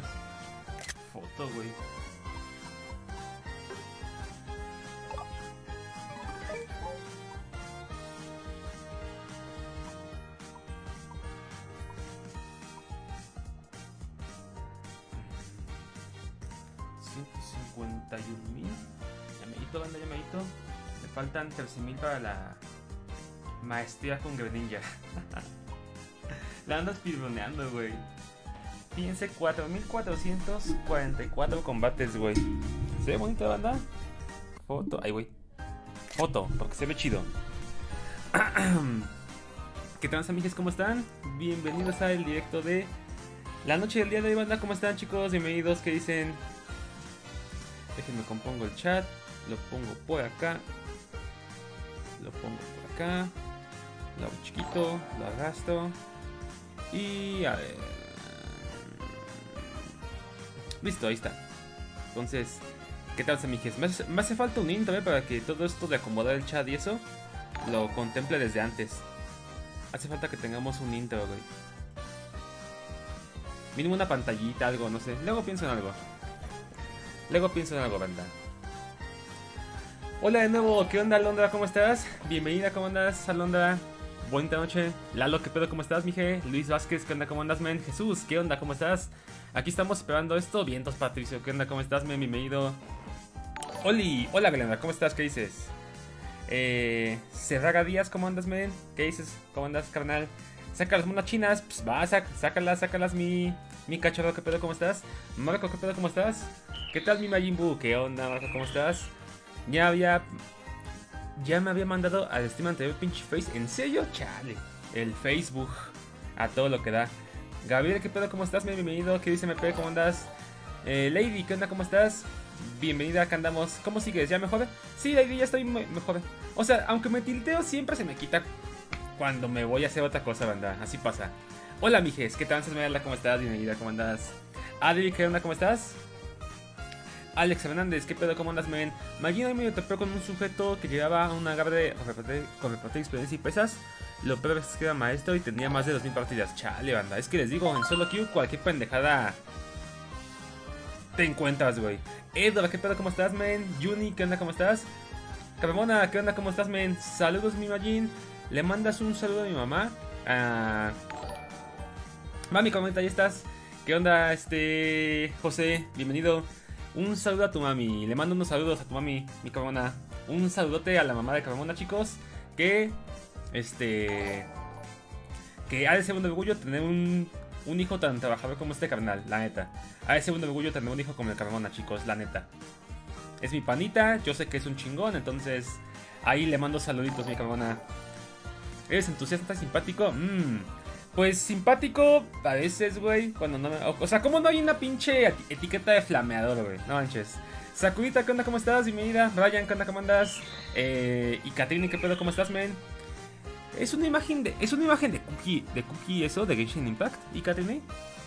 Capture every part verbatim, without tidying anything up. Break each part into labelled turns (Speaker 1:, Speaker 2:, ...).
Speaker 1: mames. Foto, güey. ciento cincuenta y un mil. Llamadito, banda, llamadito. Me faltan trece mil para la maestría con Greninja. La ando speedroneando, güey. Fíjense, cuatro mil cuatrocientos cuarenta y cuatro combates, güey. ¿Se ve bonita, banda? Foto. Ay, güey. Foto, porque se ve chido. ¿Qué tal, amigos? ¿Cómo están? Bienvenidos al directo de la noche del día de hoy, banda. ¿Cómo están, chicos? Bienvenidos. ¿Qué dicen? Déjenme compongo el chat. Lo pongo por acá. Lo pongo por acá. Lo hago chiquito. Lo arrastro. Y a ver. Listo, ahí está. Entonces, ¿qué tal, amigues? Me hace, me hace falta un intro, ¿eh? Para que todo esto de acomodar el chat y eso lo contemple desde antes. Hace falta que tengamos un intro, güey. Mínimo una pantallita, algo, no sé. Luego pienso en algo. Luego pienso en algo, banda. Hola de nuevo, ¿qué onda, Alondra? ¿Cómo estás? Bienvenida, ¿cómo andas, Alondra? Bonita noche. Lalo, ¿qué pedo? ¿Cómo estás, mije? Luis Vázquez, ¿qué onda? ¿Cómo andas, men? Jesús, ¿qué onda? ¿Cómo estás? Aquí estamos esperando esto. Vientos, Patricio, ¿qué onda? ¿Cómo estás, men? Bienvenido. Oli, hola, Glenda, ¿cómo estás? ¿Qué dices? Eh, Cerraga Díaz, ¿cómo andas, men? ¿Qué dices? ¿Cómo andas, carnal? Saca las monas chinas, pues va, sac, sácalas, sácalas, mi, mi cachorro, ¿qué pedo? ¿Cómo estás? Marco, ¿qué pedo? ¿Cómo estás? ¿Qué tal, mi Majin Buu? ¿Qué onda, Marco? ¿Cómo estás? Ya había... Ya me había mandado al stream anterior pinche face. ¿En serio? Chale. El Facebook. A todo lo que da. Gabriel, ¿qué pedo? ¿Cómo estás? Bienvenido. ¿Qué dice M P? ¿Cómo andas? Eh, Lady, ¿qué onda? ¿Cómo estás? Bienvenida, acá andamos. ¿Cómo sigues? ¿Ya mejor? Sí, Lady, ya estoy me mejor. O sea, aunque me tilteo, siempre se me quita cuando me voy a hacer otra cosa, banda. Así pasa. Hola, mijes. ¿Qué tal? ¿Cómo estás? Bienvenida, ¿cómo andas? Adri, ¿qué onda? ¿Cómo estás? Alex Hernández, ¿qué pedo? ¿Cómo andas, men? Magino y medio topeo con un sujeto que llevaba una garra de con reporte de experiencia y pesas. Lo peor es que era maestro y tenía más de dos mil partidas. Chale, banda. Es que les digo, en solo queue cualquier pendejada te encuentras, güey. Edward, ¿qué pedo? ¿Cómo estás, men? Juni, ¿qué onda? ¿Cómo estás? Carmona, ¿qué onda? ¿Cómo estás, men? Saludos, mi Magin. Le mandas un saludo a mi mamá. Ah, mami, comenta, ahí estás. ¿Qué onda, este José? Bienvenido. Un saludo a tu mami, le mando unos saludos a tu mami, mi Carmona. Un saludote a la mamá de Carmona, chicos. Que, este... Que ha de ser un orgullo tener un, un hijo tan trabajador como este carnal, la neta. Ha de ser un orgullo tener un hijo como el Carmona, chicos, la neta. Es mi panita, yo sé que es un chingón, entonces... Ahí le mando saluditos, mi Carmona. ¿Eres entusiasta, simpático? Mmm... Pues simpático a veces, güey. Cuando no me... O sea, ¿cómo no hay una pinche etiqueta de flameador, güey? No manches. Sakudita, ¿qué onda? ¿Cómo estás? Bienvenida. Ryan, ¿qué onda? ¿Cómo andas? Eh, y Katrine, ¿qué pedo? ¿Cómo estás, men? Es una imagen de... Es una imagen de Cookie. De Cookie eso, de Genshin Impact. ¿Y Katrine?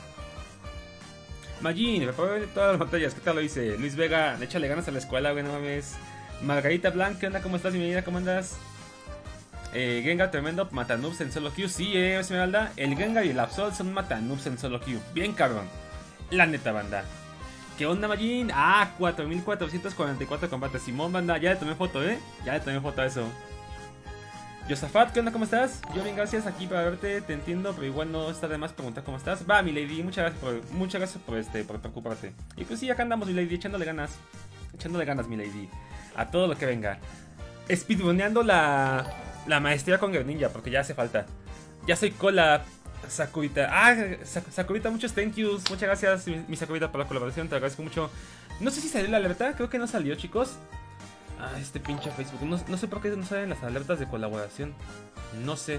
Speaker 1: Majin, reprobé todas las batallas. ¿Qué tal lo hice? Luis Vega, échale ganas a la escuela, güey, no mames. Margarita Blanc, ¿qué onda? ¿Cómo estás? Bienvenida, ¿cómo andas? Eh, Gengar tremendo, matanubs en solo queue. Sí, eh, Esmeralda. El Gengar y el Absol son matanubs en solo queue. Bien cabrón. La neta, banda. ¿Qué onda, Majin? Ah, cuatro mil cuatrocientos cuarenta y cuatro combates. Simón, banda. Ya le tomé foto, eh. Ya le tomé foto a eso. Yosafat, ¿qué onda? ¿Cómo estás? Yo bien, gracias aquí para verte. Te entiendo, pero igual no está de más preguntar cómo estás. Va, mi lady. Muchas gracias por, muchas gracias por, este, por preocuparte. Y pues sí, acá andamos, mi lady. Echándole ganas. Echándole ganas, mi lady. A todo lo que venga. Speedruneando la... La maestría con Greninja, porque ya hace falta. Ya soy cola, Sakurita. Ah, Sakurita, muchos thank yous. Muchas gracias, mi, mi Sakurita, por la colaboración. Te agradezco mucho. No sé si salió la alerta. Creo que no salió, chicos. Ah, este pinche Facebook. No, no sé por qué no salen las alertas de colaboración. No sé.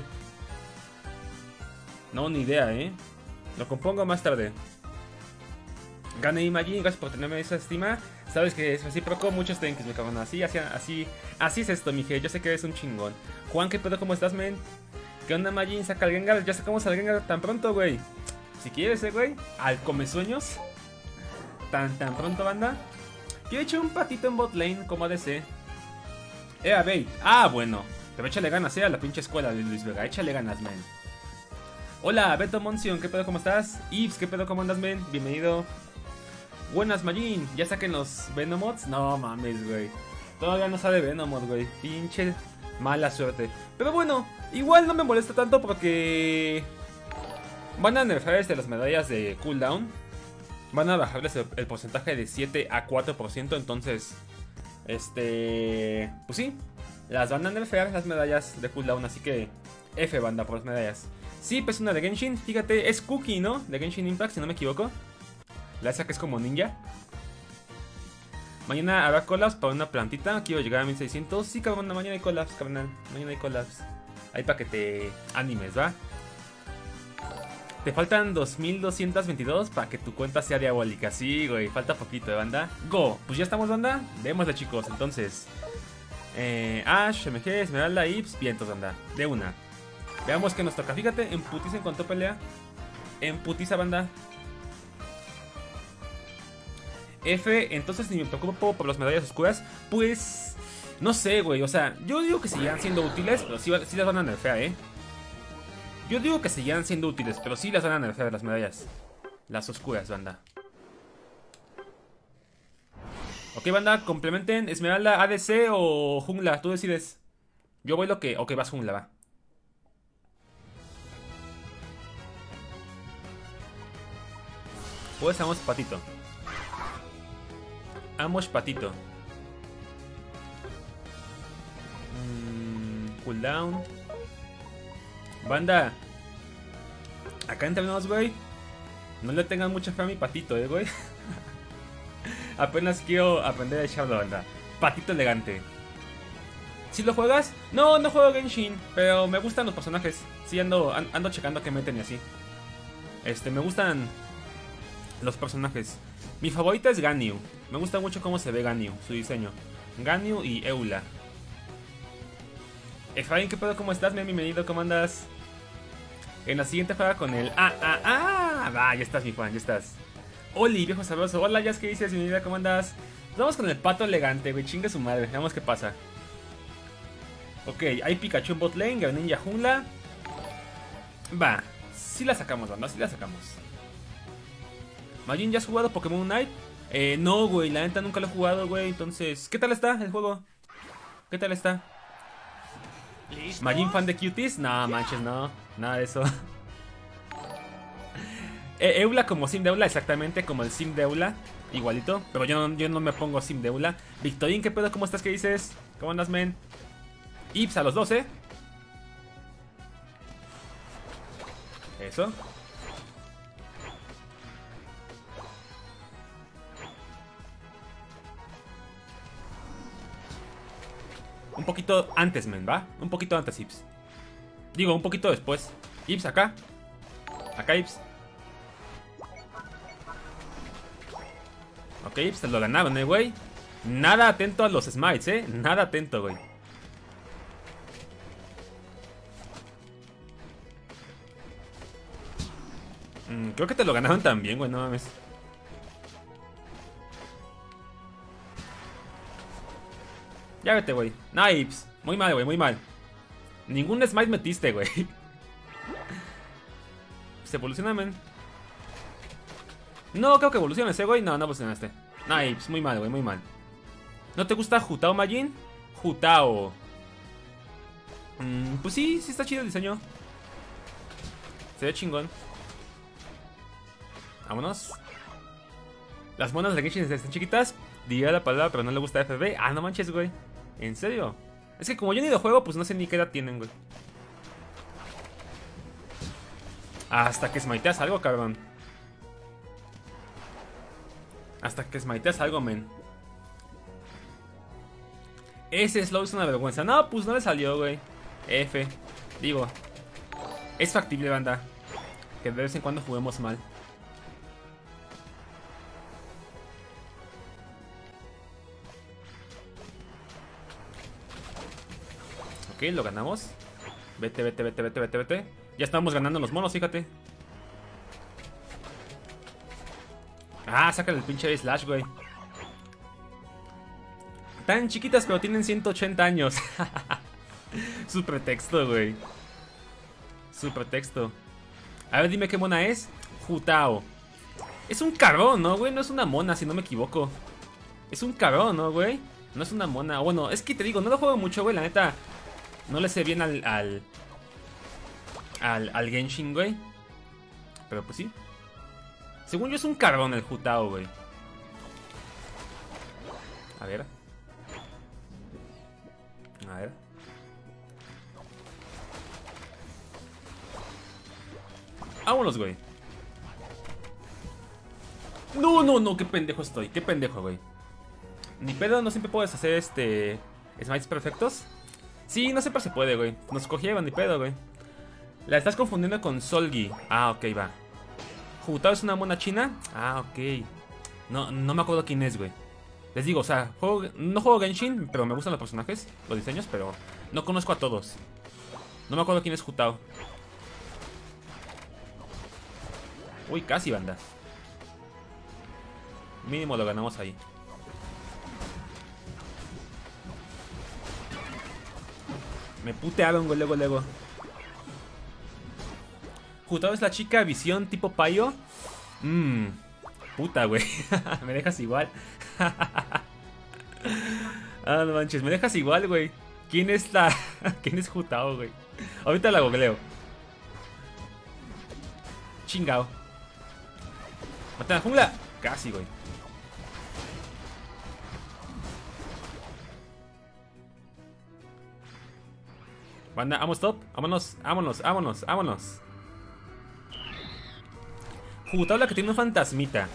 Speaker 1: No, ni idea, eh. Lo compongo más tarde. Gane Imagine, gracias por tenerme esa estima. Sabes que es recíproco, muchos thanks, mi cabrón. Así, así, así, así es esto, mije. Yo sé que eres un chingón. Juan, ¿qué pedo? ¿Cómo estás, men? ¿Qué onda, Majin? Saca el Gengar. Ya sacamos al Gengar tan pronto, güey. Si quieres, eh, güey. Al come sueños. Tan, tan pronto, banda. Yo he hecho un patito en bot lane como A D C. Era bait. Ah, bueno. Pero échale ganas, eh, a la pinche escuela de Luis Vega. Échale ganas, men. Hola, Beto Monción, ¿qué pedo? ¿Cómo estás? Yves, ¿qué pedo? ¿Cómo andas, men? Bienvenido. Buenas, Majin. ¿Ya saquen los Venomods? No mames, güey. Todavía no sale Venomod, güey. Pinche mala suerte. Pero bueno, igual no me molesta tanto porque van a nerfear este, las medallas de cooldown. Van a bajarles el, el porcentaje de siete a cuatro por ciento. Entonces, este... pues sí, las van a nerfear las medallas de cooldown. Así que F, banda, por las medallas. Sí, pues una de Genshin. Fíjate, es Cookie, ¿no? De Genshin Impact, si no me equivoco. La esa que es como ninja. Mañana habrá collabs para una plantita. Quiero llegar a mil seiscientos. Sí, cabrón, mañana hay collabs, carnal. Mañana hay collabs. Ahí para que te animes, ¿va? Te faltan dos mil doscientos veintidós para que tu cuenta sea diabólica. Sí, güey, falta poquito, ¿eh, banda? Go, pues ya estamos, banda. Démosle, chicos, entonces eh, Ash, M G, Esmeralda, Ips, vientos, banda. De una. Veamos qué nos toca. Fíjate, en putiza en cuanto pelea. En putiza, banda. F, entonces ni me preocupo por las medallas oscuras. Pues, no sé, güey. O sea, yo digo que seguirán siendo útiles, pero sí, sí las van a nerfear, ¿eh? Yo digo que seguirán siendo útiles, pero sí las van a nerfear las medallas. Las oscuras, banda. Ok, banda, complementen. Esmeralda, A D C o jungla, tú decides. Yo voy lo que... Ok, vas jungla, va. Pues vamos patito. Amos patito. Mm, cooldown. Banda. Acá entre nos, güey. No le tengan mucha fe a mi patito, eh, güey. Apenas quiero aprender a echarlo, banda. Patito elegante. ¿Sí lo juegas? No, no juego Genshin. Pero me gustan los personajes. Sí, ando, ando checando que meten y así. Este, me gustan los personajes. Mi favorita es Ganyu. Me gusta mucho cómo se ve Ganyu, su diseño. Ganyu y Eula. Efraín, ¿qué pedo? ¿Cómo estás? Bienvenido, ¿cómo andas? En la siguiente juega con el... Ah, ah, ah. Va, ya estás, mi Juan, ya estás. Oli, viejo sabroso. Hola, Jazz, ¿qué dices? Bienvenida, ¿cómo andas? Vamos con el pato elegante, güey. Chingue su madre. Veamos qué pasa. Ok, hay Pikachu en bot lane, Greninja jungla. Va, sí la sacamos, banda, sí la sacamos. Majin, ¿ya has jugado Pokémon Unite? Eh, no, güey, la neta nunca lo he jugado, güey. Entonces, ¿qué tal está el juego? ¿Qué tal está? ¿Listos? Majin, fan de cuties? No, manches, no. Nada de eso. eh, Eula como Sim de Eula, exactamente como el Sim de Eula. Igualito, pero yo no, yo no me pongo Sim de Eula. Victorín, ¿qué pedo? ¿Cómo estás? ¿Qué dices? ¿Cómo andas, men? Ips a los dos, ¿eh? Eso. Un poquito antes, men, ¿va? Un poquito antes, Ips. Digo, un poquito después. Ips, acá. Acá, Ips. Ok, Ips, te lo ganaron, eh, güey. Nada atento a los smites, eh. Nada atento, güey. Mm, creo que te lo ganaron también, güey, no mames. Ya vete, güey. Nice. Muy mal, güey, muy mal. Ningún smite metiste, güey. Se evoluciona, men. No, creo que evoluciones, eh, güey. No, no evolucionaste. Nice, muy mal, güey, muy mal. ¿No te gusta Jutao, Majin? Jutao. Mm, pues sí, sí está chido el diseño. Se ve chingón. Vámonos. Las monas de Genshin están chiquitas. Diría la palabra, pero no le gusta F B. Ah, no manches, güey. ¿En serio? Es que como yo ni de juego, pues no sé ni qué edad tienen, güey. Hasta que smiteas algo, cabrón. Hasta que smiteas algo, men. Ese slow es una vergüenza. No, pues no le salió, güey. F. Digo, es factible, banda, que de vez en cuando juguemos mal. Ok, lo ganamos. Vete, vete, vete, vete, vete, vete. Ya estamos ganando los monos, fíjate. Ah, sacan el pinche Slash, güey. Tan chiquitas, pero tienen ciento ochenta años. Su pretexto, güey. Su pretexto. A ver, dime qué mona es. Jutao. Es un carón, ¿no, güey? No es una mona, si no me equivoco. Es un carón, ¿no, güey? No es una mona. Bueno, es que te digo, no lo juego mucho, güey. La neta, no le sé bien al... Al, al, al Genshin, güey. Pero pues sí. Según yo es un carón el Jutao, güey. A ver. A ver. Vámonos, güey. No, no, no, qué pendejo estoy. Qué pendejo, güey. Ni pedo, no siempre puedes hacer este... smites perfectos. Sí, no siempre se puede, güey. Nos cogieron, ni pedo, güey. La estás confundiendo con Solgi. Ah, ok, va. ¿Jutao es una mona china? Ah, ok. No, no me acuerdo quién es, güey. Les digo, o sea, juego, no juego Genshin, pero me gustan los personajes, los diseños, pero no conozco a todos. No me acuerdo quién es Jutao. Uy, casi, banda. Mínimo lo ganamos ahí. Me putearon, güey, luego, luego. Jutao es la chica visión tipo payo. Mmm. Puta, güey. Me dejas igual. Ah, no manches, me dejas igual, güey. ¿Quién es la... ¿Quién es Jutao, güey? Ahorita la googleo. Chingao. ¡Mata la jungla! Casi, güey. Banda, vamos top. Vámonos, vámonos, vámonos, vámonos. Jutao la que tiene un fantasmita.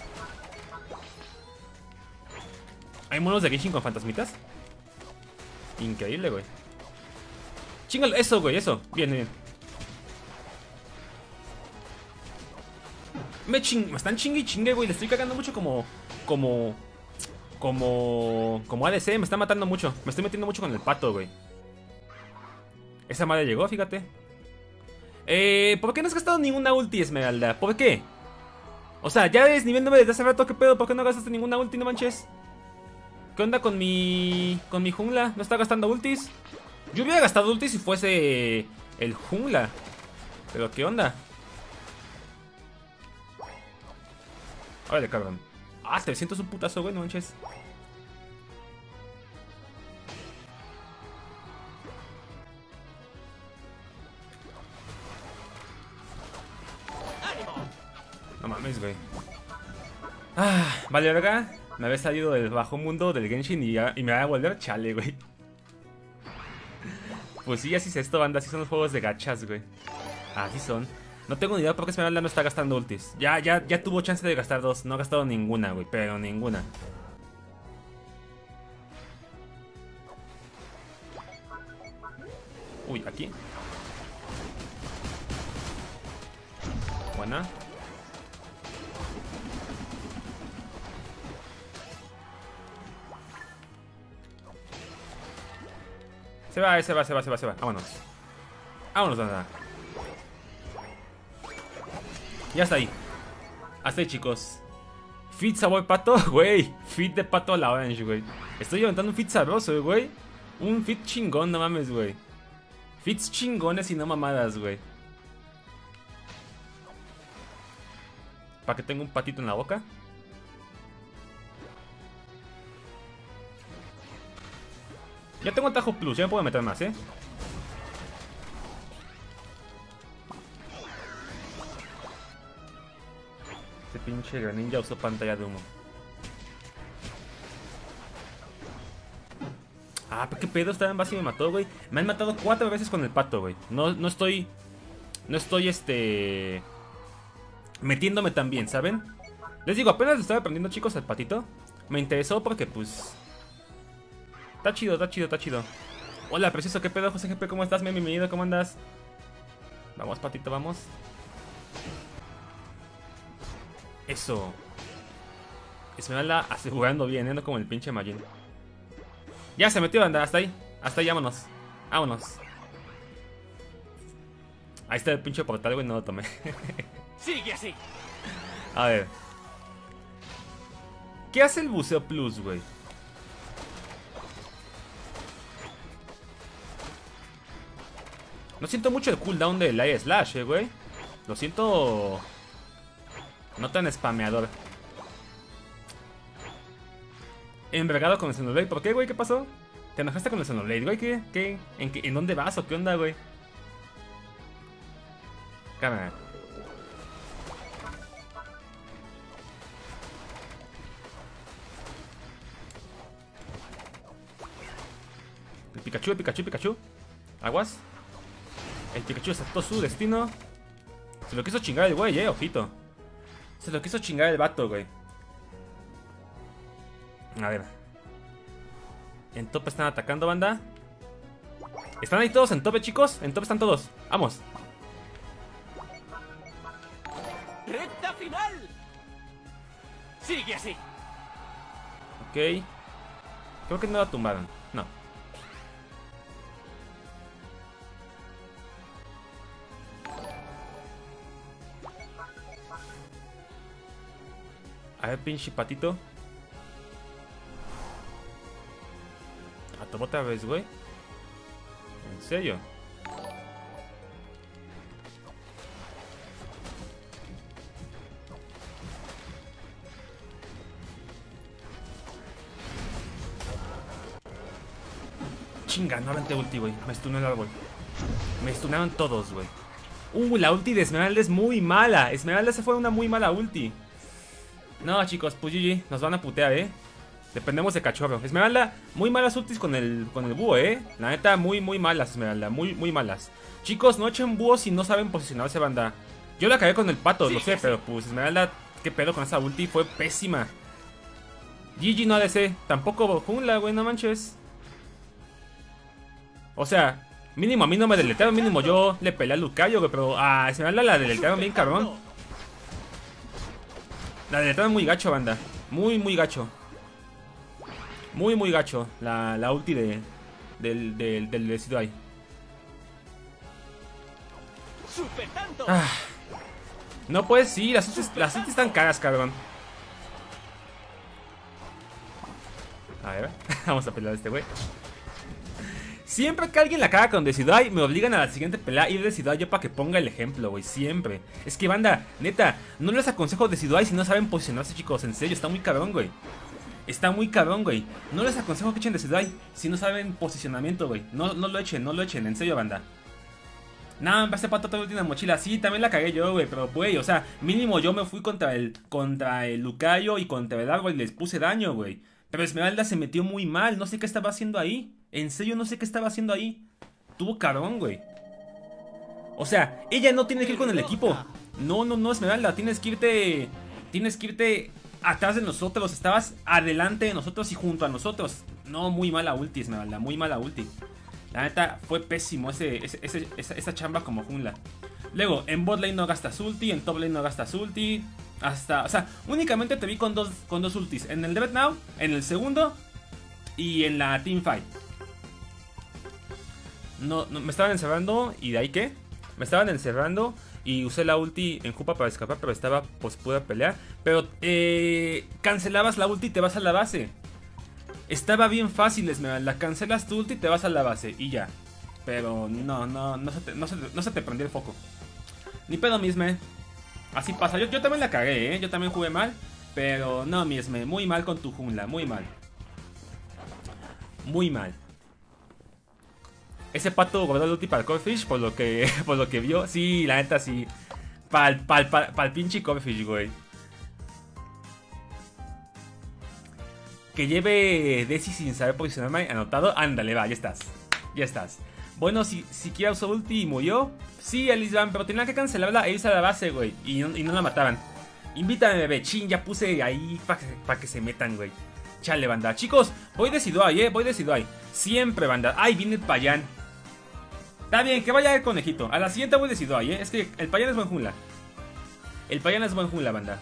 Speaker 1: ¿Hay monos de Genshin con fantasmitas? Increíble, güey. Chingalo, eso, güey, eso. Bien, bien. Me ching... Me están chingue y chingue, güey. Le estoy cagando mucho como... Como... Como... Como A D C. Me está matando mucho. Me estoy metiendo mucho con el pato, güey. Esa madre llegó, fíjate. Eh... ¿Por qué no has gastado ninguna ulti, Esmeralda? ¿Por qué? O sea, ya eres nivel nueve desde hace rato. ¿Qué pedo? ¿Por qué no gastaste ninguna ulti? No manches. ¿Qué onda con mi... Con mi jungla? ¿No está gastando ultis? Yo hubiera gastado ultis si fuese... El jungla. Pero ¿qué onda? Órale, cabrón. Ah, trescientos un putazo, güey, no manches. No mames, güey. Ah, vale, verga. Me había salido del bajo mundo del Genshin y, ya, y me va a volver chale, güey. Pues sí, así es esto, banda. Así son los juegos de gachas, güey. Así son. No tengo ni idea por qué Esmeralda no está gastando ultis. Ya, ya, ya tuvo chance de gastar dos. No ha gastado ninguna, güey. Pero ninguna. Uy, aquí. Buena. Se va, se va, se va, se va, se va. Vámonos. Vámonos, nada. Ya está ahí. Hasta ahí, chicos. Fit sabor pato, güey. Fit de pato a la orange, güey. Estoy levantando un fit sabroso, güey. Un fit chingón, no mames, güey. Fits chingones y no mamadas, güey. Para que tenga un patito en la boca. Ya tengo el Tajo Plus, ya me puedo meter más, ¿eh? Este pinche Greninja usó pantalla de humo. Ah, pero qué pedo, estaba en base y me mató, güey. Me han matado cuatro veces con el pato, güey. No, no estoy... No estoy, este... metiéndome tan bien, ¿saben? Les digo, apenas le estaba aprendiendo, chicos, al patito. Me interesó porque, pues... Está chido, está chido, está chido. Hola, precioso, ¿qué pedo, José G P? ¿Cómo estás? Bienvenido, ¿cómo andas? Vamos, patito, vamos. Eso. Esmeralda asegurando bien, ¿eh? No como el pinche Majin. Ya se metió, anda, hasta ahí. Hasta ahí, vámonos. Vámonos. Ahí está el pinche portal, güey, no lo tomé.
Speaker 2: Sigue así.
Speaker 1: A ver. ¿Qué hace el buceo plus, güey? No siento mucho el cooldown del Air Slash, eh, güey. Lo siento... No tan spameador. Envergado con el Xenoblade. ¿Por qué, güey? ¿Qué pasó? ¿Te enojaste con el Xenoblade, güey? ¿Qué? ¿Qué? ¿En, qué? ¿En dónde vas o qué onda, güey? Cámara. El Pikachu, el Pikachu, el Pikachu. Aguas. El Pikachu aceptó su destino. Se lo quiso chingar el güey, eh, ojito. Se lo quiso chingar el vato, güey. A ver. En tope están atacando, banda. ¿Están ahí todos en tope, chicos? En tope están todos. Vamos.
Speaker 2: ¡Recta final! Sigue así.
Speaker 1: Ok. Creo que no la tumbaron. No. A ver, pinche patito. A tu otra vez, güey. ¿En serio? Chinga, no aventé ulti, güey. Me stunó el árbol. Me stunaron todos, güey. Uh, la ulti de Esmeralda es muy mala. Esmeralda se fue una muy mala ulti. No, chicos, pues G G, nos van a putear, eh. Dependemos de cachorro. Esmeralda, muy malas ultis con el, con el búho, eh. La neta, muy, muy malas, Esmeralda. Muy, muy malas. Chicos, no echen búho si no saben posicionarse, banda. Yo la cagué con el pato, sí, lo sé, sí. Pero pues Esmeralda, qué pedo con esa ulti, fue pésima. G G no A D C, tampoco jungla, güey, no manches. O sea, mínimo a mí no me deletearon, mínimo yo le peleé a Lucario, güey. Pero a Esmeralda la deletearon bien cabrón. La deletaron muy gacho, banda. Muy, muy gacho. Muy, muy gacho. La, la ulti de, del, del, del Decidueye. Ah. No puedes, sí. Las ultis, las ultis están caras, cabrón. A ver, vamos a pelear a este güey. Siempre que alguien la caga con Decidueye, me obligan a la siguiente pelea ir Decidueye yo para que ponga el ejemplo, güey. Siempre. Es que, banda, neta, no les aconsejo Decidueye si no saben posicionarse, chicos. En serio, está muy cabrón, güey. Está muy cabrón, güey. No les aconsejo que echen Decidueye si no saben posicionamiento, güey. No, no lo echen, no lo echen, en serio, banda. No, me pasé pato toda la última mochila. Sí, también la cagué yo, güey. Pero, güey, o sea, mínimo yo me fui contra el, contra el Lucario y contra el árbol y les puse daño, güey. Pero Esmeralda se metió muy mal. No sé qué estaba haciendo ahí. En serio, no sé qué estaba haciendo ahí. Tuvo carón, güey. O sea, ella no tiene que ir con el equipo. No, no, no, Esmeralda. Tienes que irte... Tienes que irte atrás de nosotros. Estabas adelante de nosotros y junto a nosotros. No, muy mala ulti, Esmeralda. Muy mala ulti. La neta, fue pésimo ese, ese, ese, esa, esa chamba como jungla. Luego, en bot lane no gastas ulti. En top lane no gastas ulti. Hasta... O sea, únicamente te vi con dos, con dos ultis. En el Dread Now, en el segundo y en la Teamfight. No, no, me estaban encerrando. ¿Y de ahí qué? Me estaban encerrando y usé la ulti en Jupa para escapar, pero estaba pues pude pelear. Pero eh, cancelabas la ulti y te vas a la base. Estaba bien fácil, Esmeralda. Cancelas tu ulti y te vas a la base y ya. Pero no, no, no se te, no se, no se te prendió el foco. Ni pedo, mi Esme. Así pasa. Yo, yo también la cagué, ¿eh? Yo también jugué mal. Pero no, mi Esme. Muy mal con tu jungla. Muy mal. Muy mal. Ese pato guardó el ulti para el Corfish por lo que por lo que vio. Sí, la neta sí. Para el pa, pa, pa pinche Corfish, güey. Que lleve Desi sin saber posicionarme anotado. Ándale, va, ya estás. Ya estás. Bueno, si siquiera usó ulti y murió. Sí, Elisban, pero tenían que cancelarla e irse a la base, güey. Y no, y no la mataban. Invítame, bebé. Chin, ya puse ahí para que, pa que se metan, güey. Chale, banda. Chicos, voy de Decidueye, eh. Voy de Decidueye. Siempre, banda. Ay, viene el Payán. Está bien, que vaya el conejito. A la siguiente voy de Decidueye, eh. Es que el Payán es buen jungla. El Payán es buen jungla, banda.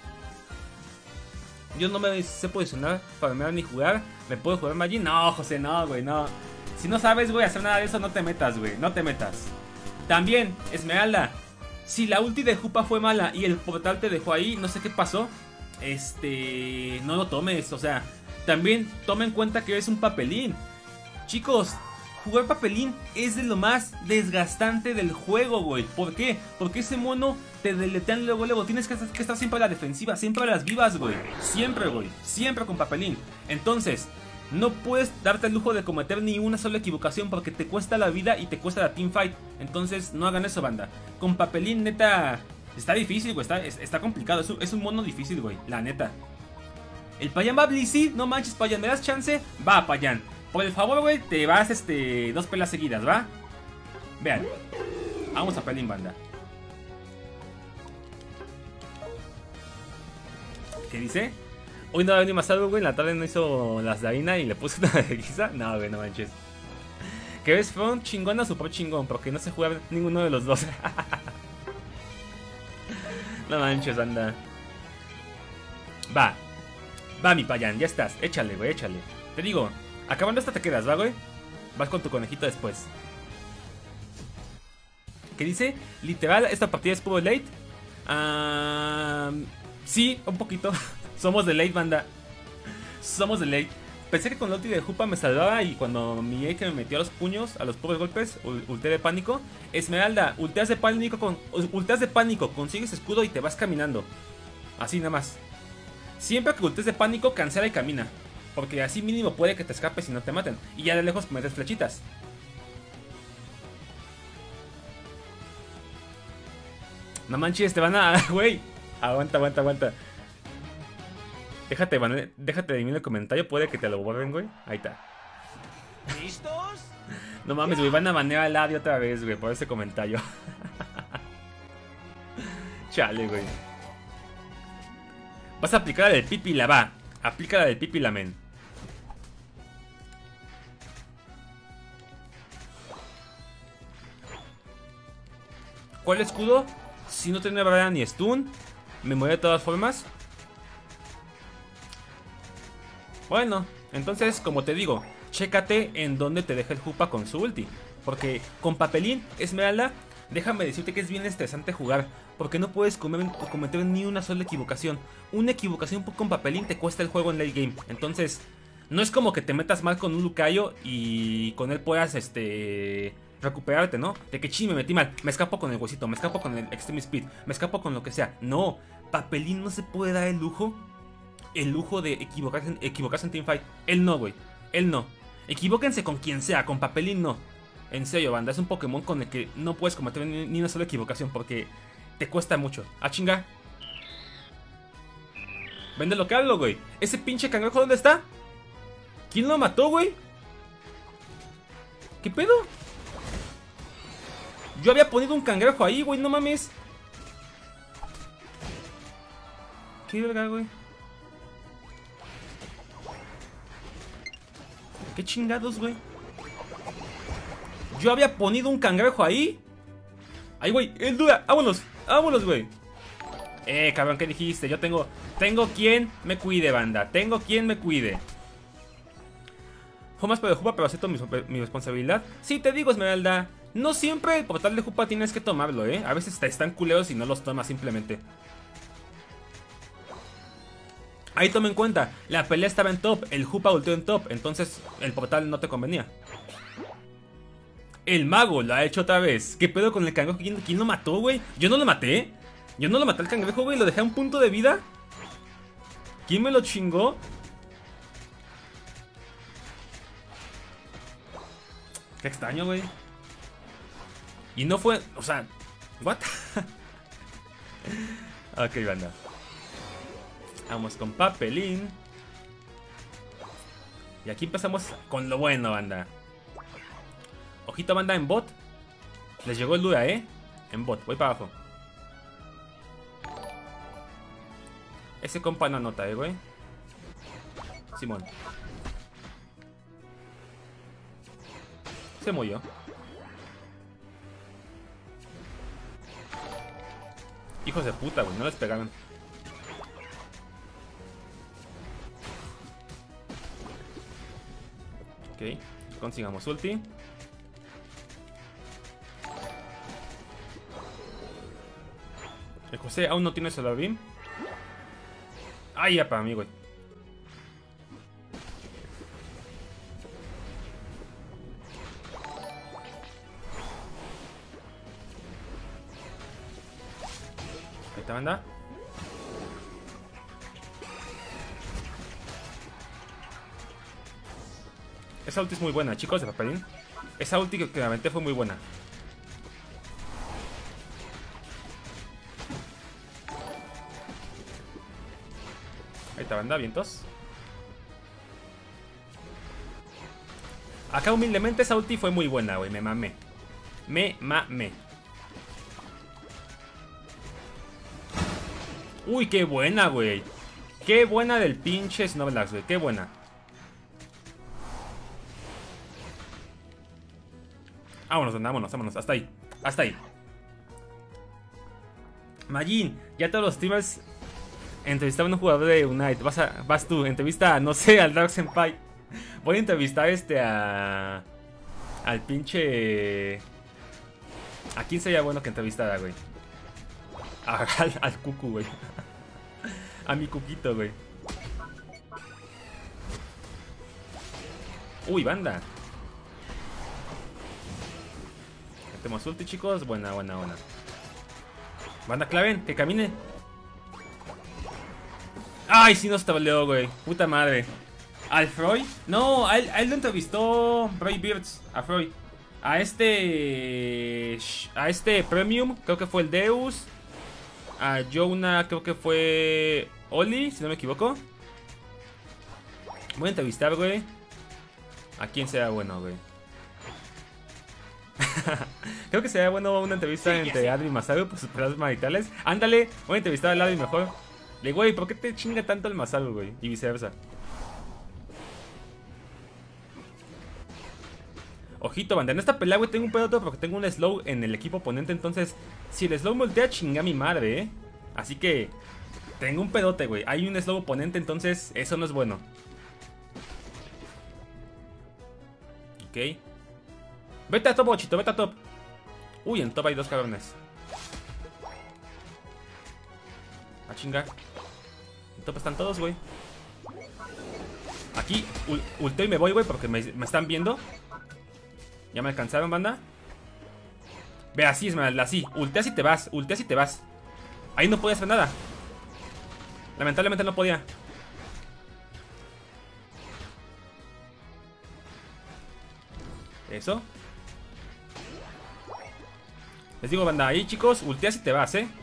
Speaker 1: Yo no me sé posicionar, farmear ni jugar. ¿Me puedo jugar Magin? No, José, no, güey, no. Si no sabes, güey, hacer nada de eso, no te metas, güey. No te metas. También, Esmeralda. Si la ulti de Jupa fue mala y el portal te dejó ahí, no sé qué pasó. Este... No lo tomes, o sea... También toma en cuenta que eres un papelín. Chicos, Jugar papelín es de lo más desgastante del juego, güey. ¿Por qué? Porque ese mono te deletean luego, luego. Tienes que, que estar siempre a la defensiva, siempre a las vivas, güey. Siempre, güey. Siempre con papelín. Entonces, no puedes darte el lujo de cometer ni una sola equivocación porque te cuesta la vida y te cuesta la teamfight. Entonces, no hagan eso, banda. Con papelín, neta, está difícil, güey. Está, está complicado. Es un, es un mono difícil, güey. La neta. El Payan va Blissey. No manches, Payan. ¿Me das chance? Va, Payan. Por el favor, güey, te vas este dos pelas seguidas, ¿va? Vean. Vamos a Pelín, banda. ¿Qué dice? Hoy no va a venir más algo, güey. En la tarde no hizo las de harina y le puse una de guisa. No, güey, no manches. ¿Qué ves? Fue un chingón a super chingón, porque no se juega ninguno de los dos. No manches, banda. Va. Va, mi Payan, ya estás. Échale, güey, échale. Te digo. Acabando esta te quedas, ¿va, güey? Vas con tu conejito después. ¿Qué dice? Literal, esta partida es puro late. Um, sí, un poquito. Somos de late, banda. Somos de late. Pensé que con la ulti de Jupa me salvaba. Y cuando mi Ake me metió a los puños, a los puros golpes, ulteé de pánico. Esmeralda, ulteas de pánico con, ulteas de pánico, consigues escudo y te vas caminando. Así nada más. Siempre que ultees de pánico, cancela y camina. Porque así mínimo puede que te escapes y no te maten. Y ya de lejos metes flechitas. No manches, te van a... Güey. Aguanta, aguanta, aguanta. Déjate, van... déjate de mí en el comentario. Puede que te lo borren, güey. Ahí está.
Speaker 2: ¿Listos?
Speaker 1: No mames, güey. Van a banear al Adi otra vez, güey. Por ese comentario. Chale, güey. Vas a aplicar la del pipi la va. Aplica la del pipi la men. ¿Cuál escudo? Si no tiene barrera ni stun. Me muere de todas formas. Bueno, entonces, como te digo, chécate en dónde te deja el Jupa con su ulti. Porque con papelín, Esmeralda, déjame decirte que es bien estresante jugar. Porque no puedes comer, cometer ni una sola equivocación. Una equivocación con papelín te cuesta el juego en late game. Entonces, no es como que te metas mal con un Lucario y con él puedas, este... recuperarte, ¿no? De que chi, me metí mal, me escapo con el huesito, me escapo con el extreme speed, me escapo con lo que sea. No, papelín no se puede dar el lujo, el lujo de equivocarse, equivocarse en teamfight. Él no, güey, él no. Equivóquense con quien sea, con papelín no. En serio, banda, es un Pokémon con el que no puedes cometer ni, ni una sola equivocación porque te cuesta mucho. Ah, chinga. Vende lo que hablo, güey. Ese pinche cangrejo, ¿dónde está? ¿Quién lo mató, güey? ¿Qué pedo? Yo había ponido un cangrejo ahí, güey, no mames. ¿Qué verga, güey? ¿Qué chingados, güey? Yo había ponido un cangrejo ahí. Ahí, güey, el duda, vámonos, vámonos, güey. Eh, cabrón, ¿qué dijiste? Yo tengo, tengo quien me cuide, banda. Tengo quien me cuide. Fue más para de Jupa, pero acepto mi, mi responsabilidad. Sí, te digo, Esmeralda. No siempre el portal de Jupa tienes que tomarlo, ¿eh? A veces te están culeros y no los tomas simplemente. Ahí toma en cuenta, la pelea estaba en top, el Jupa ulteó en top, entonces el portal no te convenía. El mago lo ha hecho otra vez. ¿Qué pedo con el cangrejo? ¿Quién, quién lo mató, güey? Yo no lo maté. Yo no lo maté al cangrejo, güey. Lo dejé a un punto de vida. ¿Quién me lo chingó? Qué extraño, güey. Y no fue, o sea, ¿what? Ok, banda. Vamos con papelín. Y aquí empezamos con lo bueno, banda. Ojito, banda, en bot. Les llegó el Lura, ¿eh? En bot, voy para abajo. Ese compa no anota, ¿eh, güey? Simón. Se murió. Hijos de puta, güey, no les pegaron. Ok, consigamos ulti. El José aún no tiene Solar Beam. Ay, ya para mí, güey. banda. Esa ulti es muy buena, chicos, de Papelín. Esa ulti que, que me aventé fue muy buena. Ahí está, banda, vientos. Acá humildemente esa ulti fue muy buena, güey. Me mamé. Me mamé. Uy, qué buena, güey. Qué buena del pinche Snorlax, güey. Qué buena. Vámonos, vámonos, vámonos. Hasta ahí. Hasta ahí. Majin, ya todos los streamers entrevistaban a un jugador de Unite. Vas, a, vas tú, entrevista, no sé, al Dark Senpai. Voy a entrevistar este a... Al pinche... ¿A quién sería bueno que entrevistara, güey? A, al, al Cucu, güey. A mi Cuquito, güey. Uy, banda. Metemos ulti, chicos. Buena, buena, buena. Banda, claven, que camine. Ay, sí nos tableó, güey. Puta madre. ¿Al Freud? No, a él, a él lo entrevistó Brave Beards. A Freud. A este... A este Premium, creo que fue el Deus. A Jonah, creo que fue Oli, si no me equivoco. Voy a entrevistar, güey. ¿A quién será bueno, güey? Creo que sería bueno una entrevista sí, entre Adri y Masaru por sus problemas maritales. Ándale, voy a entrevistar al Adri mejor. Le digo, güey, ¿por qué te chinga tanto el Masaru, güey? Y viceversa. Ojito, banda, en esta pelea, güey, tengo un pedo porque tengo un slow en el equipo oponente. Entonces, si el slow me voltea, chinga a mi madre, eh. Así que, tengo un pedote, güey. Hay un slow oponente, entonces, eso no es bueno. Ok. Vete a top, bochito, vete a top. Uy, en top hay dos cabrones. A chingar. En top están todos, güey. Aquí, ul ulteo y me voy, güey, porque me, me están viendo. Ya me alcanzaron, banda. Ve, así, Esmeralda, así. Ulteas y te vas, ulteas y te vas. Ahí no podía hacer nada. Lamentablemente no podía. Eso. Les digo, banda, ahí, chicos, ulteas y te vas, eh.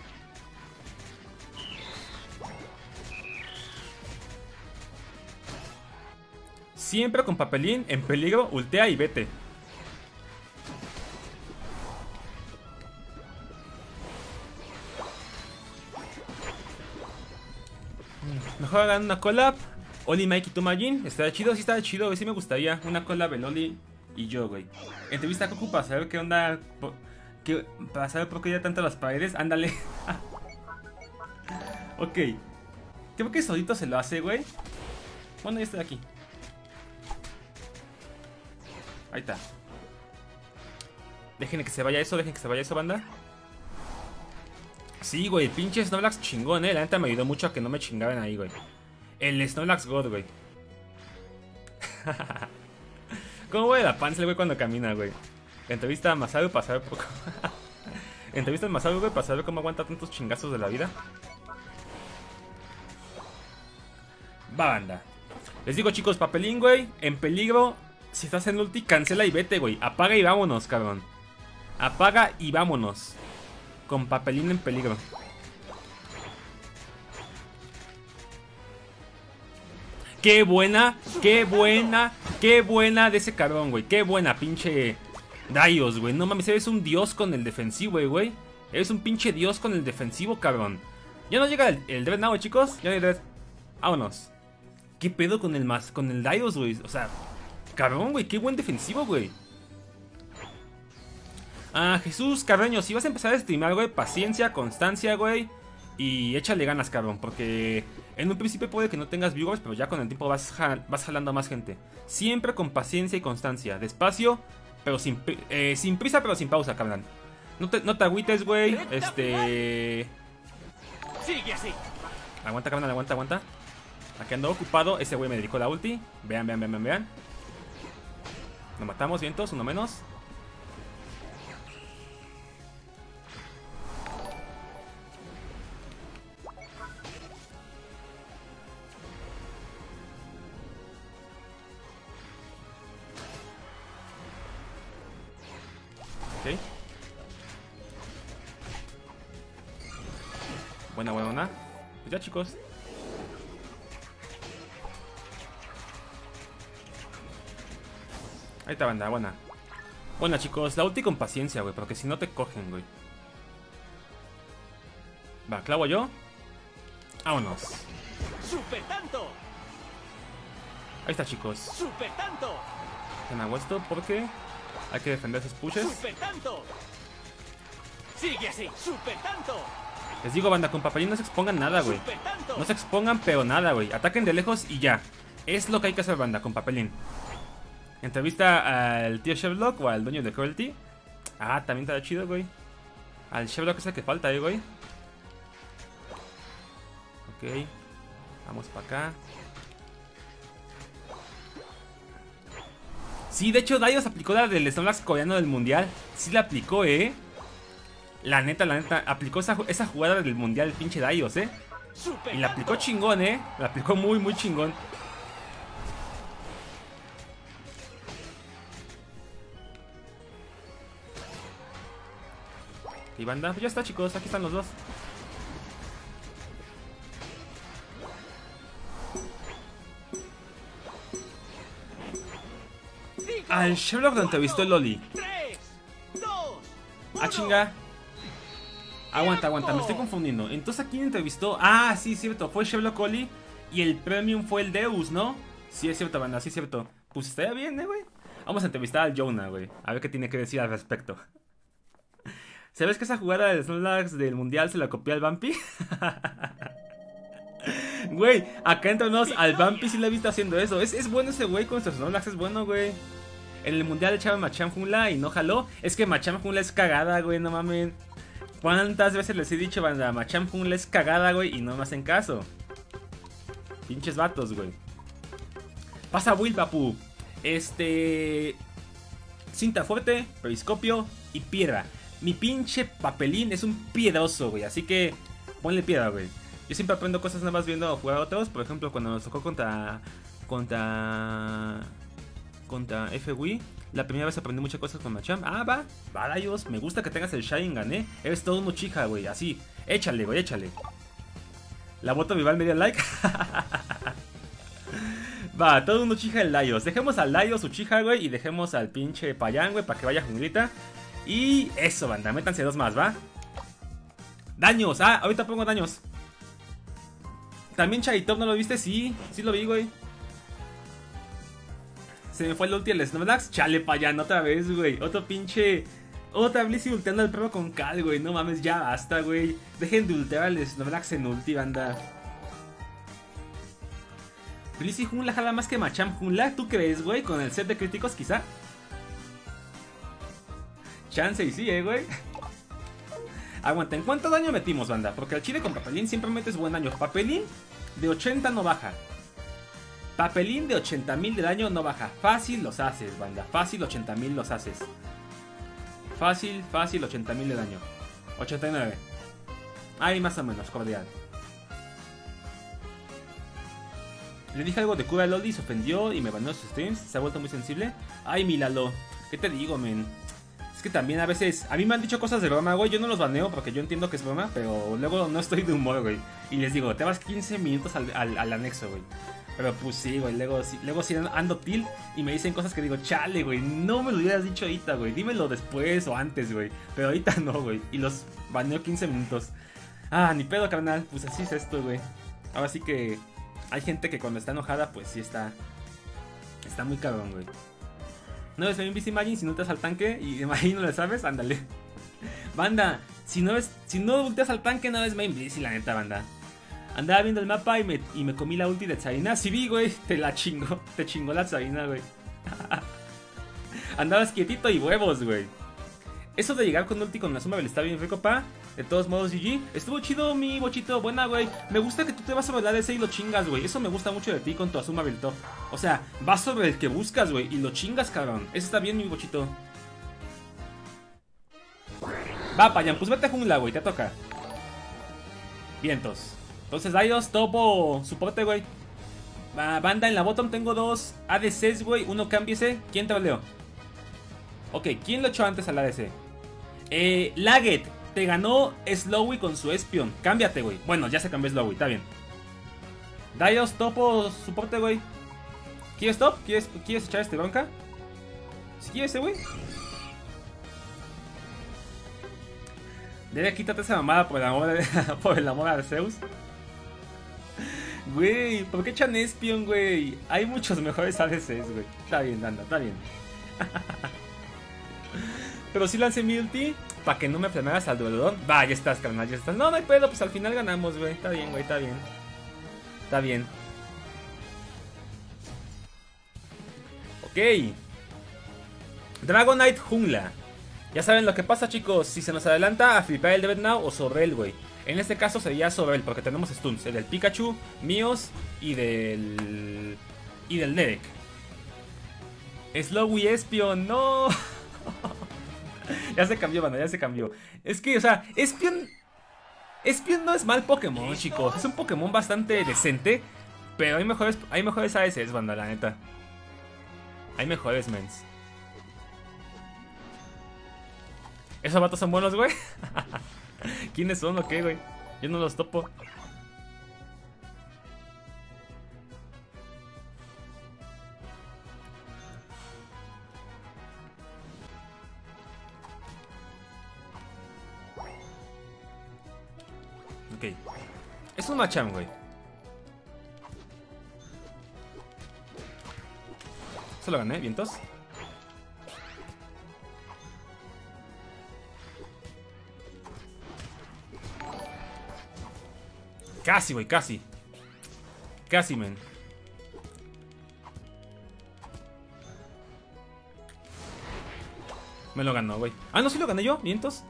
Speaker 1: Siempre con Papelín en peligro, ultea y vete. Mejor hagan una collab. Oli, Mike y tú, Majin. Estaría chido, sí estaría chido, güey. Sí me gustaría una collab de Oli y yo, güey. Entrevista a Goku para saber qué onda. Por, qué, para saber por qué ya tanto las paredes. Ándale. Ok. Creo que solito se lo hace, güey. Bueno, ya estoy aquí. Ahí está. Dejen que se vaya eso, dejen que se vaya eso, banda. Sí, güey, pinche Snorlax chingón, eh. La neta me ayudó mucho a que no me chingaran ahí, güey. El Snorlax God, güey. ¿Cómo güey la panza, güey, cuando camina, güey? Entrevista a Masaru para saber poco. Entrevista a Masaru, güey, para saber cómo aguanta tantos chingazos de la vida. Va, banda. Les digo, chicos, Papelín, güey, en peligro. Si estás en ulti, cancela y vete, güey. Apaga y vámonos, cabrón. Apaga y vámonos. Con Papelín en peligro. Qué buena, qué buena, qué buena de ese cabrón, güey. Qué buena, pinche Darius, güey. No mames, eres un dios con el defensivo, güey. Eres un pinche dios con el defensivo, cabrón. Ya no llega el, el Dread now, chicos. Ya no hay Dread. Vámonos. ¿Qué pedo con el más, con el Darius, güey? O sea, cabrón, güey. Qué buen defensivo, güey. Ah, Jesús Carreño, si vas a empezar a streamar, güey, paciencia, constancia, güey. Y échale ganas, cabrón, porque en un principio puede que no tengas viewers, pero ya con el tiempo vas, jal vas jalando a más gente. Siempre con paciencia y constancia. Despacio, pero sin, eh, sin prisa, pero sin pausa, cabrón. No te, no te agüites, güey. Este...
Speaker 2: Sigue así.
Speaker 1: Aguanta, cabrón, aguanta, aguanta. Aquí ando ocupado, ese güey me dedicó la ulti. Vean, vean, vean, vean, vean. Nos matamos, vientos, uno menos. Ok. Buena, buena, buena. Pues ya, chicos. Ahí está, banda, buena. Buena, chicos, la ulti con paciencia, güey, porque si no te cogen, güey. Va, clavo yo. Vámonos.
Speaker 2: Super tanto.
Speaker 1: Ahí está, chicos.
Speaker 2: Super tanto.
Speaker 1: Hago esto porque hay que defender esos pushes.
Speaker 2: Super tanto. Sigue así. Super tanto.
Speaker 1: Les digo, banda, con Papelín no se expongan nada, güey.
Speaker 2: Super tanto.
Speaker 1: No se expongan, pero nada, güey. Ataquen de lejos y ya. Es lo que hay que hacer, banda, con Papelín. Entrevista al tío Sherlock o al dueño de Cruelty. Ah, también está chido, güey. Al Sherlock es el que falta, eh, güey. Ok. Vamos para acá. Sí, de hecho, Daios aplicó la del Snorlax coreano del mundial. Sí la aplicó, eh. La neta, la neta, aplicó esa, esa jugada del mundial, el pinche Daios, eh. Y la aplicó chingón, eh. La aplicó muy, muy chingón. Y banda, pues ya está, chicos, aquí están los dos. Al Sherlock lo entrevistó el Loli. Ah, chinga. Aguanta, aguanta, me estoy confundiendo. Entonces, ¿a quién entrevistó? Ah, sí, cierto, fue Sherlock Oli. Y el premium fue el Deus, ¿no? Sí, es cierto, banda, sí es cierto. Pues estaría bien, eh, güey. Vamos a entrevistar al Jonah, güey. A ver qué tiene que decir al respecto. ¿Sabes que esa jugada de Snorlax del mundial se la copió al Bumpy? Güey, acá entre nos, al Bumpy sí le he visto haciendo eso. Es, es bueno ese güey con sus Snorlax, es bueno, güey. En el mundial echaba Machamp Jungla y no jaló. Es que Machamp Jungla es cagada, güey, no mames. ¿Cuántas veces les he dicho, banda? Machamp Jungla es cagada, güey, y no me hacen caso. Pinches vatos, güey. Pasa Will, papu. Este... Cinta fuerte, periscopio y piedra. Mi pinche Papelín es un piedroso, güey. Así que ponle piedra, güey. Yo siempre aprendo cosas nuevas viendo jugar a otros. Por ejemplo, cuando nos tocó contra... Contra... Contra F W I. La primera vez aprendí muchas cosas con Machamp. Ah, va. Va, Daios. Me gusta que tengas el Sharingan, eh. Eres todo un Uchiha, güey. Así. Échale, güey, échale. La bota rival me dio like. Va, todo un Uchiha el Daios. Dejemos al Daios Uchiha, güey. Y dejemos al pinche Payan, güey, para que vaya junglita. Y eso, banda. Métanse dos más, ¿va? Daños. Ah, ahorita pongo daños. También Chaitop, ¿no lo viste? Sí, sí lo vi, güey. Se me fue el ulti al Snorlax. Chale, Payan, otra vez, güey. Otro pinche... Otra Blissey ulteando al perro con cal, güey. No mames, ya basta, güey. Dejen de ultear al Snorlax en ulti, banda. Blissey Jungla jala más que Machamp Jungla. ¿Tú crees, güey? Con el set de críticos, quizá. Chance y sí, eh, güey. Aguanta, ¿en cuánto daño metimos, banda? Porque al chile con Papelín siempre metes buen daño. Papelín de ochenta no baja. Papelín de ochenta mil de daño no baja. Fácil los haces, banda. Fácil ochenta mil los haces. Fácil, fácil ochenta mil de daño. ochenta y nueve. Ahí más o menos, cordial. Le dije algo de cura a Loli, se ofendió y me baneó sus streams. Se ha vuelto muy sensible. Ay, mi Lalo. ¿Qué te digo, men? Es que también a veces... A mí me han dicho cosas de broma, güey. Yo no los baneo porque yo entiendo que es broma. Pero luego no estoy de humor, güey. Y les digo, te vas quince minutos al, al, al anexo, güey. Pero pues sí, güey. Luego sí, luego sí ando tilt y me dicen cosas que digo, chale, güey. No me lo hubieras dicho ahorita, güey. Dímelo después o antes, güey. Pero ahorita no, güey. Y los baneo quince minutos. Ah, ni pedo, carnal. Pues así es esto, güey. Ahora sí que... Hay gente que cuando está enojada, pues sí está... Está muy cabrón, güey. No ves Invisi Imagine si no te das al tanque y imagino no le sabes, ándale. Banda, si no ves, si no volteas al tanque, no ves Main Blissey, la neta, banda. Andaba viendo el mapa y me, y me comí la ulti de Tsarina. Sí vi, güey, te la chingó, te chingó la Tsarina, güey. Andabas quietito y huevos, güey. Eso de llegar con ulti con la Sumabel está bien rico, pa. De todos modos, G G. Estuvo chido, mi bochito. Buena, güey. Me gusta que tú te vas sobre el A D C y lo chingas, güey. Eso me gusta mucho de ti con tu Azuma Belto. O sea, vas sobre el que buscas, güey. Y lo chingas, cabrón. Eso está bien, mi bochito. Va, Payan. Pues vete a jungla, güey. Te toca. Vientos. Entonces, Daios, topo soporte, güey. Va, banda, en la bottom tengo dos A D Cs, güey. Uno cámbiese. ¿Quién te troleo? Ok, ¿quién lo echó antes al A D C? Eh, Laget, te ganó Slowy con su Espion. Cámbiate, güey. Bueno, ya se cambió Slowy, está bien. Dios, topo, soporte, güey. ¿Quieres top? ¿Quieres, ¿Quieres echar este bronca? Si quieres, güey. Debe quitarte esa mamada por el amor, de, por el amor a Zeus. Güey, ¿por qué echan Espion, güey? Hay muchos mejores A D Cs, güey. Está bien, anda, está bien. Pero si lancé mi ulti para que no me frenaras al duelodón. Va, ya estás, carnal, ya estás. No, no hay pedo, pues al final ganamos, güey. Está bien, güey, está bien. Está bien. Ok. Dragonite Jungla. Ya saben lo que pasa, chicos. Si se nos adelanta a flipar el Dead Now o Sorrel, güey. En este caso sería Sorrel, porque tenemos stuns. El del Pikachu, míos y del... Y del Derek. Slowy Espion, no. Ya se cambió, banda, ya se cambió. Es que, o sea, Espion... Espion no es mal Pokémon, chicos. Es un Pokémon bastante decente. Pero hay mejores, hay mejores A D Cs, banda, la neta. Hay mejores, mens. ¿Esos vatos son buenos, güey? ¿Quiénes son o qué, güey? Yo no los topo. Ok. Es un Machamp, güey. Se lo gané, vientos. Casi, güey, casi. Casi, men. Me lo ganó, güey. Ah, no, sí lo gané yo, vientos.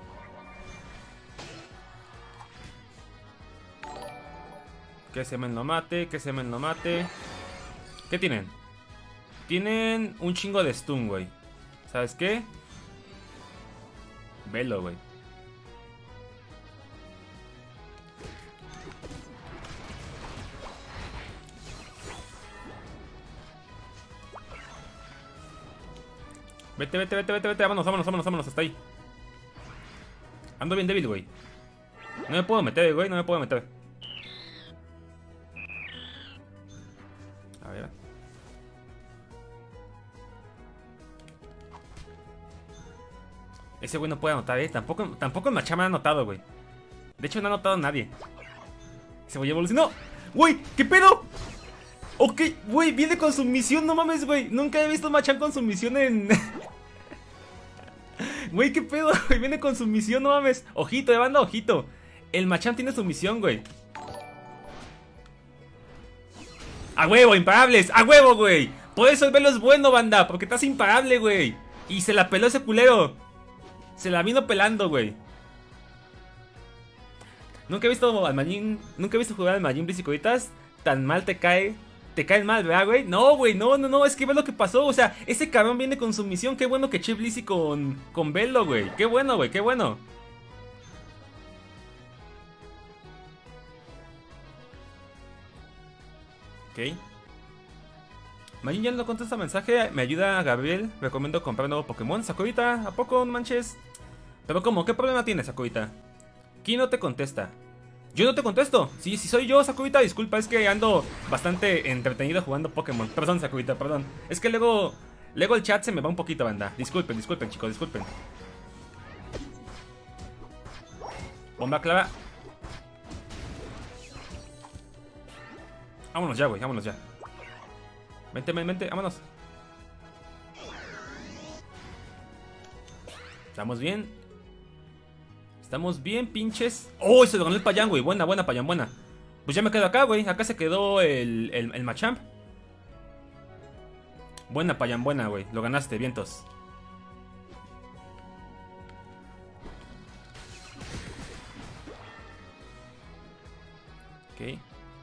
Speaker 1: Que se me lo mate, que se me lo mate. ¿Qué tienen? Tienen un chingo de stun, güey. ¿Sabes qué? Velo, güey. Vete, vete, vete, vete, vete. Vámonos, vámonos, vámonos, vámonos. Hasta ahí. Ando bien débil, güey. No me puedo meter, güey. No me puedo meter. A ver. Ese güey no puede anotar, eh. Tampoco, tampoco el Machamp me ha anotado, güey. De hecho, no ha anotado nadie. Ese güey evolucionó. ¡Güey! ¿Qué pedo? Ok, güey, viene con su misión, no mames, güey. Nunca he visto Machamp con su misión en... Güey, ¿qué pedo, güey? Viene con su misión, no mames. Ojito, de banda, ojito. El Machamp tiene su misión, güey. ¡A huevo, imparables! ¡A huevo, güey! Por eso el velo es bueno, banda. Porque estás imparable, güey. Y se la peló ese culero. Se la vino pelando, güey. Nunca he visto al Majin... Nunca he visto jugar al Majin Blisicoditas. Tan mal te cae... Te caen mal, ¿verdad, güey? No, güey, no, no, no, es que ve lo que pasó. O sea, ese cabrón viene con su misión. Qué bueno que eché Blissey con, con Velo, güey. Qué bueno, güey, qué bueno. Ok. Majin ya no contesta mensaje. Me ayuda Gabriel. Recomiendo comprar un nuevo Pokémon. Sakurita, ¿a poco no manches? Pero ¿cómo? ¿Qué problema tienes, Sakurita? ¿Quién no te contesta? Yo no te contesto. Sí, sí soy yo, Sakurita. Disculpa, es que ando bastante entretenido jugando Pokémon. Perdón, Sakurita, perdón. Es que luego, luego el chat se me va un poquito, banda. Disculpen, disculpen, chicos, disculpen. Bomba clara. Vámonos ya, güey, vámonos ya. Vente, vente, vente, vámonos. Estamos bien. Estamos bien, pinches. ¡Oh! Se lo ganó el Payán, güey. Buena, buena, Payán, buena. Pues ya me quedo acá, güey. Acá se quedó el, el, el Machamp. Buena, Payán, buena, güey. Lo ganaste, vientos. Ok.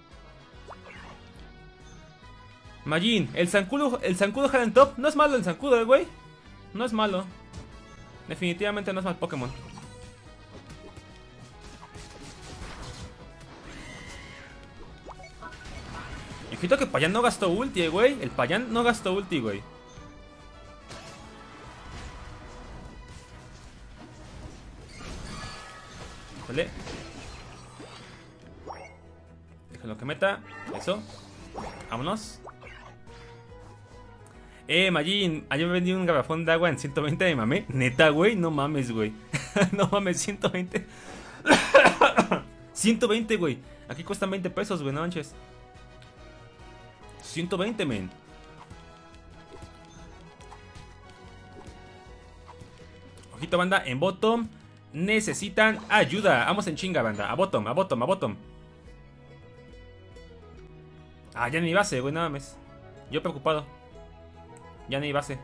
Speaker 1: Majin, el zancudo, el zancudo Hidden Top. No es malo el zancudo, güey. No es malo. Definitivamente no es mal Pokémon. Y ojito que Payán no gastó ulti, güey. El Payán no gastó ulti, güey. Sale. Déjalo que meta. Eso. Vámonos. Eh, Majin, ayer me vendí un garrafón de agua en ciento veinte de mamé. Neta, güey, no mames, güey. No mames, ciento veinte. ciento veinte, güey. Aquí cuestan veinte pesos, güey, no manches. ciento veinte, men. Ojito, banda, en bottom necesitan ayuda. Vamos en chinga, banda. A bottom, a bottom, a bottom. Ah, ya ni base, güey, no mames. Yo preocupado. Ya ni base.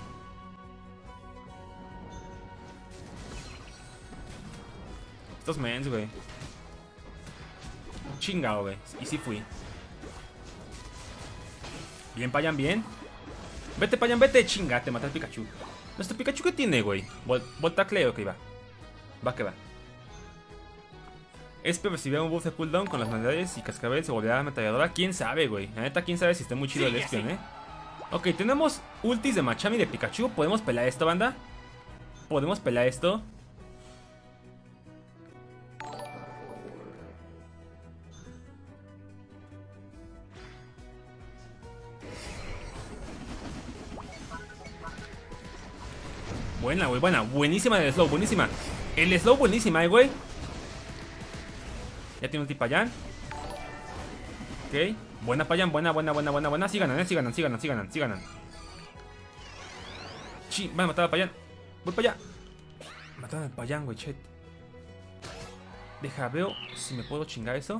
Speaker 1: Estos mens, güey. Chingado, güey. Y sí fui. Bien, Payan, bien. Vete, Payan, vete. Chinga, te mata el Pikachu. ¿Nuestro Pikachu qué tiene, güey? Vol Voltacle, ok, va. Va que va. Espe recibirá un buff de cooldown con las manualidades y Cascabel se volverá ametralladora. ¿Quién sabe, güey? La neta, quién sabe si está muy chido el Espion, eh. Ok, tenemos ultis de Machamp y de Pikachu. ¿Podemos pelear esto, banda? ¿Podemos pelear esto? Buena, güey, buena. Buenísima el slow, buenísima. El slow buenísima, eh, güey. Ya tiene ulti Payan. Ok. Buena Payan, buena, buena, buena, buena, buena. Sí ganan, eh, sí ganan, sí ganan, sí ganan, sí ganan. Sí, van a matar a Payan. Voy para allá. Mataron al Payan, güey, chet. Deja, veo si me puedo chingar eso.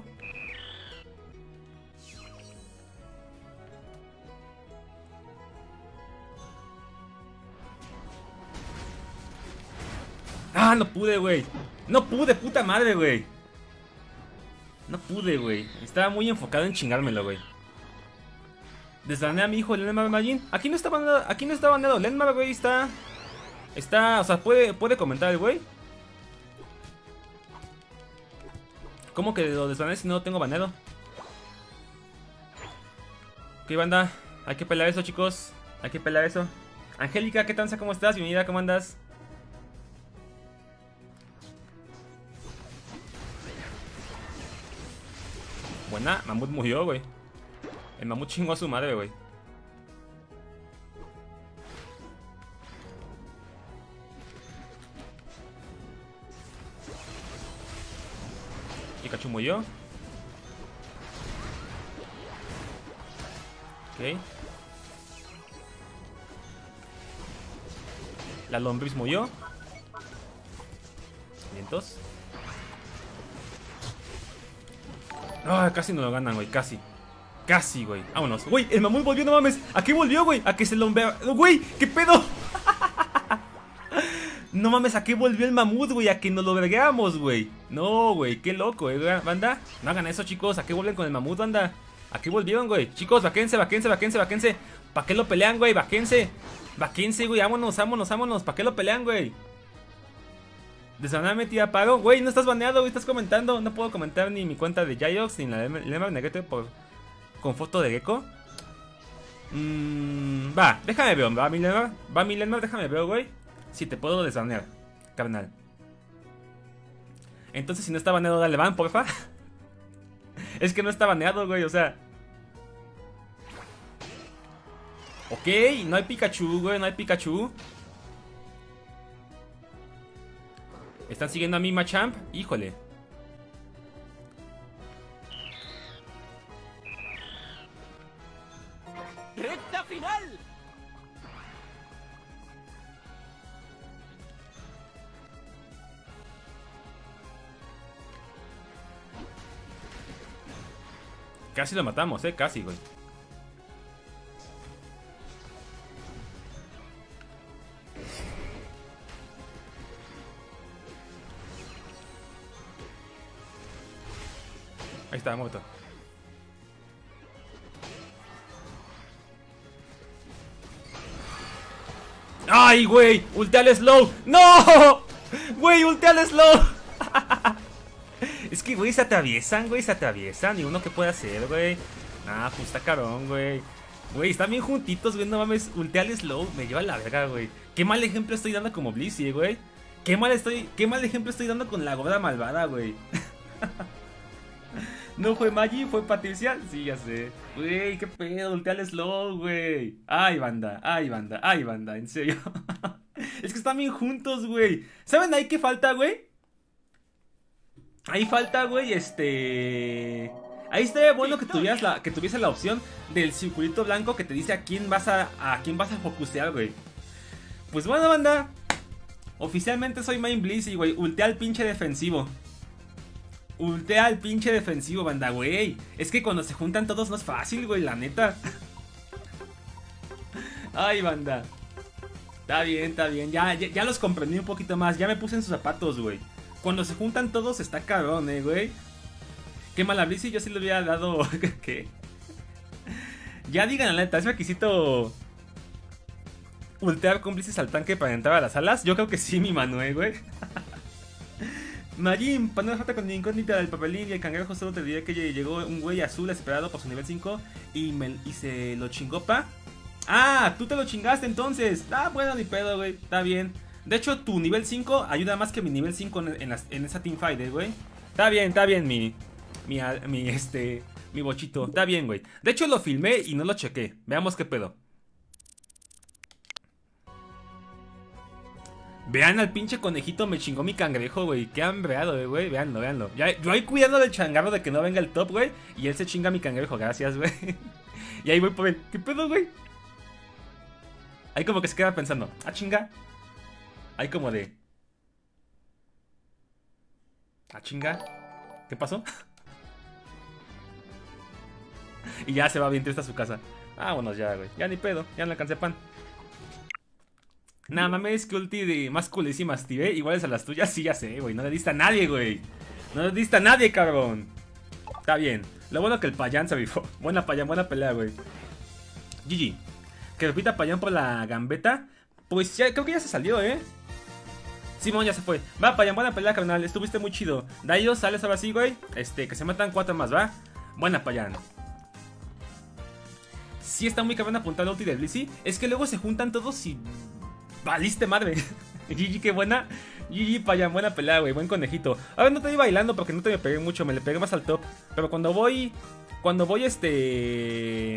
Speaker 1: Ah, no pude, güey. No pude, puta madre, güey. No pude, güey. Estaba muy enfocado en chingármelo, güey. Desbané a mi hijo, Lenmar Majin. Aquí no está baneado, aquí no está baneado. Lenmar, güey, está... Está, o sea, puede, puede comentar el güey. ¿Cómo que lo desbané si no lo tengo baneado? Ok, banda. Hay que pelear eso, chicos. Hay que pelear eso. Angélica, ¿qué tal? ¿Cómo estás? Bienvenida, ¿cómo andas? Buena, Mamut murió, güey. El Mamut chingó a su madre, güey. Pikachu murió. Ok. La lombriz murió. Vientos. Ah, casi no lo ganan, güey, casi. Casi, güey. Vámonos. Güey, el mamut volvió, no mames. ¿A qué volvió, güey? A que se lo vea. Güey, ¿qué pedo? No mames, ¿a qué volvió el mamut, güey? A que nos lo vergueamos, güey. No, güey, qué loco, eh, banda. No hagan eso, chicos. ¿A qué vuelven con el mamut, banda? ¿A qué volvieron, güey? Chicos, vaquense, vaquense, vaquense, vaquense. ¿Para qué lo pelean, güey? Vaquense. Vaquense, güey. Vámonos, vámonos, vámonos. ¿Para qué lo pelean, güey? Desanadamente ya paro. Güey, no estás baneado, güey. Estás comentando. No puedo comentar ni mi cuenta de Jayox ni la de Lemar Negrete por... con foto de Gecko. Mmm, va, déjame ver, va mi Lemar. Va mi Lemar, déjame ver, güey. Si te puedo desbanear, carnal. Entonces, si no está baneado, dale ban, porfa. Es que no está baneado, güey, o sea. Ok, no hay Pikachu, güey, no hay Pikachu. ¿Están siguiendo a mí, Machamp? Híjole.
Speaker 2: ¡Recta final!
Speaker 1: Casi lo matamos, eh, casi, güey. Ahí está, muerto. ¡Ay, güey! ¡Ulti al slow! ¡No! ¡Güey, ulti al slow! Es que, güey, se atraviesan, güey, se atraviesan. ¿Y uno qué puede hacer, güey? Ah, pues está carón, güey. Güey, están bien juntitos, güey, no mames. Ulti al slow, me lleva a la verga, güey. Qué mal ejemplo estoy dando como Blissey, güey. Qué mal estoy, qué mal ejemplo estoy dando con la gorda malvada, güey. ¿No fue Maggie? ¿Fue Patricia? Sí, ya sé. Güey, qué pedo, ultea al slow, güey. Ay, banda, ay, banda, ay, banda, en serio. Es que están bien juntos, güey. ¿Saben ahí qué falta, güey? Ahí falta, güey, este... Ahí estaría bueno que tuvieras la, que tuviese la opción del circulito blanco que te dice a quién vas a, a quién vas a focusear, güey. Pues bueno, banda. Oficialmente soy Main Blissey, güey. Ultea al pinche defensivo. Ultea al pinche defensivo, banda, güey. Es que cuando se juntan todos no es fácil, güey, la neta. Ay, banda. Está bien, está bien. Ya, ya, ya los comprendí un poquito más. Ya me puse en sus zapatos, güey. Cuando se juntan todos está cabrón, eh, güey. Qué mala Blissey, yo sí le hubiera dado... ¿Qué? Ya digan la neta, ¿es requisito ultear con Blissey al tanque para entrar a las alas? Yo creo que sí, mi Manuel, güey. Majin, para no dejarte con la incógnita del papelín y el cangrejo, solo te diré que llegó un güey azul esperado por su nivel cinco y, me, y se lo chingó, pa. Ah, tú te lo chingaste entonces. Ah, bueno, ni pedo, güey, está bien. De hecho, tu nivel cinco ayuda más que mi nivel cinco en, en, las, en esa teamfight, eh, güey. Está bien, está bien, mi... Mi, mi, este, mi bochito. Está bien, güey. De hecho lo filmé y no lo chequé. Veamos qué pedo. Vean al pinche conejito, me chingó mi cangrejo, güey. Qué hambreado, güey. Veanlo, veanlo. Ya, yo ahí cuidando del changarro de que no venga el top, güey. Y él se chinga mi cangrejo, gracias, güey. Y ahí voy por él. ¿Qué pedo, güey? Ahí como que se queda pensando. Ah, chinga. Ahí como de... Ah, chinga. ¿Qué pasó? Y ya se va bien triste a su casa. Vámonos ya, güey. Ya ni pedo. Ya no alcancé pan. Nada mames, que ulti de más coolísimas, tío. Iguales a las tuyas. Sí, ya sé, güey. No le diste a nadie, güey. No le diste a nadie, cabrón. Está bien. Lo bueno que el Payán se rifó. Buena Payán, buena pelea, güey. G G. Que repita Payán por la gambeta. Pues ya, creo que ya se salió, eh. Simón ya se fue. Va, Payán, buena pelea, carnal. Estuviste muy chido. Dayo, sales ahora sí, güey. Este, que se matan cuatro más, ¿va? Buena Payán. Sí está muy cabrón apuntar la ulti de Blissey. Es que luego se juntan todos y... valiste madre. G G, qué buena. G G, Payán, buena pelea, güey. Buen conejito. A ver, no te voy bailando porque no te me pegué mucho. Me le pegué más al top. Pero cuando voy... Cuando voy, este...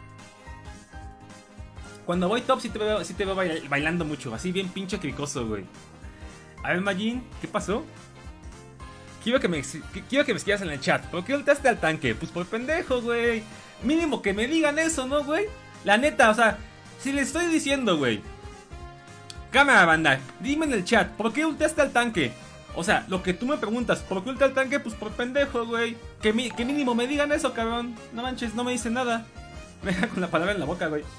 Speaker 1: Cuando voy top sí te veo, sí te veo bailando mucho. Así bien pinche cricoso, güey. A ver, Majin, ¿qué pasó? Quiero que me, quiero que me escribas en el chat. ¿Por qué ultaste al tanque? Pues por pendejo, güey. Mínimo que me digan eso, ¿no, güey? La neta, o sea, si le estoy diciendo, güey. Cámara, banda, dime en el chat, ¿por qué ultaste al tanque? O sea, lo que tú me preguntas, ¿por qué ultaste al tanque? Pues por pendejo, güey. Que, mi, que mínimo me digan eso, cabrón. No manches, no me dicen nada. Me deja con la palabra en la boca, güey.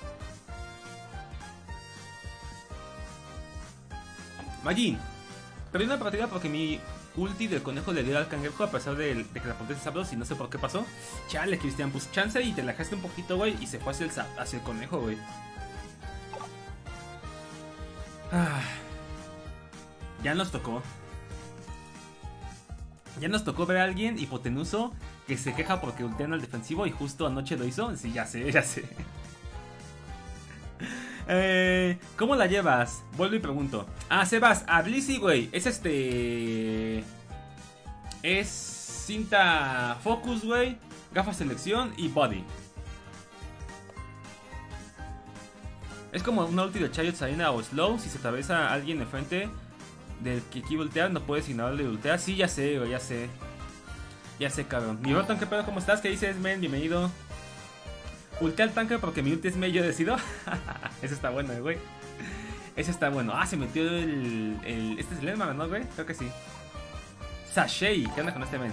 Speaker 1: Majin, perdí una partida porque mi ulti del conejo le dio al cangrejo a pesar de, de que la apunté sabros y no sé por qué pasó. Chale, Cristian, pues chance y te la dejaste un poquito, güey, y se fue hacia el, hacia el conejo, güey. Ah, ya nos tocó. Ya nos tocó ver a alguien hipotenuso que se queja porque ultean al defensivo y justo anoche lo hizo. Sí, ya sé, ya sé. Eh, ¿Cómo la llevas? Vuelvo y pregunto. Ah, Sebas, a Blissey, güey. Es este... Es cinta focus, güey. Gafas selección y body. Es como una ulti de Chariot, Sarina o Slow. Si se atraviesa a alguien de frente del que quiere ultear, no puedes ignorarle ultear. Sí, ya sé, güey, ya sé. Ya sé, cabrón. Mi Rotom, ¿qué pedo? ¿Cómo estás? ¿Qué dices, men? Bienvenido. Ultea al tanque porque mi ulti es medio decido. Ese está bueno, güey. Ese está bueno. Ah, se metió el... el este es el Enderman, ¿no, güey? Creo que sí. Sashay. ¿Qué onda con este men?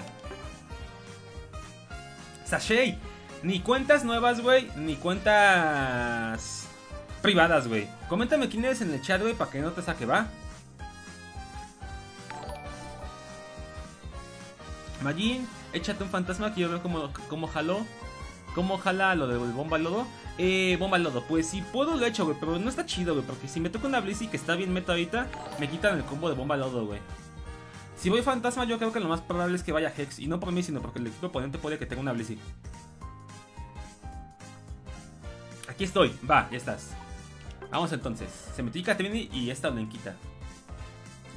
Speaker 1: Sashay. Ni cuentas nuevas, güey. Ni cuentas... privadas, güey. Coméntame quién eres en el chat, güey, para que no te saque, ¿va? Majin, échate un fantasma que yo veo cómo, cómo jaló. ¿Cómo jala lo del bomba lodo? Eh, bomba lodo, pues si puedo lo he hecho, güey, pero no está chido, güey, porque si me toca una Blissey que está bien meta ahorita, me quitan el combo de bomba lodo, güey. Si voy fantasma, yo creo que lo más probable es que vaya Hex, y no por mí, sino porque el equipo oponente puede que tenga una Blissey. Aquí estoy, va, ya estás. Vamos entonces, se metió Catrini y esta blanquita.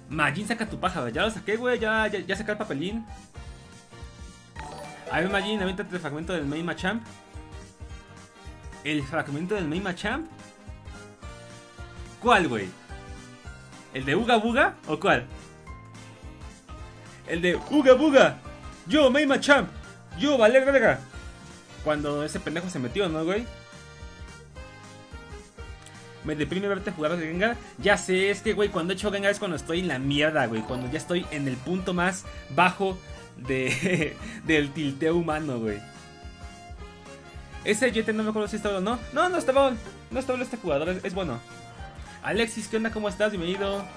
Speaker 1: Majin, saca tu pájaro. Ya lo saqué, güey. Ya, ya, ya saqué el papelín. A ver, Majin, aviéntate el fragmento del main Machamp. ¿El fragmento del main Machamp? ¿Cuál, güey? ¿El de Uga Buga o cuál? El de Uga Buga. Yo, main Machamp. Yo, vale, verga. Cuando ese pendejo se metió, ¿no, güey? Me deprime verte jugar de Gengar. Ya sé, es que, güey, cuando he hecho Gengar es cuando estoy en la mierda, güey. Cuando ya estoy en el punto más bajo de del tilteo humano, güey. Ese Jete no me acuerdo si estaba o no. No, no estaba. No estaba este jugador, es, es bueno. Alexis, ¿qué onda? ¿Cómo estás? Bienvenido.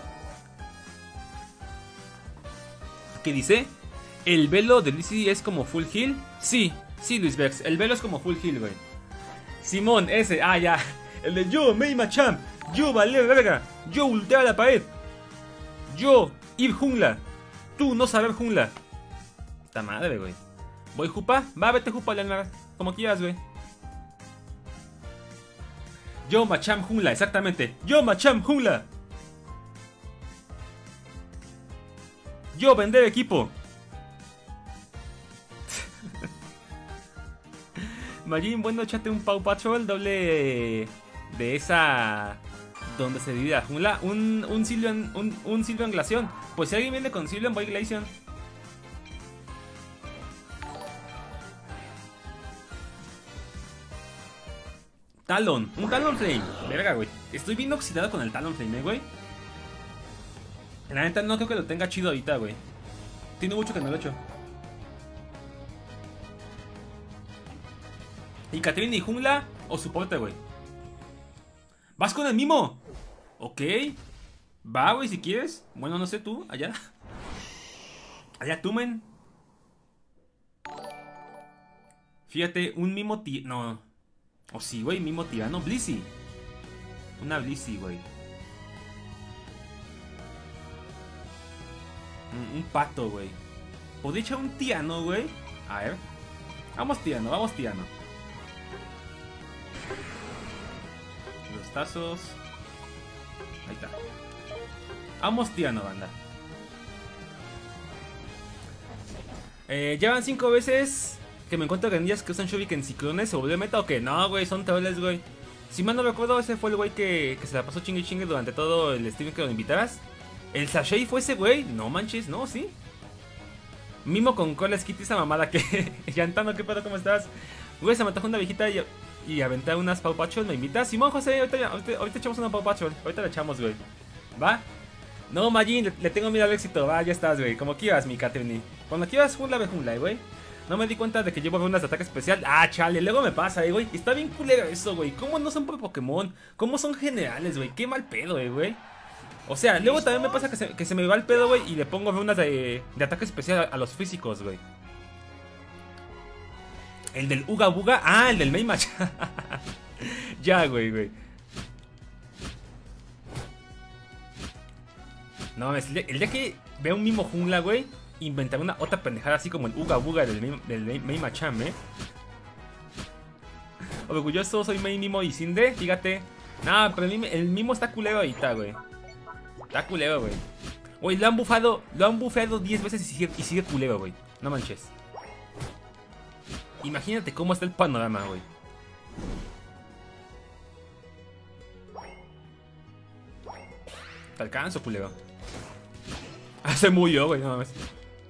Speaker 1: ¿Qué dice? ¿El velo de Lizzie es como full heal? Sí, sí, Luis Vex. El velo es como full heal, güey. Simón, ese. Ah, ya. El de yo, Mei Machamp. Yo, valer verga. Yo, ultear la pared. Yo, ir jungla. Tú, no saber jungla. Puta madre, güey. ¿Voy Jupa? Va, vete Jupa, Leonard. Como quieras, güey. Yo, Machamp jungla, exactamente. Yo, Machamp jungla. Yo, vender equipo. Majin, bueno, échate un Paw Patrol doble de esa donde se divide la jungla. Un, un Sylveon, un, un Sylveon Glaceon. Pues si alguien viene con Sylveon, voy Glaceon. Talon, un Talonflame. Verga, güey. Estoy bien oxidado con el Talonflame, ¿eh, güey? La neta no creo que lo tenga chido ahorita, güey. Tiene mucho que no lo he hecho. ¿Y Katrina y jungla o soporte, güey? ¿Vas con el mimo? Ok. Va, güey, si quieres. Bueno, no sé tú, allá. Allá tú, men. Fíjate, un mimo ti... No. O sí, güey, mimo tirano. Blissey. Una Blissey, güey. Un, un pato, güey. ¿Podría echar un tiano, güey? A ver. Vamos tiano, vamos tiano. Los tazos. Ahí está. Vamos tiano, banda. Eh, llevan cinco veces que me encuentro granillas que usan Shuriken ciclones. ¿Se volvió meta o qué? No, güey, son troles, güey. Si mal no recuerdo, ese fue el güey que, que se la pasó chingue chingue durante todo el stream que lo invitaras. ¿El Sashay fue ese güey? No manches, no, sí. Mimo con cola skitty esa mamada que... Yantano, ¿qué pedo? ¿Cómo estás? Güey, se me atajó una viejita y, y aventar unas Paw Patrol. ¿Me invitas? Simón, José, ahorita, ahorita, ahorita echamos una Paw Patrol. Ahorita la echamos, güey. ¿Va? No, Majin, le, le tengo miedo al éxito. Va, ya estás, güey. Como quieras, mi Catherine. Cuando quieras, jungla, ve jungla, güey. No me di cuenta de que llevo unas de ataque especial. Ah, chale, luego me pasa, eh, güey. Está bien culero eso, güey. ¿Cómo no son por Pokémon? ¿Cómo son generales, güey? Qué mal pedo, eh, güey. O sea, luego también me pasa que se, que se me va el pedo, güey. Y le pongo unas de, de ataque especial a, a los físicos, güey. El del Uga Buga. Ah, el del Mei Machamp. Ya, güey, güey. No, el día, el día que vea un mimo jungla, güey, inventaré una otra pendejada así como el Uga Buga del Mei, del Mei Machamp, eh. Orgulloso, soy Mei Mimo y Cinde, fíjate. No, pero el, el mimo está culero ahorita, güey. Está culero, güey. Güey, lo han bufado, lo han bufado diez veces y sigue, y sigue culero, güey. No manches. Imagínate cómo está el panorama, güey. Te alcanzo, culero. Ah, se murió, güey, no mames.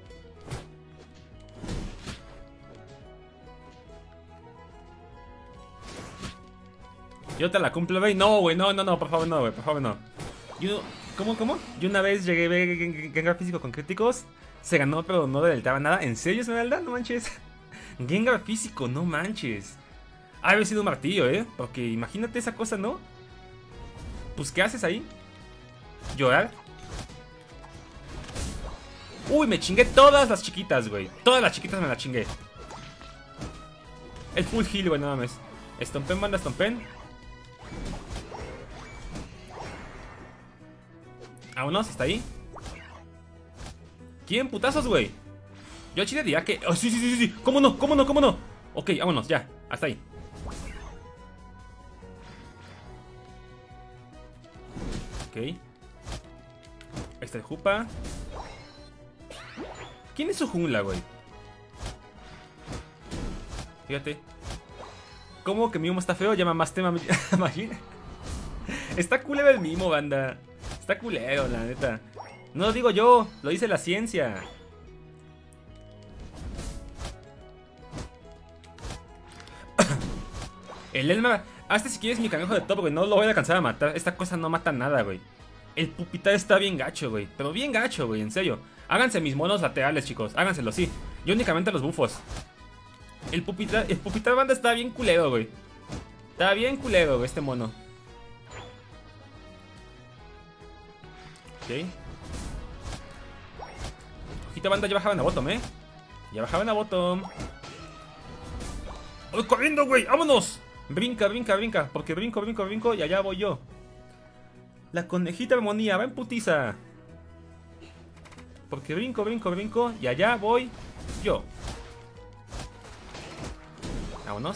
Speaker 1: Yo te la cumplo, güey. No, güey, no, no, no, por favor, no, güey, por favor, no. Yo, ¿cómo, cómo? Yo una vez llegué a ver Gengar físico con críticos. Se ganó, pero no deltaba nada. ¿En serio, Esmeralda? No manches. Gengar físico, no manches. Ha haber sido un martillo, ¿eh? Porque imagínate esa cosa, ¿no? Pues, ¿qué haces ahí? ¿Llorar? Uy, me chingué todas las chiquitas, güey. Todas las chiquitas me las chingué. El full heal, güey, nada más. Estompen, banda, estompen. Vámonos, hasta ahí. ¿Quién putazos, güey? Yo a Chile diría que... Oh, sí, sí, sí, sí. ¿Cómo no? ¿Cómo no? ¿Cómo no? Ok, vámonos, ya. Hasta ahí. Ok. Ahí está el Jupa. ¿Quién es su jungla, güey? Fíjate. ¿Cómo que Mimo está feo? Llama más tema. Imagina. Está culero el Mimo, banda. Está culero, la neta. No lo digo yo, lo dice la ciencia. El Elma. Hazte si quieres mi cangrejo de top, güey. No lo voy a alcanzar a matar. Esta cosa no mata nada, güey. El Pupitar está bien gacho, güey. Pero bien gacho, güey, en serio. Háganse mis monos laterales, chicos. Háganselo, sí. Yo únicamente los bufos. El Pupitar, el Pupitar, banda, está bien culero, güey. Está bien culero, güey, este mono. Ok. Ojita, banda, ya bajaban a bottom, eh. Ya bajaban a bottom. ¡Voy corriendo, güey! ¡Vámonos! Brinca, brinca, brinca. Porque brinco, brinco, brinco y allá voy yo. La conejita armonía va en putiza. Porque brinco, brinco, brinco y allá voy yo. Vámonos.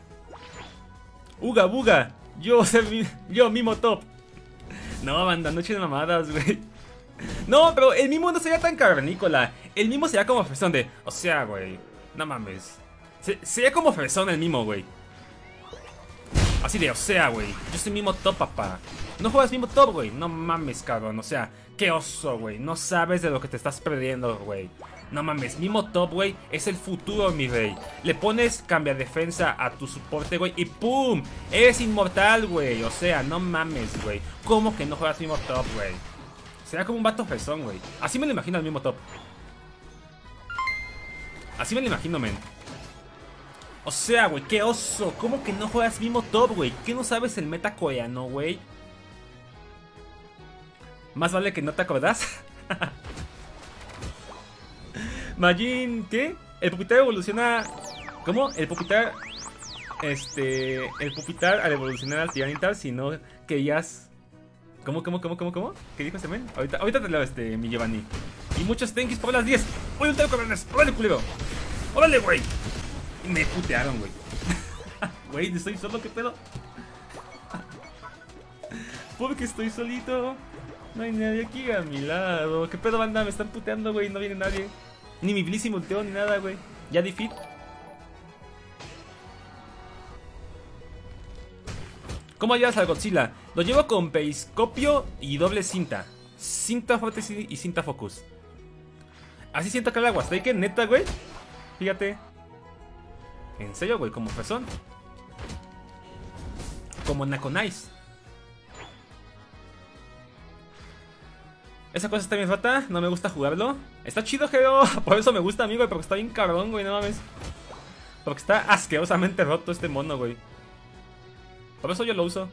Speaker 1: Uga, buga. Yo, yo, Mimo top. No, banda, no echen mamadas, güey. No, pero el Mimo no sería tan cavernícola. El Mimo sería como fresón de... O sea, güey, no mames. Se, sería como fresón el Mimo, güey. Así de, o sea, güey, yo soy Mimo top, papá. No juegas Mimo top, güey. No mames, cabrón, o sea, qué oso, güey. No sabes de lo que te estás perdiendo, güey. No mames, Mimo top, güey, es el futuro, mi rey. Le pones cambia defensa a tu soporte, güey, y ¡pum! Eres inmortal, güey. O sea, no mames, güey. ¿Cómo que no juegas Mimo top, güey? Será como un vato fresón, güey. Así me lo imagino al Mimo top. Así me lo imagino, men. O sea, güey, qué oso. ¿Cómo que no juegas Mimo top, güey? ¿Qué no sabes el meta coreano, güey? Más vale que no te acordás. Majin, ¿qué? El Pupitar evoluciona... ¿Cómo? El Pupitar... Este... El Pupitar al evolucionar al Tiranitar, si no querías... ¿Cómo, cómo, cómo, cómo, cómo? ¿Qué dijo este men? Ahorita, ahorita te leo este, mi Giovanni. Y muchos thank yous por las diez. ¡Oye, un teo, cabrones! ¡Órale, culero! ¡Órale, güey! Me putearon, güey. Güey, estoy solo, ¿qué pedo? Porque estoy solito. No hay nadie aquí a mi lado. ¿Qué pedo, banda? Me están puteando, güey. No viene nadie. Ni mi Blissey multeo ni nada, güey. Ya di fit. ¿Cómo llevas al Godzilla? Lo llevo con periscopio y doble cinta. Cinta fuerte y cinta focus. Así siento que el agua. ¿Está que neta, güey? Fíjate. En serio, güey, como fresón. Como Nakonais. Esa cosa está bien rota, no me gusta jugarlo. Está chido, Geo, por eso me gusta a mí, güey. Porque está bien cabrón, güey, no mames. Porque está asquerosamente roto este mono, güey. Por eso yo lo uso.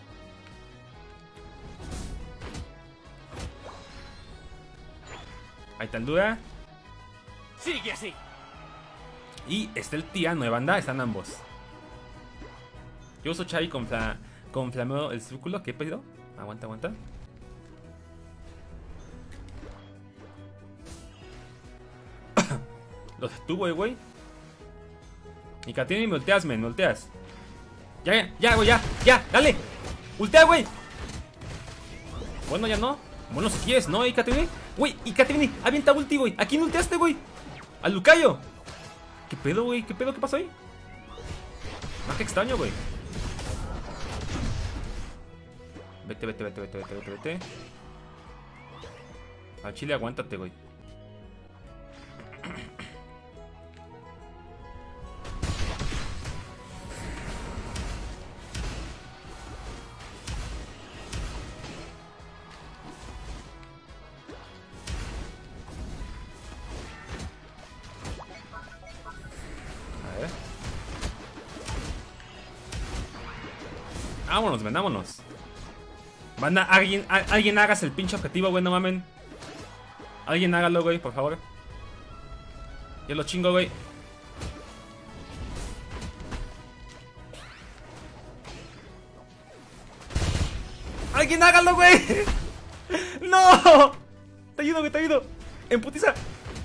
Speaker 1: Ahí está el Dura.
Speaker 2: Sigue así.
Speaker 1: Y está el Tirano de banda, están ambos. Yo uso Chai con, fla, con flameo el círculo. ¿Qué he pedido? Aguanta, aguanta. Los detuvo, eh, güey. Y Katrina, me volteas, men, me volteas. Ya, ya, ya, güey, ya, ya, dale. Ultea, güey. Bueno, ya no. Bueno, si quieres, ¿no? ¿Y Katrina? Güey, y Katrina, avienta ulti, güey. ¿A quién ulteaste, güey? Al Lucayo. ¿Qué pedo, güey? ¿Qué pedo? ¿Qué pasó ahí? Ah, qué extraño, güey. Vete, vete, vete, vete, vete, vete, vete. Al chile, aguántate, güey. Vámonos, ven, vámonos. Banda, alguien, a, alguien hagas el pinche objetivo, güey, no mamen. Alguien hágalo, güey, por favor. Yo lo chingo, güey. ¡Alguien hágalo, güey! ¡No! Te ayudo, güey, te ayudo. En putiza.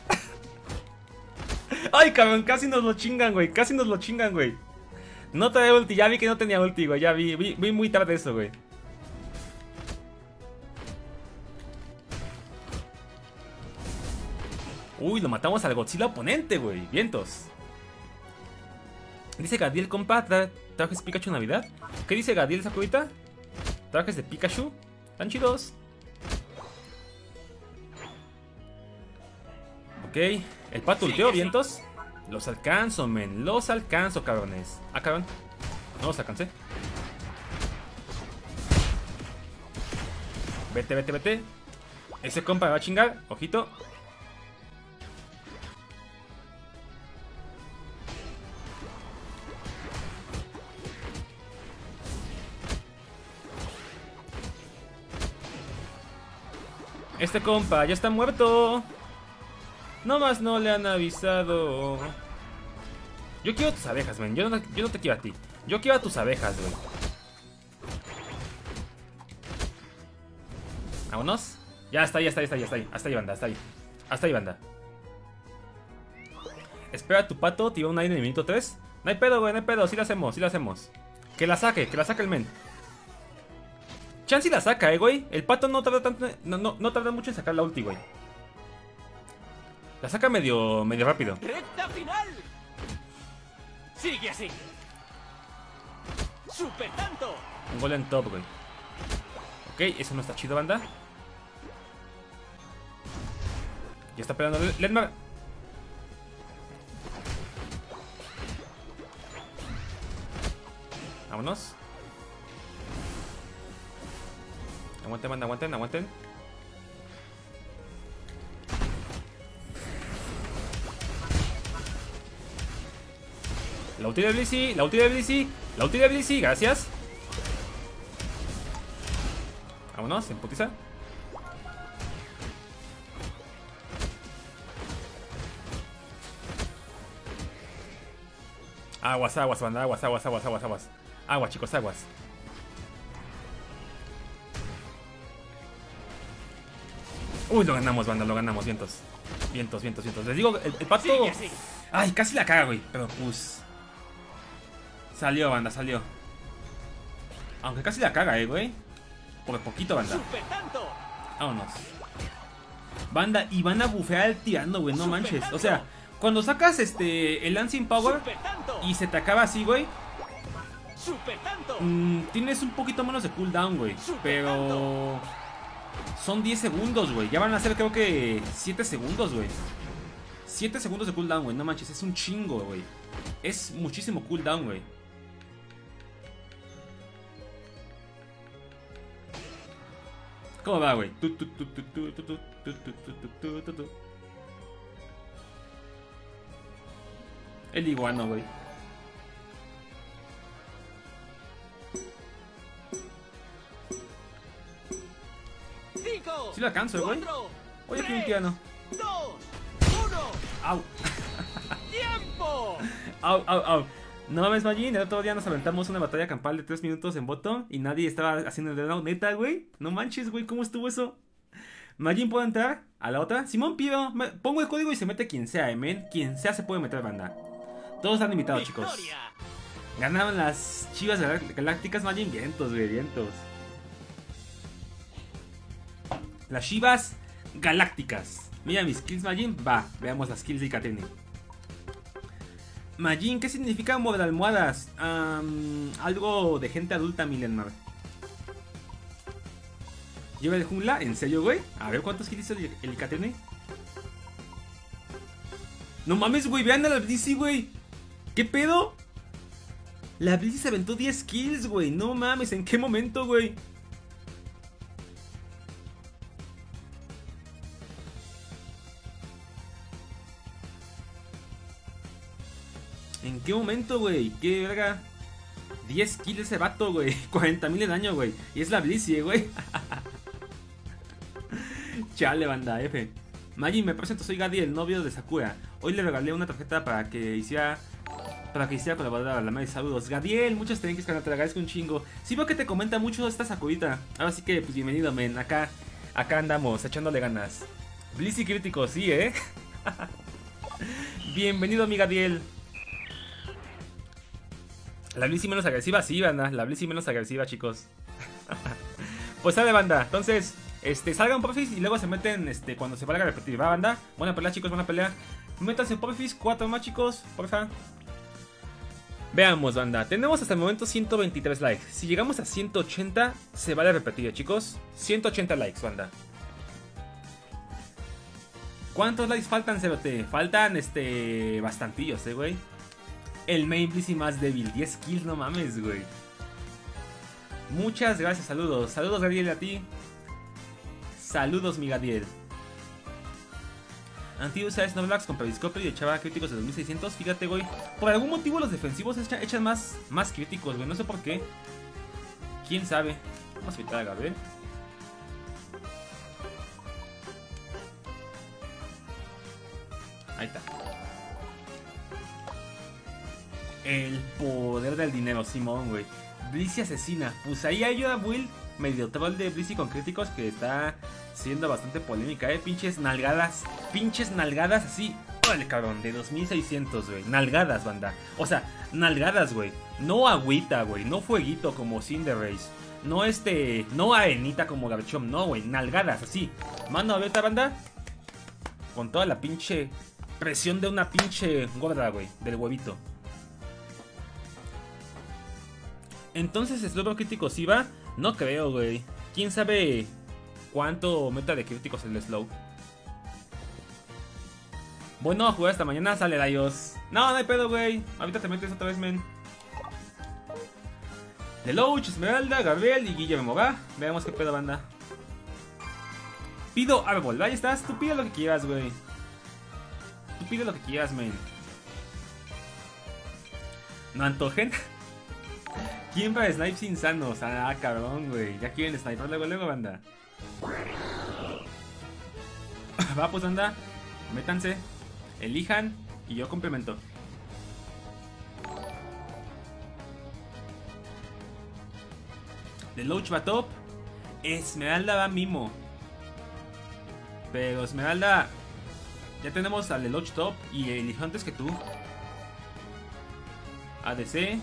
Speaker 1: Ay, cabrón, casi nos lo chingan, güey. Casi nos lo chingan, güey. No trae ulti, ya vi que no tenía ulti, güey. Ya vi, vi, vi muy tarde eso, güey. Uy, lo matamos al Godzilla oponente, güey. Vientos. Dice Gadiel, compa, tra trajes Pikachu Navidad. ¿Qué dice Gadiel esa cubita? Trajes de Pikachu. Están chidos. Ok, el pato ulteo, vientos. Los alcanzo, men. Los alcanzo, cabrones. Ah, cabrón. No los alcancé. Vete, vete, vete. Ese compa me va a chingar. Ojito. Este compa ya está muerto. Nomás no le han avisado. Yo quiero tus abejas, men. Yo no, yo no te quiero a ti. Yo quiero a tus abejas, güey. Vámonos. Ya está ahí, ya está ahí, ya está ahí, ya está ahí. Hasta ahí, banda, hasta ahí. Hasta ahí, banda. Espera tu pato, tira un aire en el minuto tres. No hay pedo, güey, no hay pedo. Sí la hacemos, sí la hacemos. Que la saque, que la saque el men. Chansey la saca, eh, güey. El pato no tarda tanto. No, no, no tarda mucho en sacar la ulti, güey. La saca medio, medio rápido.
Speaker 2: ¡Recta final! ¡Sigue así! ¡Super tanto!
Speaker 1: Un gol en top, güey. Ok, eso no está chido, banda. Ya está pegando Ledmar. Vámonos. Aguanten, banda, aguanten, aguanten. La ulti de Blissey, la ulti de Blissey, la ulti de Blissey, gracias. Vámonos, en putiza. Aguas, aguas, banda, aguas, aguas, aguas, aguas, aguas. Aguas, chicos, aguas. Uy, lo ganamos, banda, lo ganamos, vientos. Vientos, vientos, vientos. Les digo, el, el pato... Ay, casi la caga, güey. Pero pues... Salió, banda, salió. Aunque casi la caga, eh, güey. Por poquito, banda. Vámonos. Banda, y van a bufear tirando, güey, no manches. O sea, cuando sacas este el Lancing Power y se te acaba así, güey, mmm, tienes un poquito menos de cooldown, güey. Pero... Son diez segundos, güey. Ya van a ser, creo que siete segundos, güey. siete segundos de cooldown, güey. No manches, es un chingo, güey. Es muchísimo cooldown, güey. ¿Cómo va, güey? El iguano, güey. Sí lo alcanzo, güey. Oye, aquí un piano. Au.
Speaker 2: ¡Tiempo!
Speaker 1: Au, au, au. No mames, Majin, el otro día nos aventamos una batalla campal de tres minutos en bottom y nadie estaba haciendo el dedo, neta, güey. No manches, güey, ¿cómo estuvo eso? Majin, ¿puedo entrar a la otra? Simón Pido, me pongo el código y se mete quien sea, eh, men. Quien sea se puede meter, banda. Todos están invitados, chicos. Ganaron las Chivas Galácticas, Majin. Vientos, güey, vientos. Las Chivas Galácticas. Mira mis skills, Majin. Va, veamos las skills de Ikaterini. Majin, ¿qué significa mover almohadas? Um, algo de gente adulta, Milenmar. ¿Lleva el jungla? ¿En serio, güey? A ver, ¿cuántos kills hizo el, el Ikaterini? No mames, güey, vean a la Blissey, güey. ¿Qué pedo? La Blissey se aventó diez kills, güey. No mames, ¿en qué momento, güey? ¿En qué momento, güey? ¿Qué verga? diez kills ese vato, güey. cuarenta mil de daño, güey. Y es la Blissey, güey. Chale, banda, F. Majin, me presento, soy Gadi, el novio de Sakura. Hoy le regalé una tarjeta para que hiciera... Para que hiciera colaborar a la madre. Saludos. Gadiel, muchos tienen que canal, te lo agradezco un chingo. Sí veo que te comenta mucho esta Sakurita. Ahora sí que, pues bienvenido, men. Acá, acá andamos, echándole ganas. Blissey crítico, sí, ¿eh? Bienvenido, mi Gadiel. La Blissey menos agresiva, sí, banda. La Blissey menos agresiva, chicos. Pues sale, banda. Entonces, Este, salgan Profis y luego se meten este, cuando se valga a repetir. ¿Va, banda? Buena pelea, chicos, buena pelea. Métanse Profis, cuatro más, chicos, porfa. Veamos, banda. Tenemos hasta el momento ciento veintitrés likes. Si llegamos a ciento ochenta, se vale repetir, chicos. ciento ochenta likes, banda. ¿Cuántos likes faltan, Cerote? Faltan, este... bastantillos, eh, güey. El main Blissey más débil. diez kills, no mames, güey. Muchas gracias, saludos. Saludos, Gadiel, a ti. Saludos, mi Gadiel. Antiguo usa Snowblacks con Periscope y echaba críticos de dos mil seiscientos. Fíjate, güey. Por algún motivo los defensivos echan, echan más, más críticos, güey. No sé por qué. ¿Quién sabe? Vamos a evitar a Gabriel. Ahí está. El poder del dinero, Simón, güey. Blissey asesina. Pues ahí hay una build medio troll de Blissey con críticos que está siendo bastante polémica, eh. Pinches nalgadas. Pinches nalgadas así. Órale, cabrón. De dos mil seiscientos, güey. Nalgadas, banda. O sea, nalgadas, güey. No agüita, güey. No fueguito como Cinderace. No este. No arenita como Garchomp. No, güey. Nalgadas, así. Mano abierta, banda. Con toda la pinche presión de una pinche gorda, güey. Del huevito. Entonces, ¿Slow críticos sí va? No creo, güey. ¿Quién sabe cuánto meta de críticos el Slow? Bueno, a jugar esta mañana, sale Daios. No, no hay pedo, güey. Ahorita te metes otra vez, men. Deloach, Esmeralda, Gabriel y Guillermo, ¿va? Veamos qué pedo, banda. Pido árbol, ahí estás. Tú pide lo que quieras, güey. Tú pide lo que quieras, men. ¿No antojen? ¿Quién para snipes insanos? Ah, cabrón, güey. Ya quieren sniper luego, luego, banda. Va, pues, anda. Métanse. Elijan. Y yo complemento. Deloach va top. Esmeralda va mimo. Pero Esmeralda... Ya tenemos al Deloach top. Y eligió antes que tú. A D C.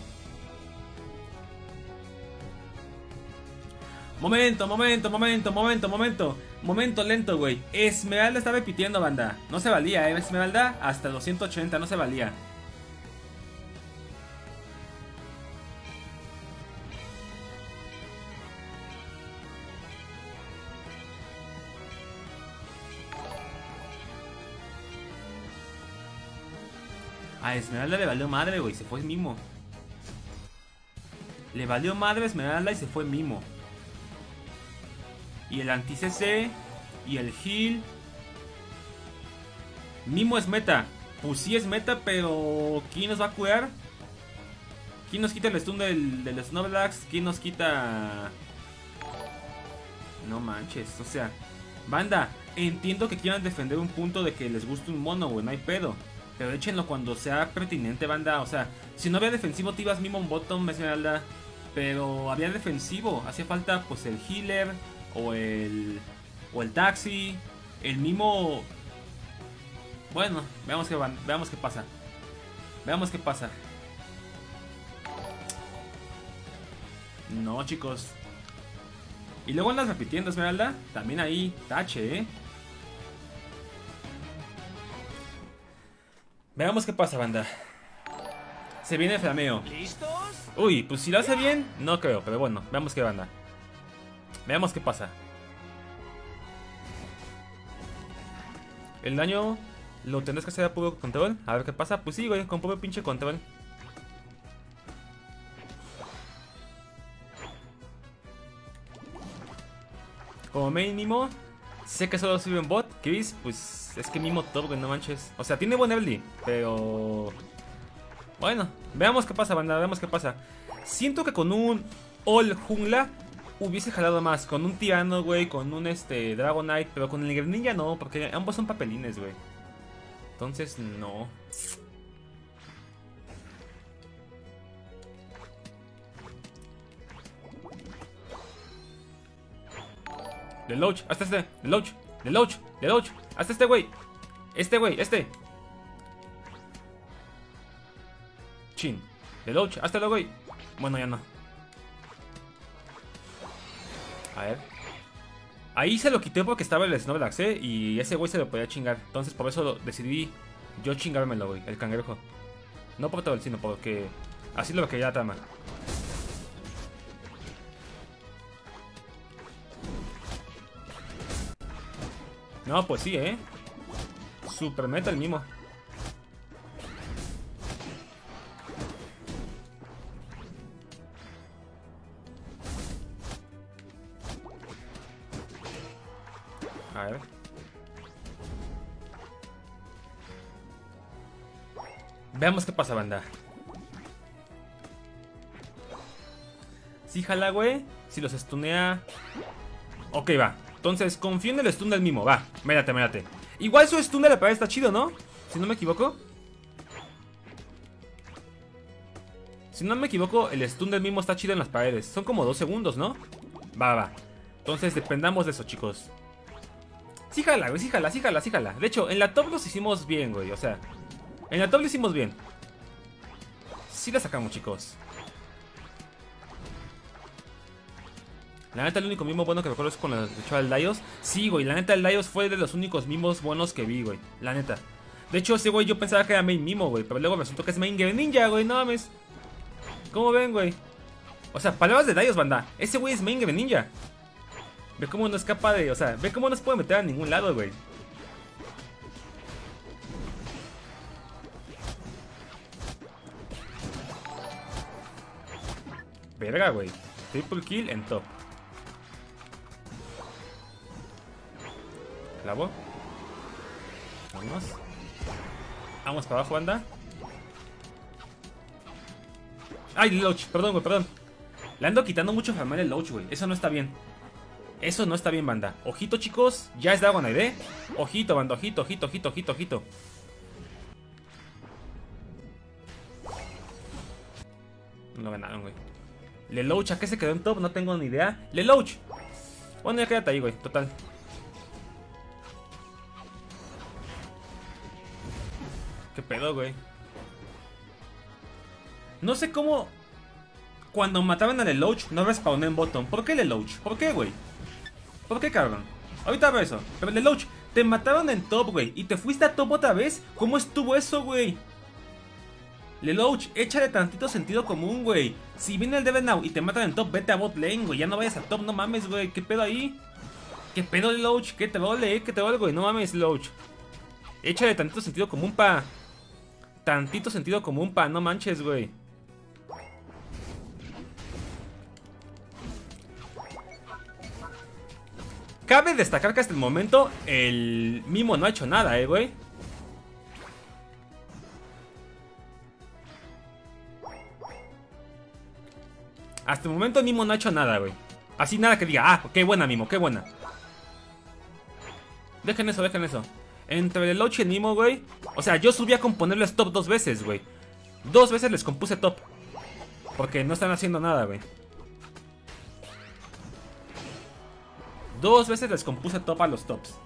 Speaker 1: Momento, momento, momento, momento, momento. Momento lento, güey. Esmeralda está repitiendo, banda. No se valía, eh. Esmeralda hasta los ciento ochenta, no se valía. A Esmeralda le valió madre, güey. Se fue mimo. Le valió madre a Esmeralda y se fue mimo. Y el anti-C C. Y el heal. Mimo es meta. Pues sí es meta, pero ¿quién nos va a curar? ¿Quién nos quita el stun del, del Snorlax? ¿Quién nos quita...? No manches, o sea... Banda, entiendo que quieran defender un punto de que les guste un mono, güey, no hay pedo. Pero échenlo cuando sea pertinente, banda. O sea, si no había defensivo, te ibas Mimo en bottom, Esmeralda. Pero había defensivo. Hacía falta, pues, el healer. O el... O el taxi. El Mimo... Bueno, veamos qué, van, veamos qué pasa. Veamos qué pasa. No, chicos. Y luego andas repitiendo, Esmeralda. También ahí, tache, eh. Veamos qué pasa, banda. Se viene el flameo.
Speaker 2: ¿Listos?
Speaker 1: Uy, pues si lo hace bien, no creo, pero bueno, veamos qué banda. Veamos qué pasa. El daño lo tendrás que hacer a puro control. A ver qué pasa. Pues sí, güey, con puro pinche control. Como main Mimo, sé que solo sirve en bot. Chris, pues es que Mimo top, güey, no manches. O sea, tiene buen early, pero... Bueno, veamos qué pasa, banda, veamos qué pasa. Siento que con un All Jungla hubiese jalado más. Con un Tirano, güey, con un este Dragonite. Pero con el Greninja no, porque ambos son papelines, güey. Entonces, no. Deloach, hasta este, Deloach, Deloach, Deloach, hasta este, güey. Este, güey, este. Chin. Deloach, hasta luego, güey. Bueno, ya no. A ver. Ahí se lo quité porque estaba el Snorlax, ¿eh? Y ese güey se lo podía chingar. Entonces por eso decidí yo chingármelo, güey, el cangrejo. No por todo el sino porque así lo quería la trama. No, pues sí, ¿eh? Super meta el mimo. A ver. Veamos qué pasa, banda. Si jala, güey. Si los stunea. Ok, va. Entonces, confío en el stun del mimo. Va, mírate, mírate. Igual su stun de la pared está chido, ¿no? Si no me equivoco. Si no me equivoco, el stun del mimo está chido en las paredes. Son como dos segundos, ¿no? Va, va. Entonces, dependamos de eso, chicos. Sí jala, güey, sí jala, sí jala, sí jala. De hecho, en la top los hicimos bien, güey. O sea, en la top lo hicimos bien. Sí la sacamos, chicos. La neta, el único mimo bueno que recuerdo es con el hecho del Daios. Sí, güey, la neta, el Daios fue de los únicos mimos buenos que vi, güey. La neta. De hecho, ese güey yo pensaba que era main mimo, güey. Pero luego me resultó que es main Greninja, güey. No mames. ¿Cómo ven, güey? O sea, palabras de Daios, banda. Ese güey es main Greninja. Ve cómo no escapa de... O sea, ve cómo no se puede meter a ningún lado, güey. Verga, güey. Triple kill en top. Clavo. Vamos. Vamos para abajo, banda. Ay, Loach, perdón, güey, perdón. Le ando quitando mucho farmar el Loach, güey. Eso no está bien. Eso no está bien, banda. Ojito, chicos. Ya es Dragonite, ¿eh? Ojito, banda, ojito, ojito, ojito, ojito, ojito. No lo ganaron, güey. Lelouch, ¿a qué se quedó en top? No tengo ni idea. Lelouch. Bueno, ya quédate ahí, güey. Total. ¿Qué pedo, güey? No sé cómo... Cuando mataban a Lelouch no respawné en bottom. ¿Por qué Lelouch? ¿Por qué, güey? ¿Por qué, cabrón? Ahorita veo eso. Pero Lelouch, te mataron en top, güey. Y te fuiste a top otra vez. ¿Cómo estuvo eso, güey? Lelouch, échale tantito sentido común, güey. Si viene el Devil Now y te matan en top, vete a bot lane, güey. Ya no vayas a top, no mames, güey. ¿Qué pedo ahí? ¿Qué pedo, Lelouch? ¿Qué te vale, eh? ¿Qué te vale, güey? No mames, Lelouch. Échale tantito sentido común, pa. Tantito sentido común, pa. No manches, güey. Cabe destacar que hasta el momento el mimo no ha hecho nada, eh, güey. Hasta el momento Mimo no ha hecho nada, güey. Así nada que diga, ah, qué buena Mimo, qué buena. Dejen eso, dejen eso. Entre el Lelouch y el Mimo, güey. O sea, yo subí a componerles top dos veces, güey. Dos veces les compuse top. Porque no están haciendo nada, güey. Dos veces les compuse top a los tops.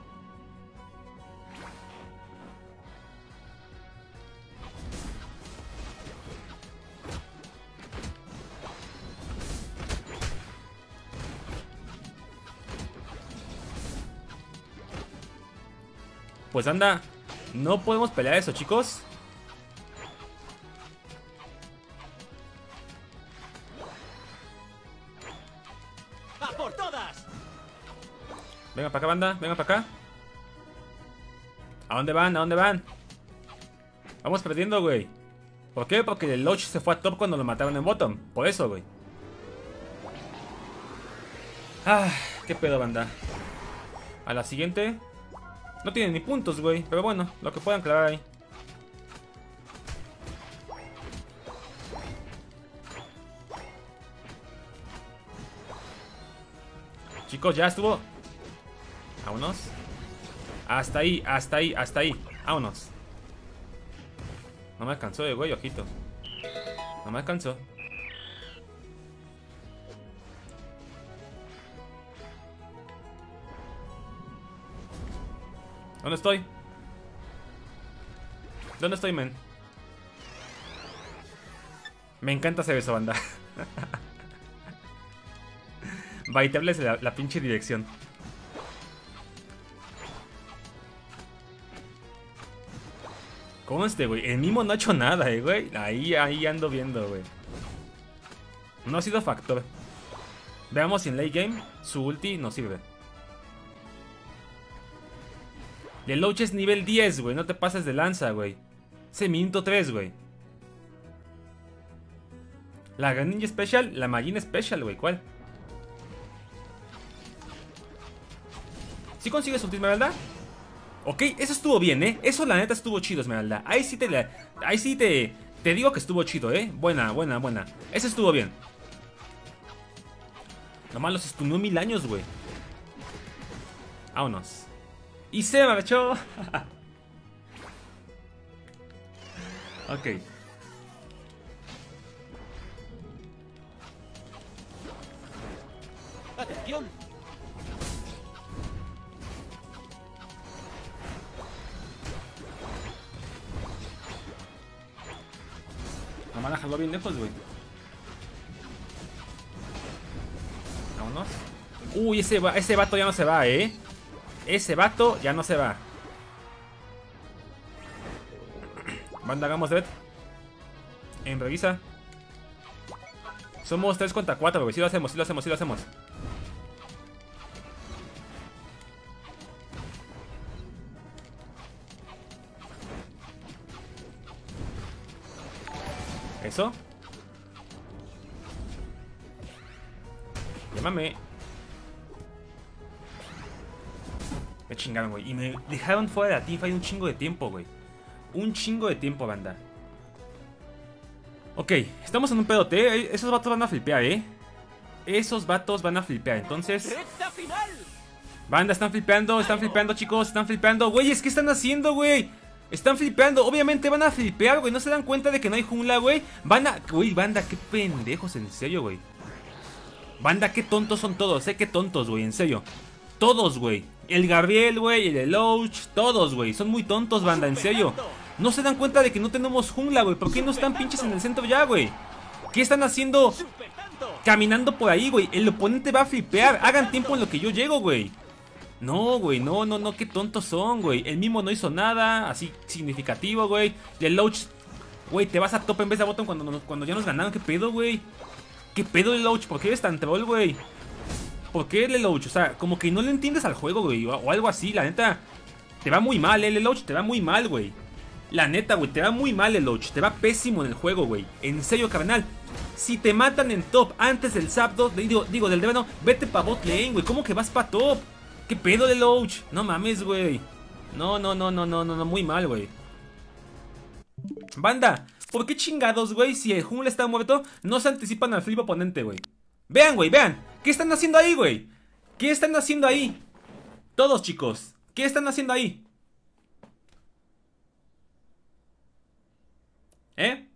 Speaker 1: Pues anda, no podemos pelear eso, chicos.
Speaker 2: ¡A por todas!
Speaker 1: Venga para acá, banda, venga para acá. ¿A dónde van? ¿A dónde van? Vamos perdiendo, güey. ¿Por qué? Porque el Lelouch se fue a top cuando lo mataron en bottom. Por eso, güey. Ah, qué pedo, banda. A la siguiente. No tienen ni puntos, güey. Pero bueno, lo que puedan clavar ahí. Chicos, ya estuvo. Vámonos. Hasta ahí, hasta ahí, hasta ahí. Vámonos. No me alcanzó, eh, güey, ojito. No me alcanzó. ¿Dónde estoy? ¿Dónde estoy, men? Me encanta hacer eso, banda. Baitearles la, la pinche dirección. Conste, güey. El Mimo no ha hecho nada, eh, güey. Ahí, ahí ando viendo, güey. No ha sido factor. Veamos si en late game su ulti nos sirve. El Lelouch es nivel diez, güey. No te pases de lanza, güey. Ese minuto tres, güey. La Greninja Special, la Magin Special, güey. ¿Cuál? ¿Sí consigues ulti, Esmeralda? Ok, eso estuvo bien, ¿eh? Eso la neta estuvo chido, Esmeralda. Ahí sí te la... Ahí sí te... Te digo que estuvo chido, ¿eh? Buena, buena, buena. Eso estuvo bien. Nomás los stuneó mil años, güey. Vámonos. Y se marchó. Ok.
Speaker 2: ¡Atención!
Speaker 1: Nomás la jaló bien lejos, güey. Vámonos. Uy, ese, ese vato ya no se va, ¿eh? Ese vato ya no se va. Banda, hagamos red. En revisa. Somos tres contra cuatro, güey. Sí lo hacemos, sí lo hacemos, sí lo hacemos. Eso. Llámame. Me chingaron, güey. Y me dejaron fuera de la teamfight un chingo de tiempo, güey. Un chingo de tiempo, banda. Ok, estamos en un pedote. Esos vatos van a flipear, eh. Esos vatos van a flipear, entonces.
Speaker 2: ¡Recta final!
Speaker 1: Banda, están flipeando, están flipeando, chicos. Están flipeando. Güeyes, ¿qué están haciendo, güey? Están flipeando, obviamente van a flipear, güey. No se dan cuenta de que no hay jungla, güey. Van a... Güey, banda, qué pendejos, en serio, güey. Banda, qué tontos son todos, eh. Qué tontos, güey, en serio. Todos, güey. El Gabriel, güey, el Lelouch, todos, güey. Son muy tontos, banda, en serio. No se dan cuenta de que no tenemos jungla, güey. ¿Por qué no están pinches en el centro ya, güey? ¿Qué están haciendo caminando por ahí, güey? El oponente va a flipear. Hagan tiempo en lo que yo llego, güey. No, güey, no, no, no, qué tontos son, güey. El Mimo no hizo nada así significativo, güey. El Lelouch, güey, te vas a top en vez de a bottom cuando, cuando ya nos ganaron. ¿Qué pedo, güey? ¿Qué pedo, Lelouch? ¿Por qué eres tan troll, güey? ¿Por qué, Lelouch? O sea, como que no le entiendes al juego, güey. O, o algo así, la neta. Te va muy mal, eh, Lelouch. Te va muy mal, güey. La neta, güey, te va muy mal, Lelouch. Te va pésimo en el juego, güey. En serio, carnal. Si te matan en top antes del Zapdos, digo, digo del Dreno, vete pa' bot lane, güey. ¿Cómo que vas pa' top? ¿Qué pedo, Lelouch? No mames, güey. No, no, no, no, no, no, no, muy mal, güey. Banda, ¿por qué chingados, güey? Si el jungla está muerto, no se anticipan al flip oponente, güey. Vean, güey, vean. ¿Qué están haciendo ahí, güey? ¿Qué están haciendo ahí? Todos, chicos. ¿Qué están haciendo ahí? ¿Eh?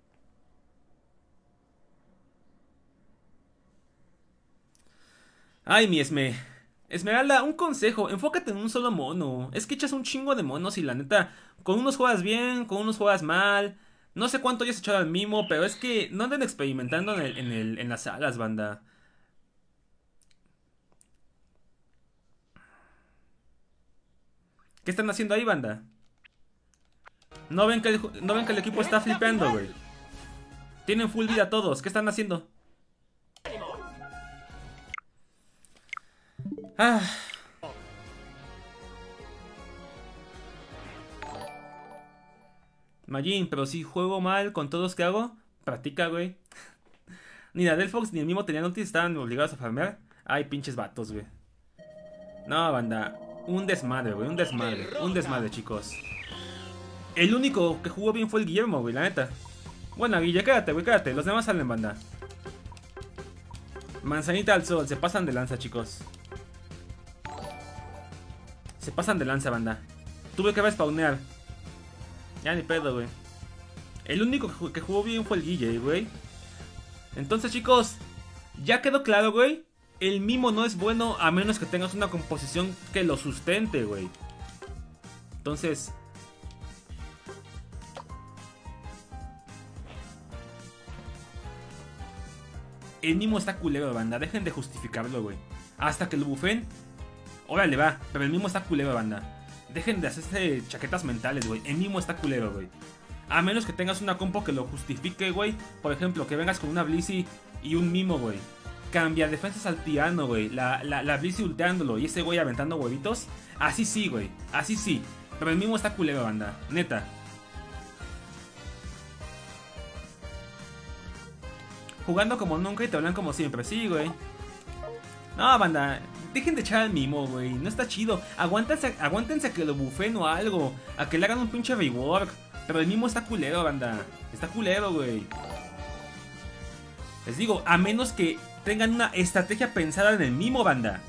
Speaker 1: Ay, mi Esme. Esmeralda, un consejo. Enfócate en un solo mono. Es que echas un chingo de monos y la neta, con unos juegas bien, con unos juegas mal. No sé cuánto hayas echado al Mimo, pero es que no anden experimentando en, el, en, el, en las salas, banda. ¿Qué están haciendo ahí, banda? ¿No ven que el, no ven que el equipo está flipeando, güey? Tienen full vida todos. ¿Qué están haciendo? Ah. Magin, pero si juego mal con todos que hago, practica, güey. Ni la Delphox ni el mismo tenían ultis, estaban obligados a farmear. Ay, pinches vatos, güey. No, banda. Un desmadre, güey. Un desmadre. Un desmadre, chicos. El único que jugó bien fue el Guillermo, güey, la neta. Bueno, Guille, quédate, güey, quédate. Los demás salen, banda. Manzanita al sol. Se pasan de lanza, chicos. Se pasan de lanza, banda. Tuve que respawnear. Ya ni pedo, güey. El único que jugó bien fue el Guille, güey. Entonces, chicos, ya quedó claro, güey. El Mimo no es bueno a menos que tengas una composición que lo sustente, güey. Entonces... El Mimo está culero, banda. Dejen de justificarlo, güey. Hasta que lo bufen. Órale, va. Pero el Mimo está culero, banda. Dejen de hacerse chaquetas mentales, güey. El Mimo está culero, güey. A menos que tengas una compo que lo justifique, güey. Por ejemplo, que vengas con una Blissey y un Mimo, güey. Cambia defensas al tirano, güey. La, la, la Blissey ulteándolo y ese güey aventando huevitos. Así sí, güey. Así sí. Pero el Mimo está culero, banda. Neta. Jugando como nunca y te hablan como siempre. Sí, güey. No, banda. Dejen de echar al Mimo, güey. No está chido. Aguántense, aguántense a que lo bufen o algo. A que le hagan un pinche rework. Pero el Mimo está culero, banda. Está culero, güey. Les digo, a menos que tengan una estrategia pensada en el Mimo, banda.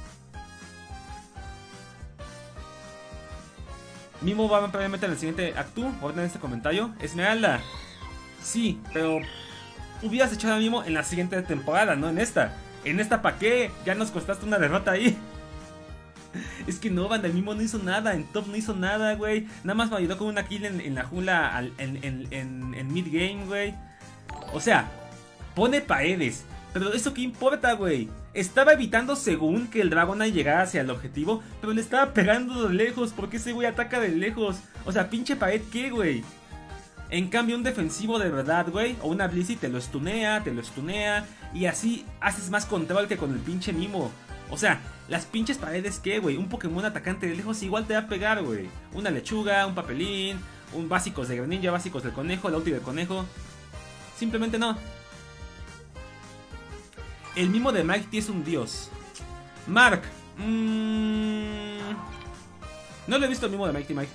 Speaker 1: Mimo va probablemente en el siguiente acto. Voy a tener este comentario. Esmeralda. Sí, pero hubieras echado a Mimo en la siguiente temporada, no en esta. En esta, ¿pa' qué? Ya nos costaste una derrota ahí. Es que no, banda, el Mimo no hizo nada. En top no hizo nada, güey. Nada más me ayudó con una kill en, en la jungla al, en, en, en, en mid game, güey. O sea, pone paredes. Pero eso qué importa, güey. Estaba evitando según que el Dragonite llegara hacia el objetivo, pero le estaba pegando de lejos. ¿Por qué ese güey ataca de lejos? O sea, pinche pared, ¿qué, güey? En cambio, un defensivo de verdad, güey, o una Blissey te lo stunea, te lo stunea, y así haces más control que con el pinche Mimo. O sea, las pinches paredes, ¿qué, güey? Un Pokémon atacante de lejos igual te va a pegar, güey. Una lechuga, un papelín, un básicos de Greninja, básicos del conejo, la ulti del conejo. Simplemente no. El Mimo de Mighty es un dios. Mark. Mmm... No lo he visto el Mimo de Mighty Mike.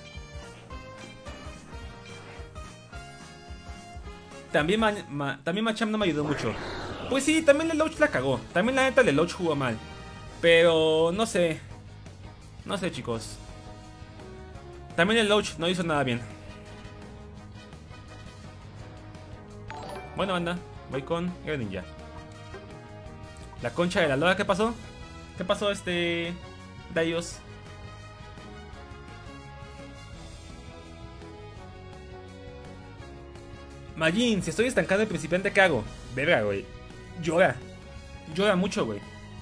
Speaker 1: También, ma, ma, también Machamp no me ayudó mucho. Pues sí, también Lelouch la cagó. También la neta Lelouch jugó mal. Pero no sé. No sé, chicos. También Lelouch no hizo nada bien. Bueno, anda. Voy con Greninja. La concha de la lora, ¿qué pasó? ¿Qué pasó, este... Daios? Majin, si estoy estancado de principiante, ¿qué hago? Verga, güey. Llora. Llora mucho, güey.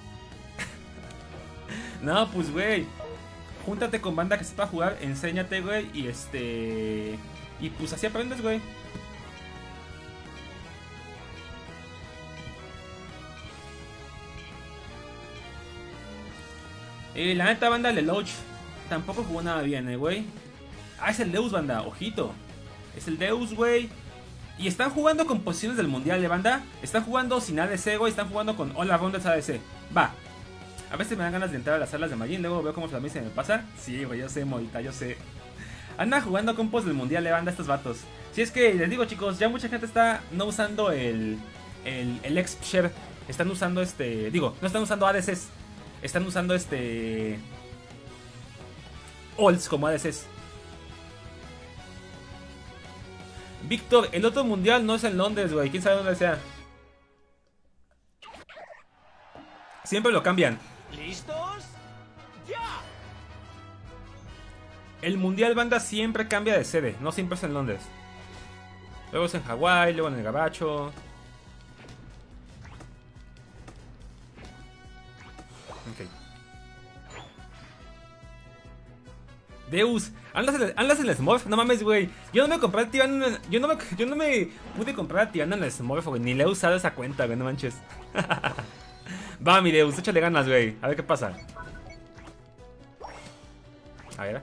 Speaker 1: No, pues, güey. Júntate con banda que sepa jugar, enséñate, güey. Y este... Y pues así aprendes, güey. Eh, la neta, banda, Lelouch tampoco jugó nada bien, eh, güey. Ah, es el Deus, banda, ojito. Es el Deus, güey. Y están jugando con posiciones del mundial, de banda. Están jugando sin A D C, güey. Están jugando con All Around A D C. Va. A veces me dan ganas de entrar a las salas de Majin. Luego veo cómo Flamey se me pasa. Sí, güey, yo sé, Morita, yo sé. Andan jugando con pos del mundial, de banda, estos vatos. Si es que, les digo, chicos, ya mucha gente está no usando el... El, el X-Share. Están usando este... Digo, no están usando A D Cs. Están usando este... Olds como A D Cs. Víctor, el otro mundial no es en Londres, güey. ¿Quién sabe dónde sea? Siempre lo cambian.
Speaker 2: ¿Listos? ¡Ya!
Speaker 1: El mundial, banda, siempre cambia de sede. No siempre es en Londres. Luego es en Hawái, luego en el Gabacho. Ok. Deus, ¿andas en, ¿andas en el Smurf? No mames, güey. Yo no me compré a Tirano en, yo, no me, yo no me pude comprar a Tirano en el Smurf, güey. Ni le he usado esa cuenta, güey, no manches. Va, mi Deus, échale ganas, güey. A ver qué pasa. A ver.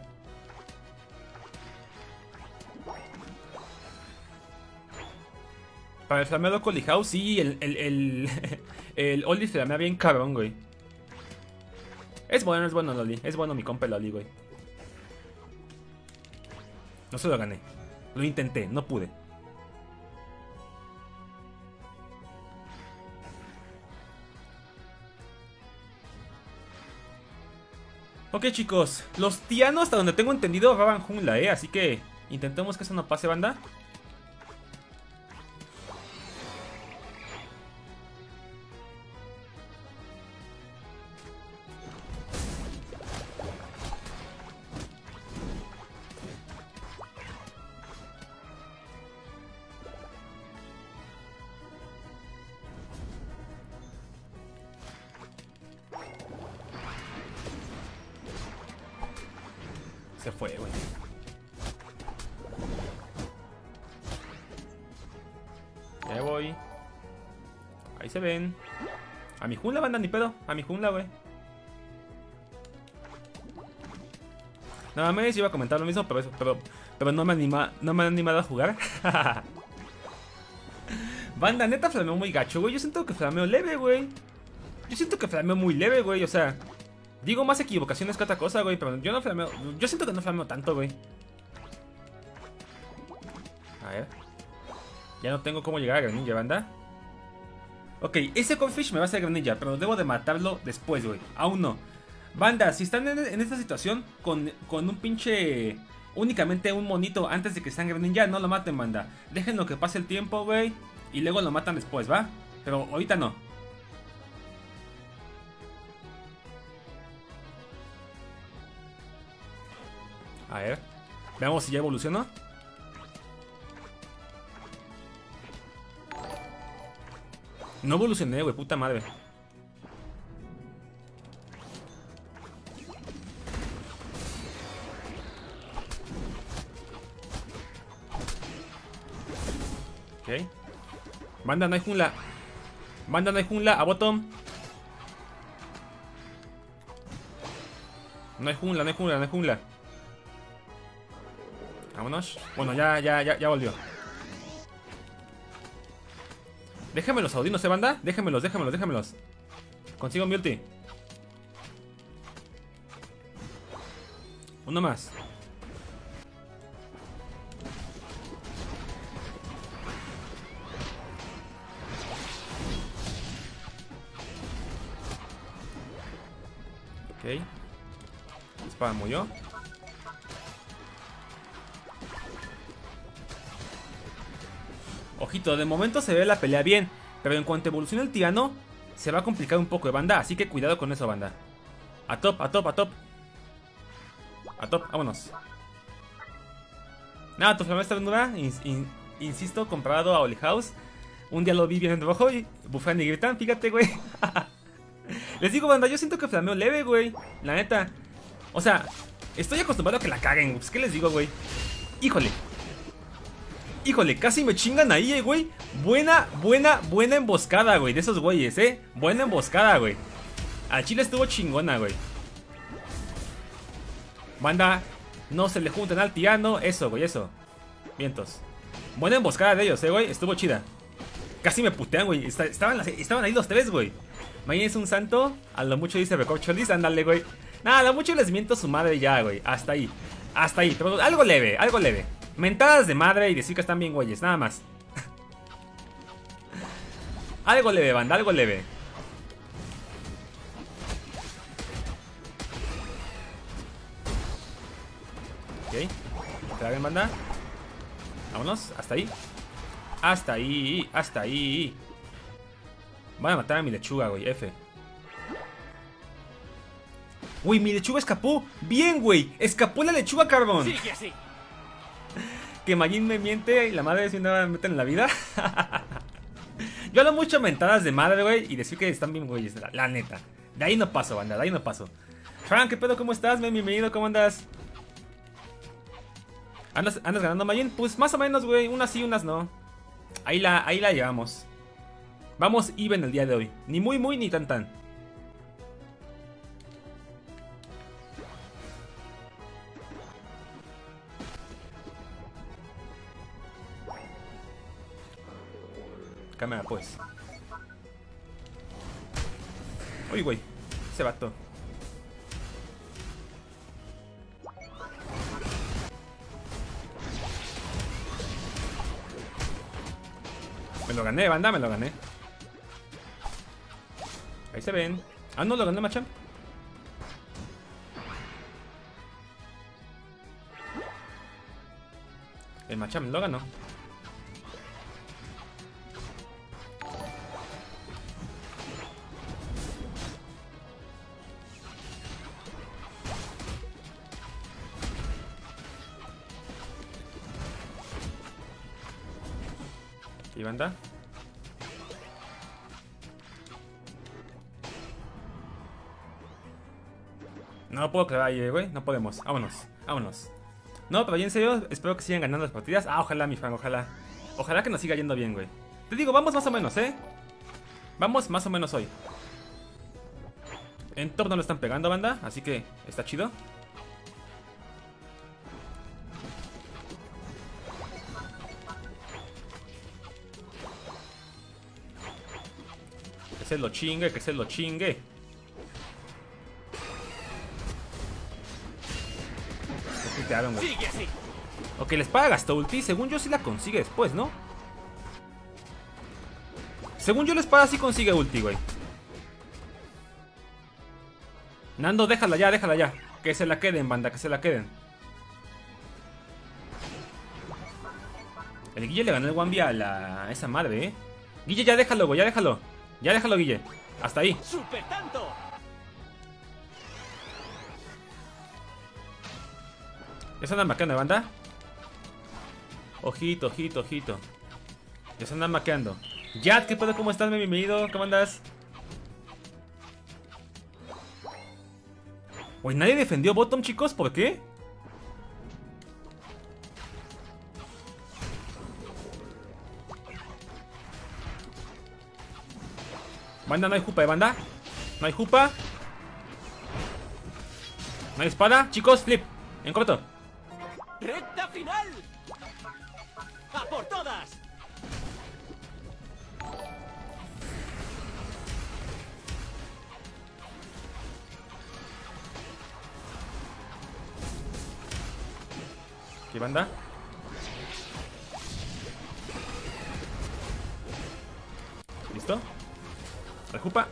Speaker 1: Para el flameado Collie House, sí, el, el, el, el Oli flamea bien cabrón, güey. Es bueno, es bueno, Loli. Es bueno mi compa Loli, güey. No se lo gané. Lo intenté, no pude. Ok, chicos. Los tianos, hasta donde tengo entendido, roban jungla, eh. Así que intentemos que eso no pase, banda. Se fue, güey. Ya voy. Ahí se ven. A mi jungla, banda, ni pedo. A mi jungla, güey. Nada más, yo iba a comentar lo mismo, pero, eso, pero, pero no, me anima, no me han animado a jugar. Banda, neta, flameo muy gacho, güey. Yo siento que flameo leve, güey. Yo siento que flameo muy leve, güey. O sea, digo más equivocaciones que otra cosa, güey. Pero yo no flameo. Yo siento que no flameo tanto, güey. A ver. Ya no tengo cómo llegar a Greninja, banda. Ok, ese Corphish me va a hacer Greninja, pero debo de matarlo después, güey. Aún no. Banda, si están en, en esta situación con, con un pinche... únicamente un monito antes de que sangre ninja, no lo maten, banda. Déjenlo que pase el tiempo, güey. Y luego lo matan después, ¿va? Pero ahorita no. A ver. Veamos si ya evolucionó. No evolucioné, güey, puta madre. Ok. Banda, no hay jungla. Banda, no hay jungla. A bottom. No hay jungla, no hay jungla, no hay jungla. Vámonos. Bueno, ya, ya, ya, ya volvió. Déjenme los audinos, ¿eh, banda? Déjenmelos, déjenmelos, déjenmelos. Consigo mi ulti. Uno más. Ok. Espada murió. Ojito, de momento se ve la pelea bien, pero en cuanto evolucione el tirano, se va a complicar un poco de banda, así que cuidado con eso, banda. A top, a top, a top. A top, vámonos. Nada, tu flamea está vendura, in, in, insisto, comprado a Oli House. Un día lo vi bien en rojo y bufan y gritan, fíjate, güey. Les digo, banda, yo siento que flameo leve, güey. La neta. O sea, estoy acostumbrado a que la caguen. Pues, ¿qué les digo, güey? Híjole. Híjole, casi me chingan ahí, eh, güey. Buena, buena, buena emboscada, güey. De esos güeyes, eh. Buena emboscada, güey. Al chile estuvo chingona, güey. Banda, no se le junten al tirano. Eso, güey, eso. Vientos. Buena emboscada de ellos, eh, güey. Estuvo chida. Casi me putean, güey. Estaban, estaban ahí los tres, güey. Mañana es un santo. A lo mucho dice Recorcholis. Ándale, güey. Nada, a lo mucho les miento su madre ya, güey. Hasta ahí. Hasta ahí. Pero algo leve, algo leve. Mentadas de madre y decir que están bien, güeyes. Nada más. Algo leve, banda. Algo leve. Ok. ¿Está bien, banda? Vámonos. Hasta ahí. Hasta ahí. Hasta ahí. Van a matar a mi lechuga, güey. F. Güey, mi lechuga escapó. Bien, güey. Escapó la lechuga, carbón.
Speaker 2: Sigue así.
Speaker 1: Que Majin me miente y la madre si no me meten en la vida. Yo hablo mucho mentadas de madre, güey. Y decir que están bien, güey. La, la neta. De ahí no paso, banda. De ahí no paso. Frank, ¿qué pedo? ¿Cómo estás? Bienvenido. ¿Cómo andas? ¿Andas, andas ganando, Majin? Pues más o menos, güey. Unas sí, unas no. Ahí la, ahí la llevamos. Vamos even el día de hoy. Ni muy muy ni tan tan. Cámara pues. Uy, güey. Ese vato. Me lo gané, banda, me lo gané. Ahí se ven. Ah, no, lo gané Machamp. El Machamp lo ganó. ¿Y banda? No puedo creer ahí, güey. No podemos. Vámonos. Vámonos. No, pero ya en serio, espero que sigan ganando las partidas. Ah, ojalá, mi fan, ojalá. Ojalá que nos siga yendo bien, güey. Te digo, vamos más o menos, ¿eh? Vamos más o menos hoy. En top no lo están pegando, banda, así que está chido. Que se lo chingue, que se lo chingue. No quitaron, güey.
Speaker 2: Sigue así.
Speaker 1: Ok, la espada gastó ulti. Según yo sí la consigue después, ¿no? Según yo la espada sí consigue ulti, güey. Nando, déjala ya, déjala ya. Que se la queden, banda, que se la queden. El Guille le ganó el Wambi a la... a esa madre, ¿eh? Guille, ya déjalo, güey, ya déjalo. Ya déjalo, Guille. Hasta ahí.
Speaker 2: Super tanto.
Speaker 1: Ya se andan maqueando, banda. Ojito, ojito, ojito. Ya se andan maqueando. Yad, ¿qué pedo? ¿Cómo estás? Bienvenido, ¿cómo andas? Güey, nadie defendió bottom, chicos, ¿por qué? Banda, no hay jupa, ¿eh, banda? No hay jupa. No hay espada, chicos, flip. En corto.
Speaker 2: Recta final. ¡A por todas!
Speaker 1: ¿Qué banda? ¿Listo? Rejupa.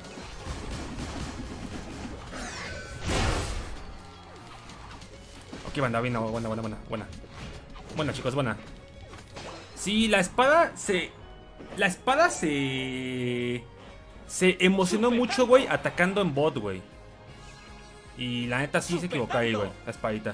Speaker 1: Ok, banda, buena, buena, buena, buena, buena. Buena, chicos, buena. Sí, la espada se... La espada se... Se emocionó mucho, güey, atacando en bot, güey. Y la neta sí se equivocó ahí, güey, la espadita.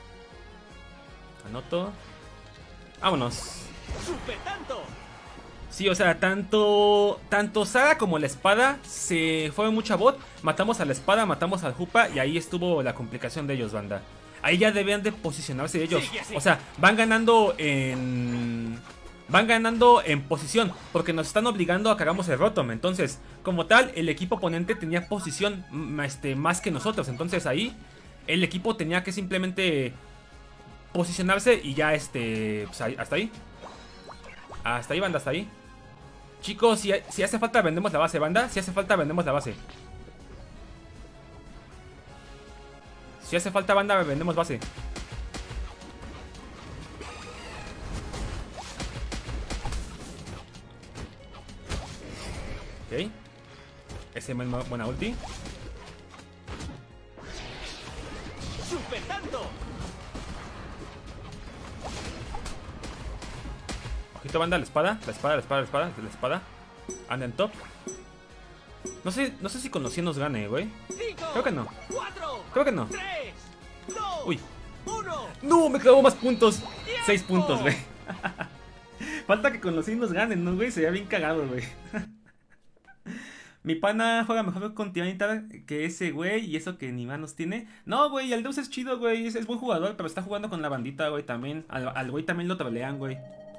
Speaker 1: Anoto. Vámonos.
Speaker 2: Super tanto.
Speaker 1: Sí, o sea, tanto tanto Saga como la espada se fue mucha bot. Matamos a la espada, matamos al Jupa y ahí estuvo la complicación de ellos, banda. Ahí ya debían de posicionarse ellos. O sea, van ganando en... Van ganando en posición, porque nos están obligando a que hagamos el Rotom. Entonces, como tal, el equipo oponente tenía posición este, más que nosotros. Entonces ahí, el equipo tenía que simplemente posicionarse y ya este... Pues ahí, hasta ahí. Hasta ahí, banda, hasta ahí. Chicos, si, si hace falta vendemos la base, banda. Si hace falta vendemos la base. Si hace falta, banda, vendemos base. Ok. Ese es buena ulti.
Speaker 2: Super tanto.
Speaker 1: Ojito, banda, la espada, la espada, la espada, la espada, la espada. Anda en top. No sé, no sé si con los cien nos gane, güey. Creo que no. Creo que no. Uy. No, me clavó más puntos. seis puntos, güey. Falta que con los cien nos ganen, ¿no, güey? Sería bien cagado, güey. Mi pana juega mejor con Tiranita que ese güey. Y eso que ni manos tiene. No, güey, el Deus es chido, güey. Es, es buen jugador, pero está jugando con la bandita, güey, también. Al, al güey también lo trolean, güey.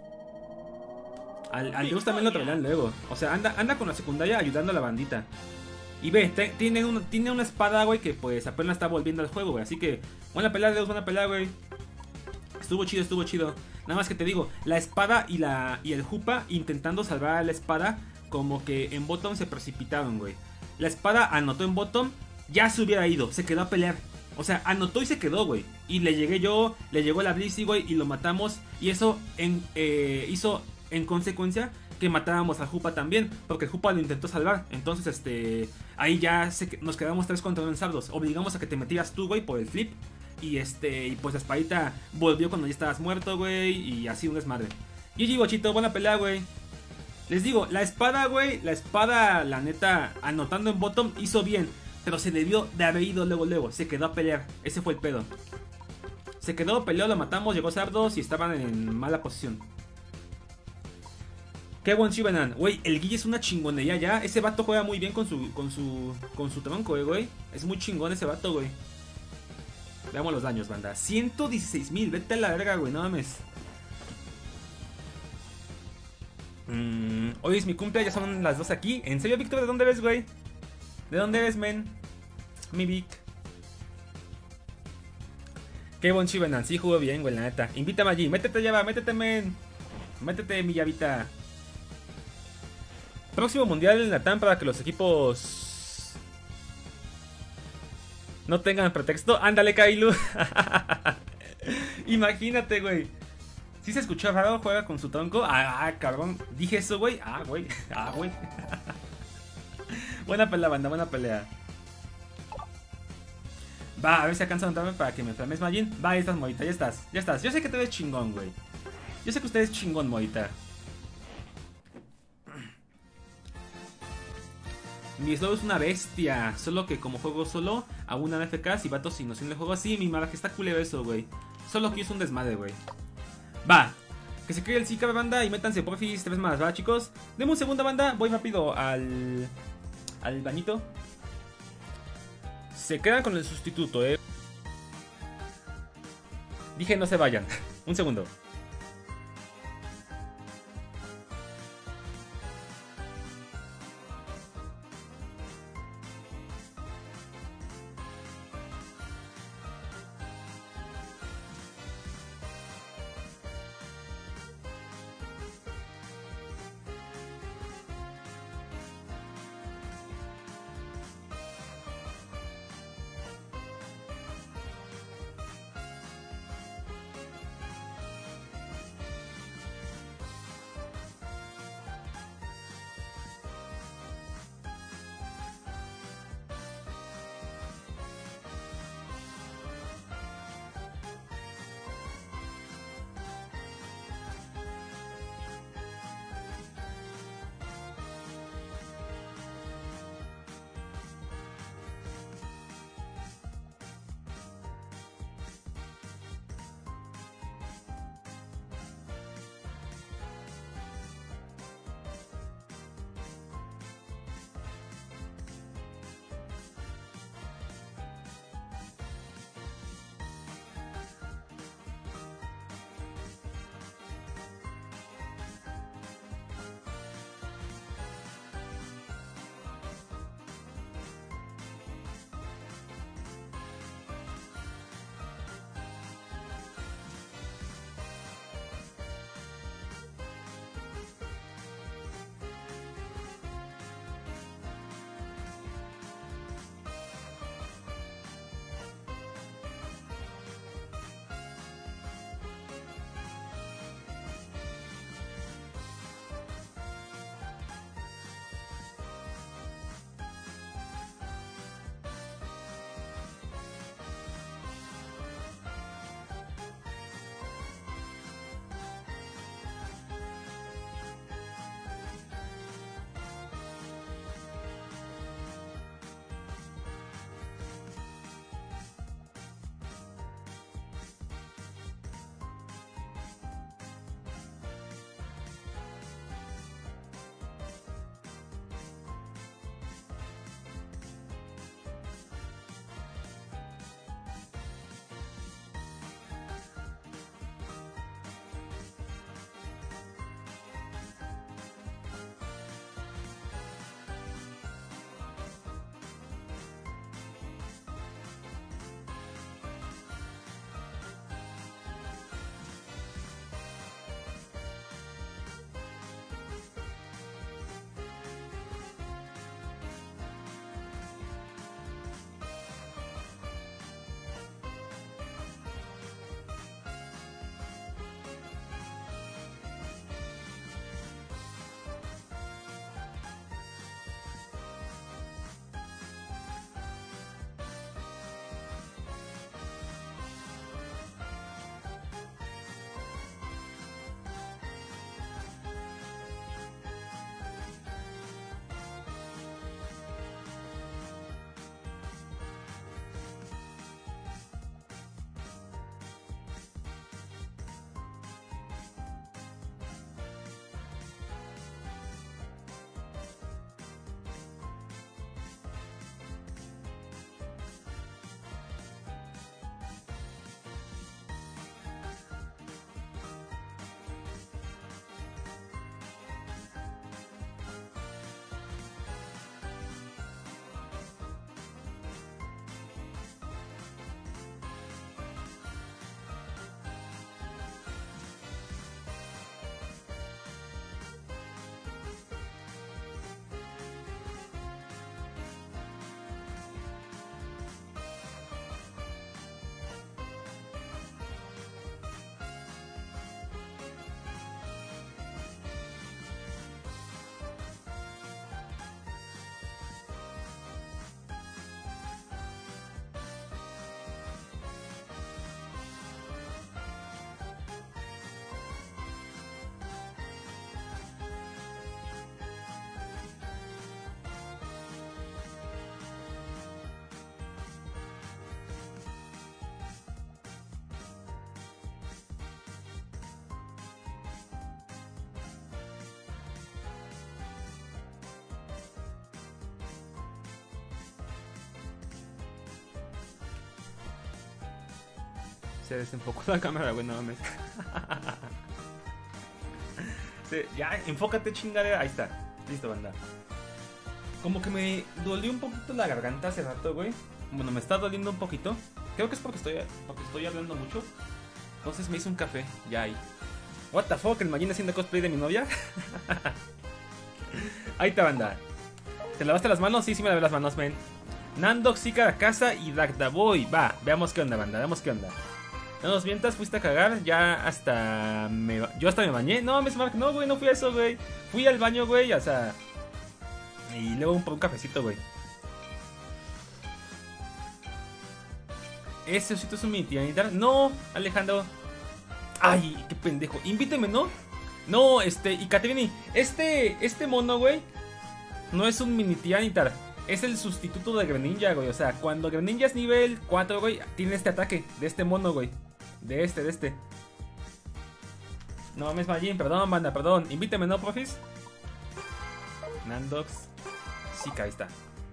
Speaker 1: Al, al Deus también lo trolean luego. O sea, anda, anda con la secundaria ayudando a la bandita. Y ve, te, tiene, un, tiene una espada, güey, que pues apenas está volviendo al juego, güey. Así que, buena pelea, Deus, buena pelea, güey. Estuvo chido, estuvo chido. Nada más que te digo, la espada y, la, y el Jupa intentando salvar a la espada, como que en bottom se precipitaron, güey. La espada anotó en bottom, ya se hubiera ido, se quedó a pelear. O sea, anotó y se quedó, güey. Y le llegué yo, le llegó la Blissey, güey, y lo matamos. Y eso en, eh, hizo en consecuencia que matáramos al Jupa también, porque el Jupa lo intentó salvar. Entonces, este, ahí ya se, nos quedamos tres contra uno en Sardos. Obligamos a que te metieras tú, güey, por el flip. Y este, y pues la espadita volvió cuando ya estabas muerto, güey. Y así un desmadre. G G, Bochito, buena pelea, güey. Les digo, la espada, güey, la espada, la neta, anotando en bottom, hizo bien. Pero se debió de haber ido luego, luego. Se quedó a pelear. Ese fue el pedo. Se quedó, peleó, lo matamos, llegó Sardos y estaban en mala posición. Qué buen Shibanan. Güey, el Guille es una chingonería ya. Ese vato juega muy bien con su, con su, con su tronco, eh, güey. Es muy chingón ese vato, güey. Veamos los daños, banda. ciento dieciséis mil. Vete a la verga, güey. No mames. Mm, hoy es mi cumple, ya son las dos aquí. ¿En serio, Víctor? ¿De dónde eres, güey? ¿De dónde eres, men? Mi Vic. Qué bon Chivenan, sí jugó bien, güey, la neta. Invítame allí, métete ya va, métete, men. Métete, mi llavita. Próximo mundial en Latam para que los equipos no tengan pretexto. Ándale, Kailu. Imagínate, güey. Si se escuchó raro, juega con su tronco. Ah, ah, cabrón. Dije eso, güey. Ah, güey. Ah, güey. Buena pelea, banda, buena pelea. Va, a ver si alcanza a entrarme para que me flames, Majin. Va, ahí estás, Morita, ya estás. Ya estás. Yo sé que te ves chingón, güey. Yo sé que usted es chingón, Morita. Mi slow es una bestia. Solo que como juego solo, hago una F K y vatos sin noción de juego así. Mi mala que está culero eso, güey. Solo que es un desmadre, güey. Va, que se cree el Zika, banda, y métanse porfis tres más, ¿va, chicos? Deme un segundo, banda, voy rápido al... al bañito. Se quedan con el sustituto, eh. Dije no se vayan. Un segundo. se desenfocó la cámara, güey, no mames. Sí, ya, enfócate, chingadera. Ahí está. Listo, banda. Como que me dolió un poquito la garganta hace rato, güey. Bueno, me está doliendo un poquito. Creo que es porque estoy, porque estoy hablando mucho. Entonces me hice un café, ya ahí. What the fuck, imagina haciendo cosplay de mi novia. Ahí está, banda. ¿Te lavaste las manos? Sí, sí me lavé las manos, men. Nandox, Zika, la casa y Dagdaboy. Va, veamos qué onda, banda, veamos qué onda. No nos mientas, fuiste a cagar. Ya hasta me... Yo hasta me bañé. No, me Mark, no, güey, no fui a eso, güey. Fui al baño, güey, o sea... Y luego un, un cafecito, güey. ¿Ese osito es un mini tiranitar? No, Alejandro. Ay, qué pendejo. Invíteme, ¿no? No, este, y Caterini, este, este mono, güey, no es un mini tiranitar. Es el sustituto de Greninja, güey. O sea, cuando Greninja es nivel cuatro, güey, tiene este ataque de este mono, güey. De este, de este. No mames, Majin, perdón, banda, perdón. Invíteme, ¿no, profis? Nandox. Sí, ahí está.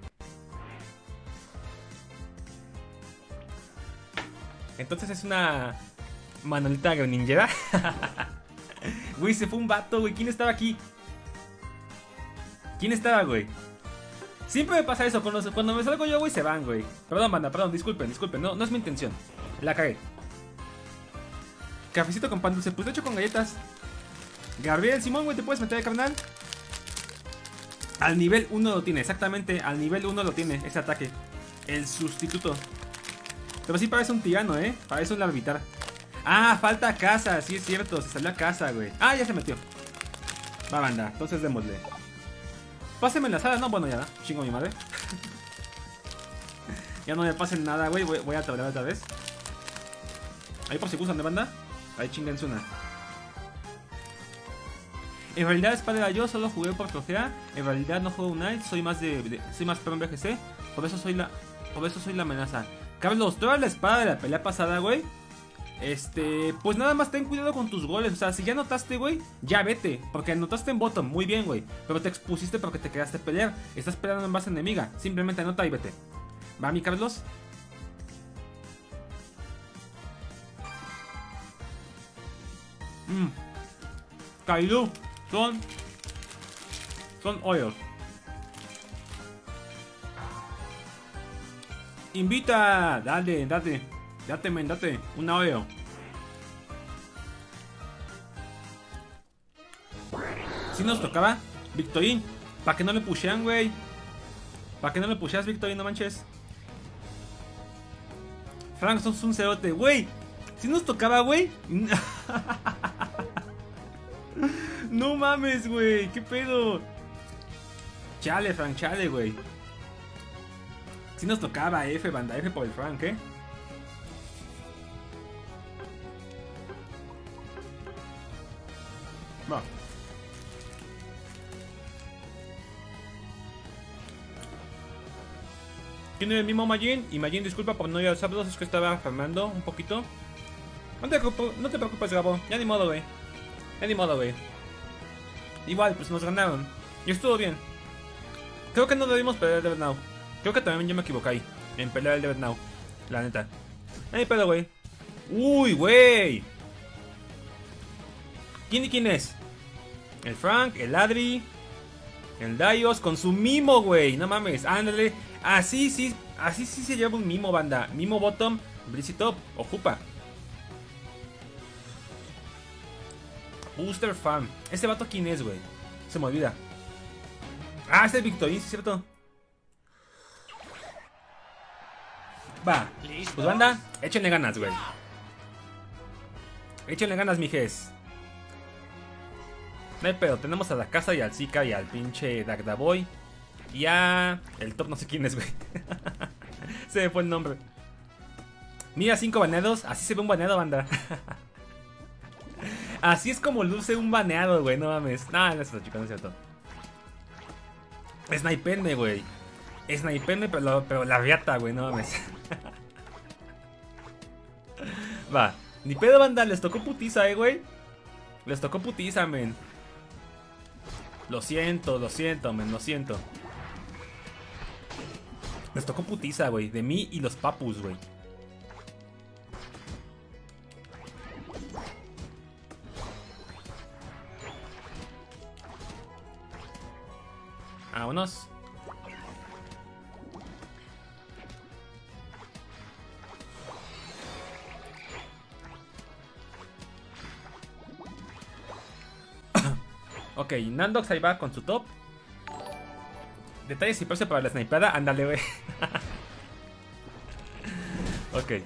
Speaker 1: Entonces es una manolita greninjera. Güey, se fue un vato, güey. ¿Quién estaba aquí? ¿Quién estaba, güey? Siempre me pasa eso. Cuando, cuando me salgo yo, güey, se van, güey. Perdón, banda, perdón. Disculpen, disculpen. No, no es mi intención. La cagué. Cafecito con pan dulce. Pues de hecho con galletas. Gabriel, Simón, güey, ¿te puedes meter, carnal? Al nivel uno lo tiene, exactamente. Al nivel uno lo tiene, ese ataque. El sustituto. Pero sí parece un tirano, ¿eh? Parece un larvitar. Ah, falta casa, sí es cierto. Se salió a casa, güey. Ah, ya se metió. Va, banda, entonces démosle. Páseme en la sala, no, bueno, ya, chingo mi madre. Ya no me pasen nada, güey. Voy, voy a tablar otra vez. Ahí por si gustan de banda. Ahí chinguense una. En realidad, espada, yo solo jugué por trofea. En realidad no juego Knight, soy más de, de soy más pro en B G C. Por eso soy la por eso soy la amenaza. Carlos, toda la espada de la pelea pasada, güey. Este, pues nada más ten cuidado con tus goles. O sea, si ya anotaste, güey, ya vete. Porque anotaste en bottom, muy bien, güey. Pero te expusiste porque te quedaste a pelear. Estás peleando en base enemiga. Simplemente anota y vete. ¿Va, mi Carlos? Mmm. Kaido. Son. Son hoyos. Invita. Dale, date. Date, men, date. Una hoyo. Si nos tocaba. Victorín. ¿Para que no le pushean, güey? ¿Para que no le pusheas, Victorín? No manches. Frank, sos un cerote, güey. Si nos tocaba, güey. No mames, güey. ¿Qué pedo? Chale, Frank, chale, güey. Si nos tocaba F, banda. F por el Frank, ¿eh? Va. ¿Quién es el mismo Majin? Y Majin, disculpa por no ir a los sábados, es que estaba farmando un poquito. No te, no te preocupes, Gabo. Ya ni modo, güey. Ya ni modo, güey. Igual, pues nos ganaron. Y estuvo bien. Creo que no debimos pelear el Dead Now. Creo que también yo me equivoqué ahí. En pelear el Dead Now. La neta. Ay, pedo, güey. Uy, güey. ¿Quién y quién es? El Frank, el Adri, el Daios con su mimo, güey. No mames, ándale. Así sí, así sí se lleva un mimo, banda. Mimo bottom, Breezy top o Jupa. Booster Fan. ¿Este vato quién es, güey? Se me olvida. Ah, este es Victorín, ¿sí es cierto? Va. Pues banda, échenle ganas, güey. Échenle ganas, mijes. No hay pedo, tenemos a la casa y al Zika y al pinche Dagdaboy. Y a... el top no sé quién es, güey. Se me fue el nombre. Mira, cinco baneados. Así se ve un baneado, banda. Así es como luce un baneado, güey. No mames. No, no es cierto, chicos, no es cierto. Snipeme, güey. Snipeme, pero, pero la riata, güey. No mames. Va. Ni pedo, banda. Les tocó putiza, eh, güey. Les tocó putiza, men. Lo siento, lo siento, men. Lo siento. Les tocó putiza, güey. De mí y los papus, güey. Vámonos. Ok, Nandox ahí va con su top. Detalles y precio para la snipada. Ándale, güey. Ok.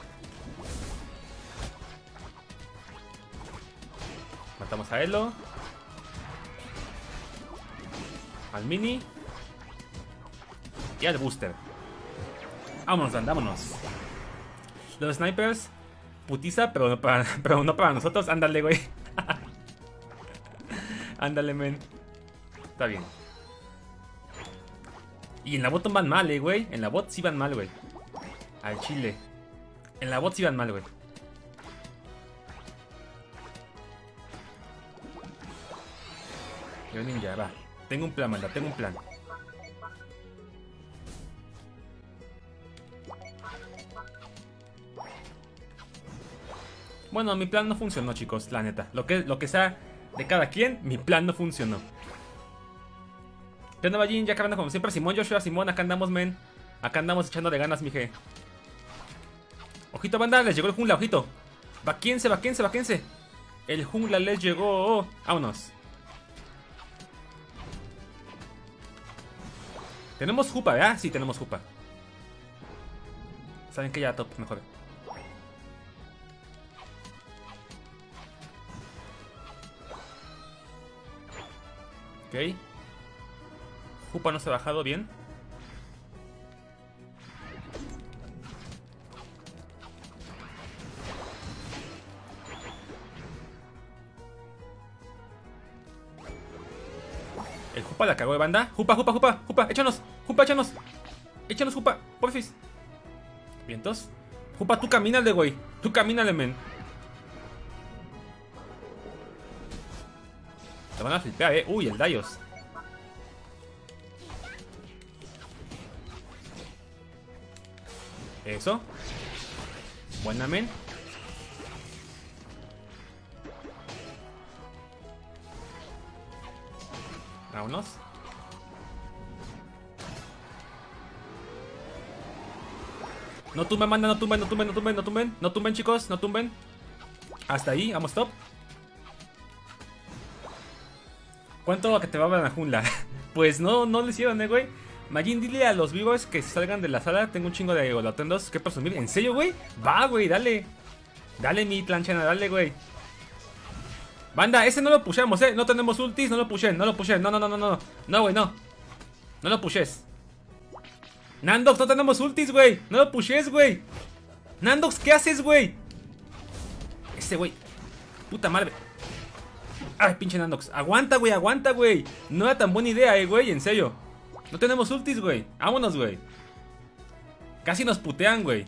Speaker 1: Matamos a Elo. Al mini. Y al booster. Vámonos, vámonos. Los snipers. Putiza, pero no para, pero no para nosotros. Ándale, güey. Ándale, men. Está bien. Y en la bot van mal, eh, güey. En la bot sí van mal, güey. Al chile. En la bot sí van mal, güey. Yo ninja, va. Tengo un plan, manda, tengo un plan. Bueno, mi plan no funcionó, chicos, la neta. Lo que, lo que sea de cada quien, mi plan no funcionó. ¿Qué onda, Ballín? Ya acabando como siempre. Simón, Joshua, Simón, acá andamos, men. Acá andamos echándole ganas, mije. Ojito, banda, les llegó el jungla, ojito. Vaquense, vaquense, vaquense. El jungla les llegó. Vámonos. Tenemos jupa, ¿verdad? Sí, tenemos jupa. Saben que ya top, mejor. Ok. Jupa no se ha bajado bien. El Jupa la cagó de banda. Jupa, Jupa, Jupa, Jupa, échanos. Jupa, échanos. Échanos, Jupa, porfis. Vientos. Jupa, tú camínale, güey. Tú camínale, men. Te van a flipear, eh. Uy, el Daios. Eso. Buena, men. Vámonos. No tumben, manda, no tumben, no tumben, no tumben, no tumben. No tumben, chicos, no tumben. Hasta ahí, vamos, top. ¿Cuánto que te va a la jungla? Pues no, no lo hicieron, eh, güey. Majin, dile a los vivos que salgan de la sala. Tengo un chingo de golotendos que presumir. ¿En serio, güey? Va, güey, dale. Dale, mi planchana, dale, güey. Banda, ese no lo pushamos, eh. No tenemos ultis, no lo pushen, no lo pushen. No, no, no, no, no. No, güey, no. No lo pushes. Nandox, no tenemos ultis, güey. No lo pushes, güey. Nandox, ¿qué haces, güey? Ese, güey. Puta madre. Ay, pinche Nandox. Aguanta, güey, aguanta, güey. No era tan buena idea, eh, güey, en serio. No tenemos ultis, güey. Vámonos, güey. Casi nos putean, güey.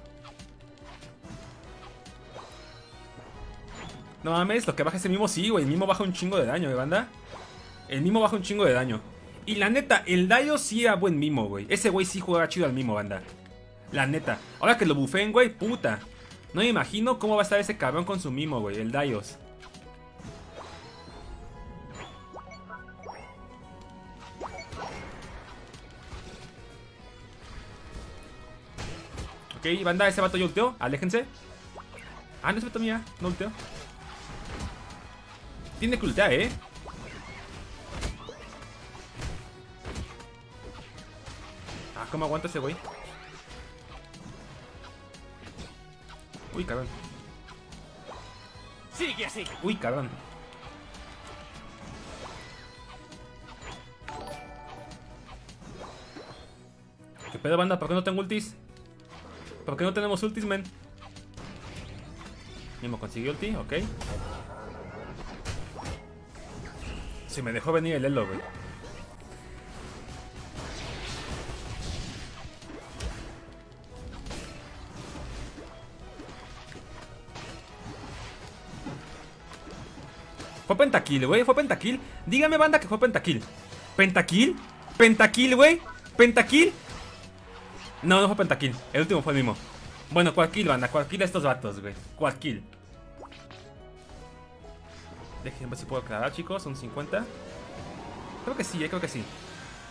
Speaker 1: No mames, lo que baja ese mimo, sí, güey. El mimo baja un chingo de daño, ¿eh, banda? El mimo baja un chingo de daño. Y la neta, el Daios sí era buen mimo, güey. Ese güey sí jugaba chido al mimo, banda. La neta. Ahora que lo bufeen, güey, puta. No me imagino cómo va a estar ese cabrón con su mimo, güey. El Daios. Ok, banda, ese vato ya ulteó. Aléjense. Ah, no es vato mía. No ulteó. Tiene que ultear, eh. Ah, ¿cómo aguanta ese güey? Uy, cabrón.
Speaker 2: Sigue así.
Speaker 1: Uy, cabrón. ¿Qué pedo, banda? ¿Por qué no tengo ultis? ¿Por qué no tenemos ultis, men? Mismo consiguió ulti, ok. Se me dejó venir el Elo, güey. Fue pentakill, güey, fue pentakill. Dígame, banda, que fue pentakill. ¿Pentakill? ¿Pentakill, güey? ¿Pentakill? No, no fue pentakill. El último fue el mismo. Bueno, cualquier banda, cualquier de estos vatos, güey. Cualquier. Déjenme ver si puedo aclarar, chicos. Son cincuenta. Creo que sí, eh, creo que sí.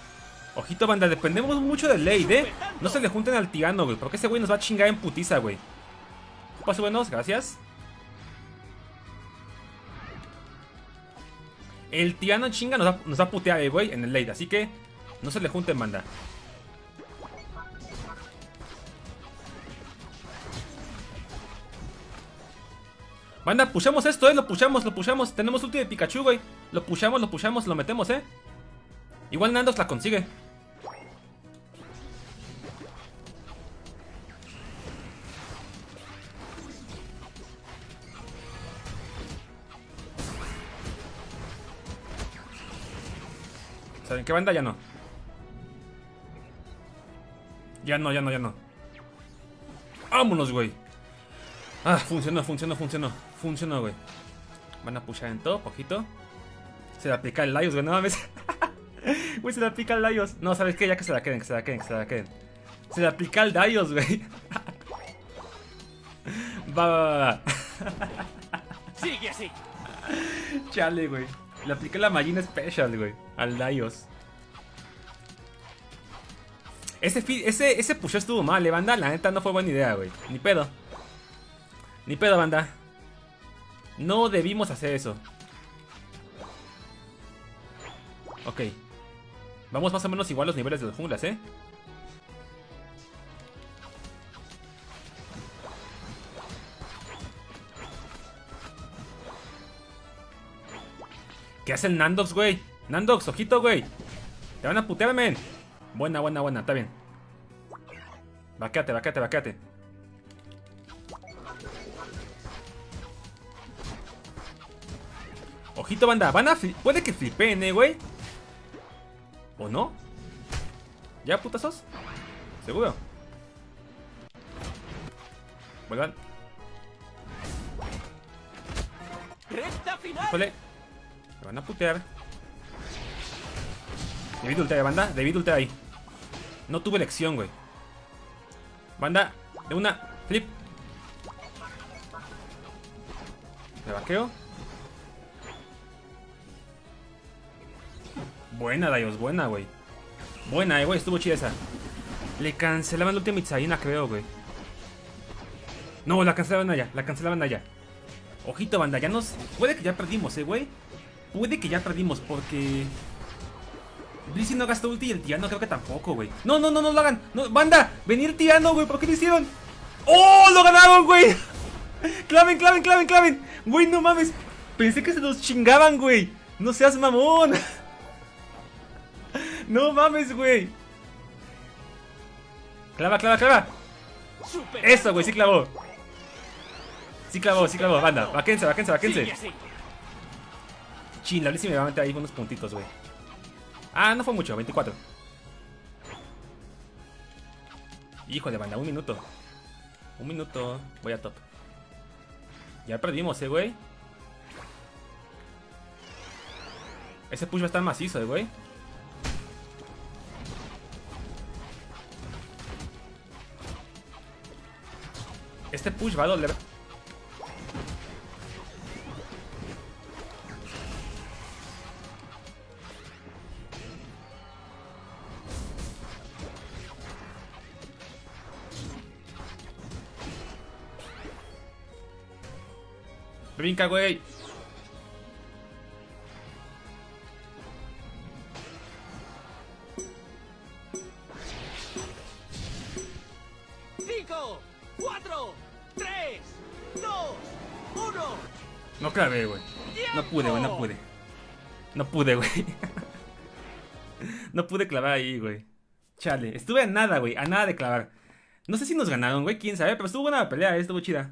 Speaker 1: Ojito, banda, dependemos mucho del Lade, ¿eh? No se le junten al tirano, güey, porque ese güey nos va a chingar en putiza, güey. ¿Qué pasó, buenos? Gracias. El tirano chinga nos va, nos va a putear, eh, güey, en el Lade, así que no se le junten, banda. Banda, pushamos esto, eh, lo pushamos, lo pushamos. Tenemos ulti de Pikachu, güey. Lo pushamos, lo pushamos, lo metemos, eh. Igual Nandox la consigue. ¿Saben qué, banda? Ya no. Ya no, ya no, ya no. Vámonos, güey. Ah, funcionó, funcionó, funcionó. Funcionó, güey. Van a pushar en top, ojito. Se le aplica el Laios, güey, no mames. Güey, se le aplica el Laios. No, ¿sabes qué? Ya que se la queden, que se la queden, que se la queden. Se le aplica el Laios, güey. Va, va, va, va.
Speaker 2: Sigue así.
Speaker 1: Chale, güey. Le apliqué la Magina Special, güey. Al Laios. Ese, ese, ese push estuvo mal, eh, banda. La neta no fue buena idea, güey. Ni pedo. Ni pedo, banda. No debimos hacer eso. Ok. Vamos más o menos igual los niveles de los junglas, ¿eh? ¿Qué hace el Nandox, güey? Nandox, ojito, güey. Te van a putear, men. Buena, buena, buena, está bien. Vaquéate, vaquéate, vaquéate. Ojito, banda. Van a puede que flipeen, eh, güey. ¿O no? ¿Ya, putazos? ¿Seguro? Vuelvan.
Speaker 2: Recta final.
Speaker 1: Híjole. Me van a putear. Debí de ultear, banda. Debí de ultear ahí. No tuve elección, güey. Banda, de una. Flip. Me vaqueo. Buena, Daios, buena, güey. Buena, eh, güey, estuvo chida esa. Le cancelaban la última Itzarina, creo, güey. No, la cancelaban allá, la cancelaban allá. Ojito, banda, ya nos... Puede que ya perdimos, eh, güey. Puede que ya perdimos, porque... Blissey no gastó ulti y el tirano creo que tampoco, güey. No, no, no, no lo hagan. No, banda, venir tirano, güey, ¿por qué lo hicieron? ¡Oh, lo ganaron, güey! Claven, claven, claven, claven. Güey, no mames. Pensé que se los chingaban, güey. No seas mamón. No mames, güey. Clava, clava, clava. Eso, güey, sí clavó. Sí clavó, sí clavó, banda. Vaquense, vaquense, vaquense. Chin, la Blissey me va a meter ahí unos puntitos, güey. Ah, no fue mucho, veinticuatro. Híjole, banda, un minuto. Un minuto, voy a top. Ya perdimos, eh, güey. Ese push va a estar macizo, eh, güey. Este push va a doler. Brinca, güey.
Speaker 2: Cinco, cuatro, tres, dos, uno.
Speaker 1: No clavé, güey. No pude, güey, no pude. No pude, güey. No pude clavar ahí, güey. Chale, estuve a nada, güey. A nada de clavar. No sé si nos ganaron, güey, quién sabe. Pero estuvo buena la pelea, eh, estuvo chida.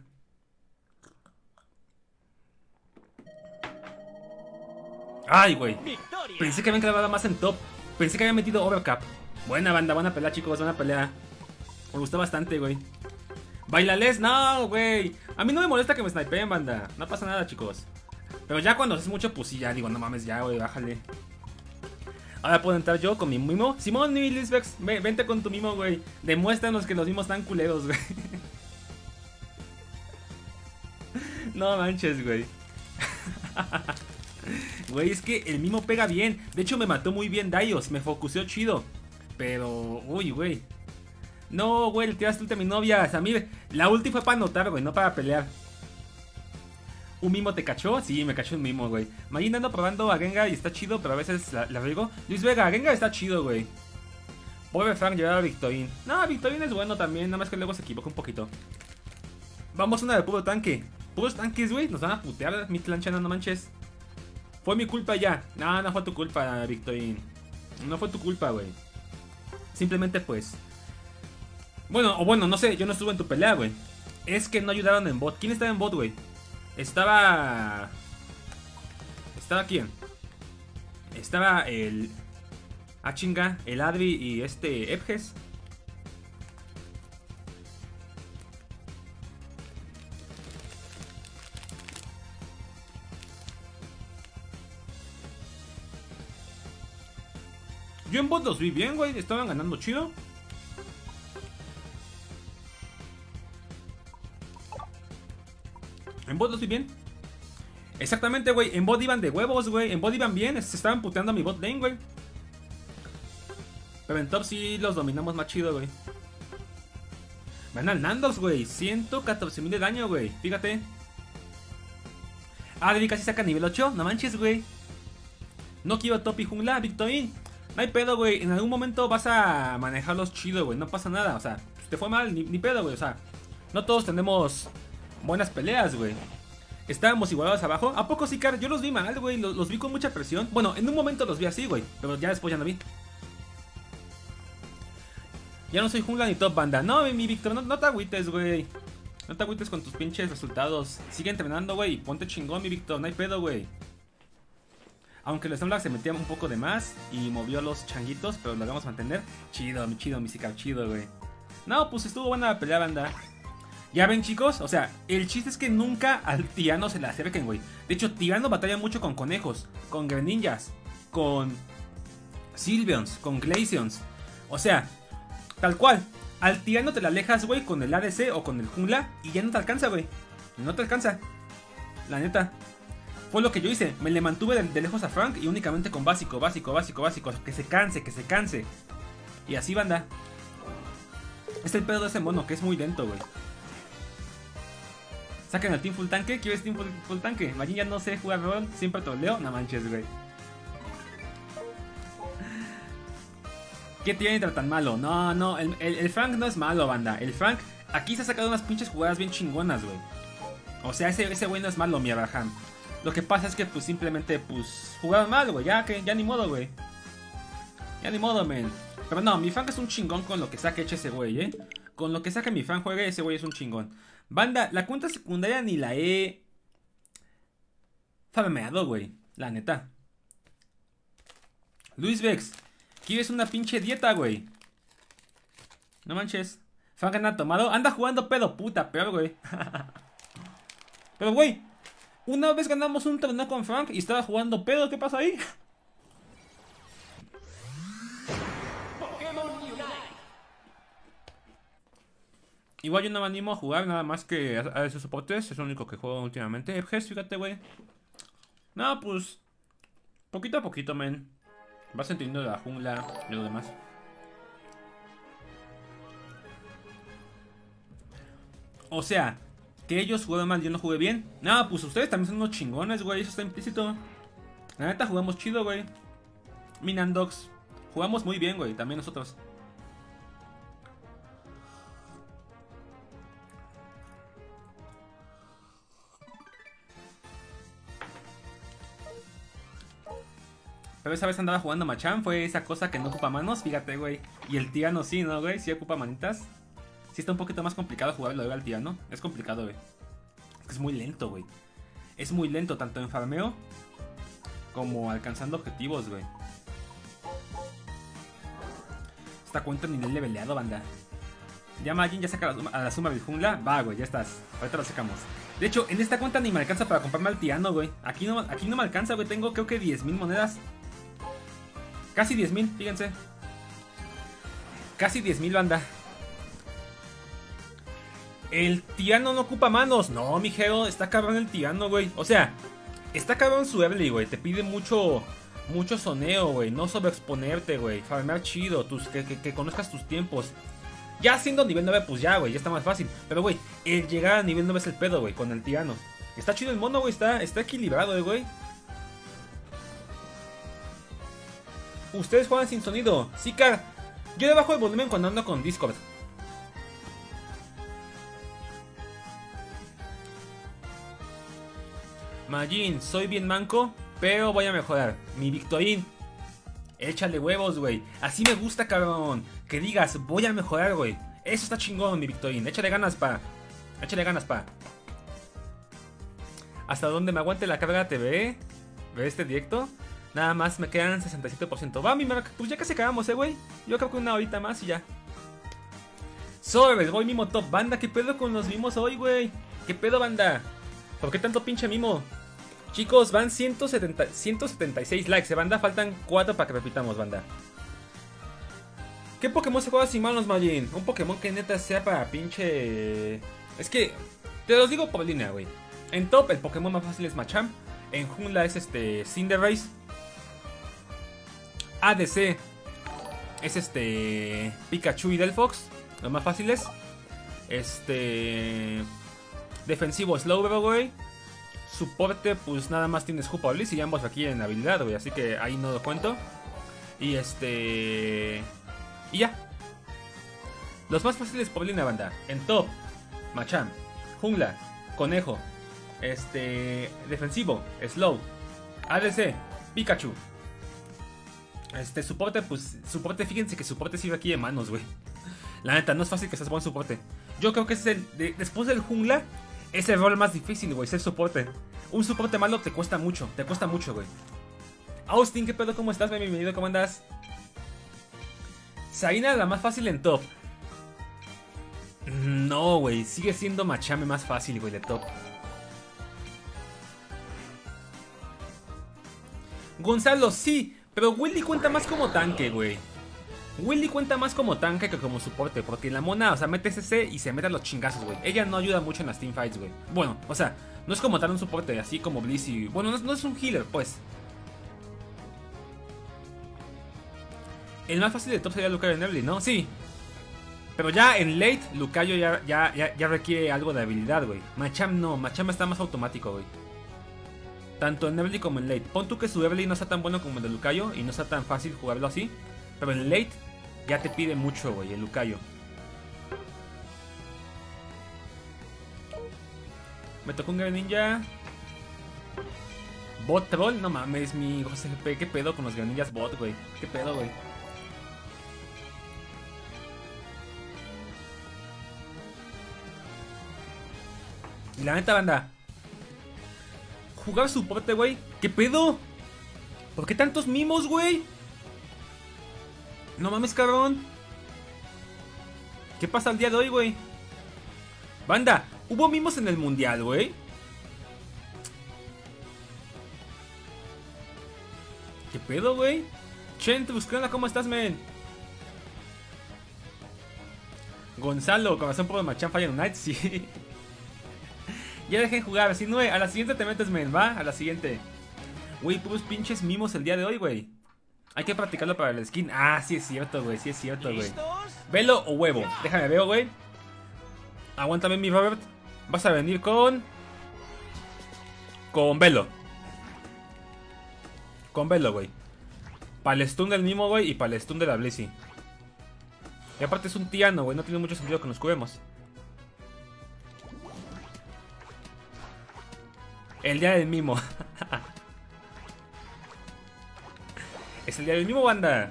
Speaker 1: Ay, güey. Pensé que habían clavado más en top. Pensé que habían metido overcap. Buena banda, buena pelea, chicos, buena pelea. Me gustó bastante, güey. Bailales, no, güey. A mí no me molesta que me snipeen, banda. No pasa nada, chicos. Pero ya cuando es mucho, pues sí, ya digo, no mames, ya, güey, bájale. Ahora puedo entrar yo con mi mimo. Simón y Lisbex, vente con tu mimo, güey. Demuéstranos que los mimos están culeros, güey. No manches, güey. Güey, es que el mimo pega bien. De hecho, me mató muy bien Daios. Me focuseó chido. Pero, uy, güey. No, güey, le tiraste ulti a mi novia. O sea, mire, la ulti fue para anotar, güey, no para pelear. ¿Un mimo te cachó? Sí, me cachó un mimo, güey. Mañana ando probando a Gengar y está chido, pero a veces la, la riego. Luis Vega, Gengar está chido, güey. Pobre Frank llevar a Victorín. No, Victorín es bueno también, nada más que luego se equivoca un poquito. Vamos una de puro tanque. Puros tanques, güey, nos van a putear, mi Tlanchana, no manches. Fue mi culpa ya. No, no fue tu culpa, Victorín. No fue tu culpa, güey. Simplemente pues... Bueno, o bueno, no sé, yo no estuve en tu pelea, güey. Es que no ayudaron en bot. ¿Quién estaba en bot, güey? Estaba... ¿Estaba quién? Estaba el... Ah, chinga, el Adri y este Epges. Yo en bot los vi bien, güey. Estaban ganando chido. En bot los vi bien. Exactamente, güey. En bot iban de huevos, güey. En bot iban bien. Se estaban puteando a mi bot lane, güey. Pero en top sí los dominamos más chido, güey. Van al Nandos, güey. ciento catorce mil de daño, güey. Fíjate. Adri casi saca nivel ocho. No manches, güey. No quiero top y jungla, Victorín. No hay pedo, güey. En algún momento vas a manejarlos chido, güey. No pasa nada. O sea, si te fue mal, ni, ni pedo, güey. O sea, no todos tenemos buenas peleas, güey. Estábamos igualados abajo. ¿A poco sí, Car? Yo los vi mal, güey. Los, los vi con mucha presión. Bueno, en un momento los vi así, güey. Pero ya después ya no vi. Ya no soy jungla ni top, banda. No, mi Víctor, no, no te agüites, güey. No te agüites con tus pinches resultados. Sigue entrenando, güey. Y ponte chingón, mi Víctor. No hay pedo, güey. Aunque el Snorlax se metía un poco de más y movió los changuitos, pero lo vamos a mantener. Chido, mi chido, mi Sicar, chido, güey. No, pues estuvo buena la pelea, banda. Ya ven, chicos, o sea, el chiste es que nunca al Tirano se le acerquen, güey. De hecho, Tirano batalla mucho con conejos, con Greninjas, con Sylveons, con Glaceons. O sea, tal cual, al Tirano te la alejas, güey, con el A D C o con el jungla y ya no te alcanza, güey. No te alcanza. La neta. Fue lo que yo hice, me le mantuve de, de lejos a Frank y únicamente con básico, básico, básico, básico. Que se canse, que se canse. Y así, banda. Es el pedo de ese mono, que es muy lento, güey. Saquen al team full tanque, ¿quieres team full, full tanque? Majin ya no sé jugar rol, siempre troleo, no manches, güey. ¿Qué tiene tan malo? No, no, el, el, el Frank no es malo, banda. El Frank aquí se ha sacado unas pinches jugadas bien chingonas, güey. O sea, ese, ese güey no es malo, mi Abraham. Lo que pasa es que pues simplemente pues jugaron mal, güey, ya que ya ni modo, güey. Ya ni modo, men. Pero no, mi Frank es un chingón con lo que saque eche ese güey, eh. Con lo que saque mi Frank juegue, ese güey es un chingón. Banda, la cuenta secundaria ni la he farmeado, güey, la neta. Luis Vex, ¿quieres una pinche dieta, güey? No manches. Frank anda tomado, anda jugando pedo, puta, peor, güey. Pero, güey, una vez ganamos un torneo con Frank y estaba jugando pedo, ¿qué pasa ahí? Igual yo no me animo a jugar nada más que a, a esos soportes, es lo único que juego últimamente. Epges, fíjate, güey. No, pues, poquito a poquito, men. Vas entendiendo la jungla y lo demás. O sea, que ellos juegan mal, yo no jugué bien. No, pues ustedes también son unos chingones, güey, eso está implícito. La neta jugamos chido, güey. Minandox, jugamos muy bien, güey, también nosotros. Pero esa vez andaba jugando Machamp, fue esa cosa que no ocupa manos, fíjate, güey. Y el Tirano sí, ¿no, güey? Sí ocupa manitas. Sí está un poquito más complicado jugarlo al Tirano. Es complicado, güey. Es que es muy lento, güey. Es muy lento, tanto en farmeo como alcanzando objetivos, güey. Esta cuenta ni nivel leveleado, banda. Ya Majin ya saca a la suma del jungla. Va, güey, ya estás. Ahorita lo sacamos. De hecho, en esta cuenta ni me alcanza para comprarme al Tirano, güey. Aquí no, aquí no me alcanza, güey. Tengo creo que diez mil monedas. Casi diez mil, fíjense. Casi diez mil, banda. El Tirano no ocupa manos. No, mijero, está cabrón el Tirano, güey. O sea, está cabrón su early, güey. Te pide mucho Mucho soneo, güey. No sobreexponerte, güey. Farmear chido. Tus, que, que, que conozcas tus tiempos. Ya siendo nivel nueve, pues ya, güey. Ya está más fácil. Pero, güey, el llegar a nivel nueve es el pedo, güey. Con el tirano. Está chido el mono, güey. Está, está equilibrado, eh, güey. Ustedes juegan sin sonido. Sí, car. Yo le bajo el volumen cuando ando con Discord. Majin, soy bien manco, pero voy a mejorar. Mi Victorín, échale huevos, güey. Así me gusta, cabrón. Que digas, voy a mejorar, güey. Eso está chingón, mi Victorín. Échale ganas, pa. Échale ganas, pa. Hasta donde me aguante la carga T V de este directo. Nada más me quedan sesenta y siete por ciento. Va, mi Mark. Pues ya casi acabamos, eh, güey. Yo creo que una horita más y ya. Sobres, voy mimo top. Banda, ¿qué pedo con los mimos hoy, güey? ¿Qué pedo, banda? ¿Por qué tanto pinche mimo? Chicos, van ciento setenta, ciento setenta y seis likes, ¿eh, banda? Faltan cuatro para que repitamos, banda. ¿Qué Pokémon se juega sin manos, Majin? Un Pokémon que neta sea para pinche... Es que, te los digo por línea, güey. En top, el Pokémon más fácil es Machamp. En jungla es este Cinderace. A D C es este Pikachu y Delphox, los más fáciles. Este... Defensivo Slowbro, güey. Soporte, pues nada más tienes Hoopa o Blizz y ambos aquí en habilidad, güey. Así que ahí no lo cuento. Y este... Y ya. Los más fáciles por línea, banda. En top, Machamp. Jungla, Conejo. Este... Defensivo, Slow. A D C, Pikachu. Este, soporte, pues... Soporte, fíjense que soporte sirve aquí de manos, güey. La neta, no es fácil que seas buen soporte. Yo creo que es el... De, después del jungla... Es el rol más difícil, güey, ser soporte. Un soporte malo te cuesta mucho, te cuesta mucho, güey. Austin, ¿qué pedo? ¿Cómo estás? Bienvenido, ¿cómo andas? Zaina, la más fácil en top. No, güey, sigue siendo Machame más fácil, güey, de top. Gonzalo, sí, pero Willy cuenta más como tanque, güey. Willy cuenta más como tanque que como soporte, porque la mona, o sea, mete C C y se mete a los chingazos, güey. Ella no ayuda mucho en las teamfights, güey. Bueno, o sea, no es como tal un soporte, así como Blizz y... Bueno, no, no es un healer, pues. El más fácil de top sería Lucario en early, ¿no? Sí. Pero ya en late, Lucario ya, ya, ya, ya requiere algo de habilidad, güey. Machamp no, Machamp está más automático, güey. Tanto en early como en late. Pon tú que su early no está tan bueno como el de Lucario y no está tan fácil jugarlo así. Pero en late ya te pide mucho, güey, el Lucario. Me tocó un Greninja. Bot troll, no mames, mi José G P, ¿qué pedo con los Greninjas bot, güey? ¿Qué pedo, güey? Y la neta, banda, jugar soporte, güey, ¿qué pedo? ¿Por qué tantos mimos, güey? No mames, cabrón. ¿Qué pasa el día de hoy, güey? Banda, hubo mimos en el mundial, güey. ¿Qué pedo, güey? Chent, buscando, ¿cómo estás, men? Gonzalo, corazón por Machamp Fire Night, sí. Ya dejen jugar, si no, a la siguiente te metes, men, ¿va? A la siguiente. Güey, puros pinches mimos el día de hoy, güey. Hay que practicarlo para el skin. Ah, sí es cierto, güey, sí es cierto, güey. ¿Velo o huevo? Déjame veo, güey. Aguántame, mi Robert. Vas a venir con... Con Velo. Con Velo, güey. Para el stun del Mimo, güey, y para el stun de la Blissey. Y aparte es un Tiano, güey, no tiene mucho sentido que nos curemos. El día del Mimo. Es el día del Mimo, banda.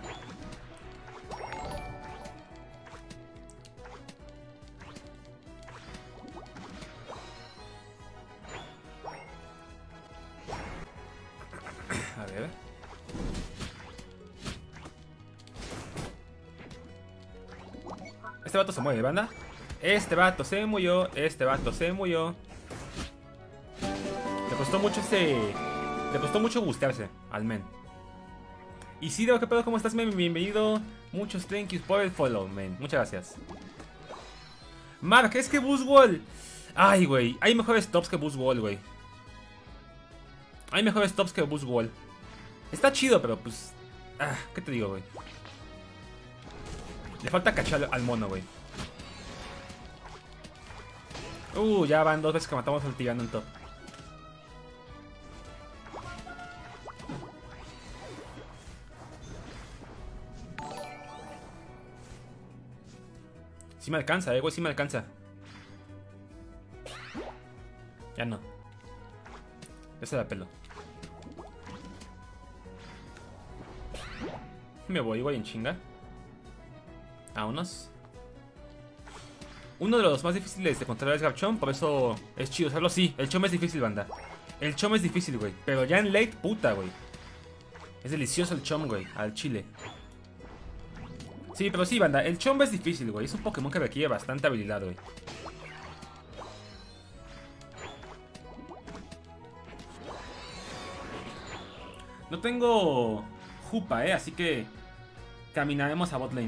Speaker 1: A ver. Este vato se mueve, banda. Este vato se murió. Este vato se murió. Le costó mucho ese... Le costó mucho gustearse al men. Isidro, ¿qué pedo? ¿Cómo estás, men? Bienvenido. Muchos thank yous por el follow, men. Muchas gracias. Mark, es que Buzzwole. Ay, güey. Hay mejores tops que Buzzwole, güey. Hay mejores tops que Buzzwole. Está chido, pero pues... Ah, ¿qué te digo, güey? Le falta cachar al, al mono, güey. Uh, ya van dos veces que matamos al tirano en top. Sí me alcanza, eh, güey, sí me alcanza. Ya no. Ya se da pelo. Me voy, güey, en chinga. Vámonos. Uno de los más difíciles de controlar es Garchomp, por eso es chido usarlo. Sí, el Chom es difícil, banda. El Chom es difícil, güey. Pero ya en late, puta, güey. Es delicioso el Chom, güey, al chile. Sí, pero sí, banda, el Chom es difícil, güey. Es un Pokémon que requiere bastante habilidad, güey. No tengo Jupa, eh, así que caminaremos a botlane.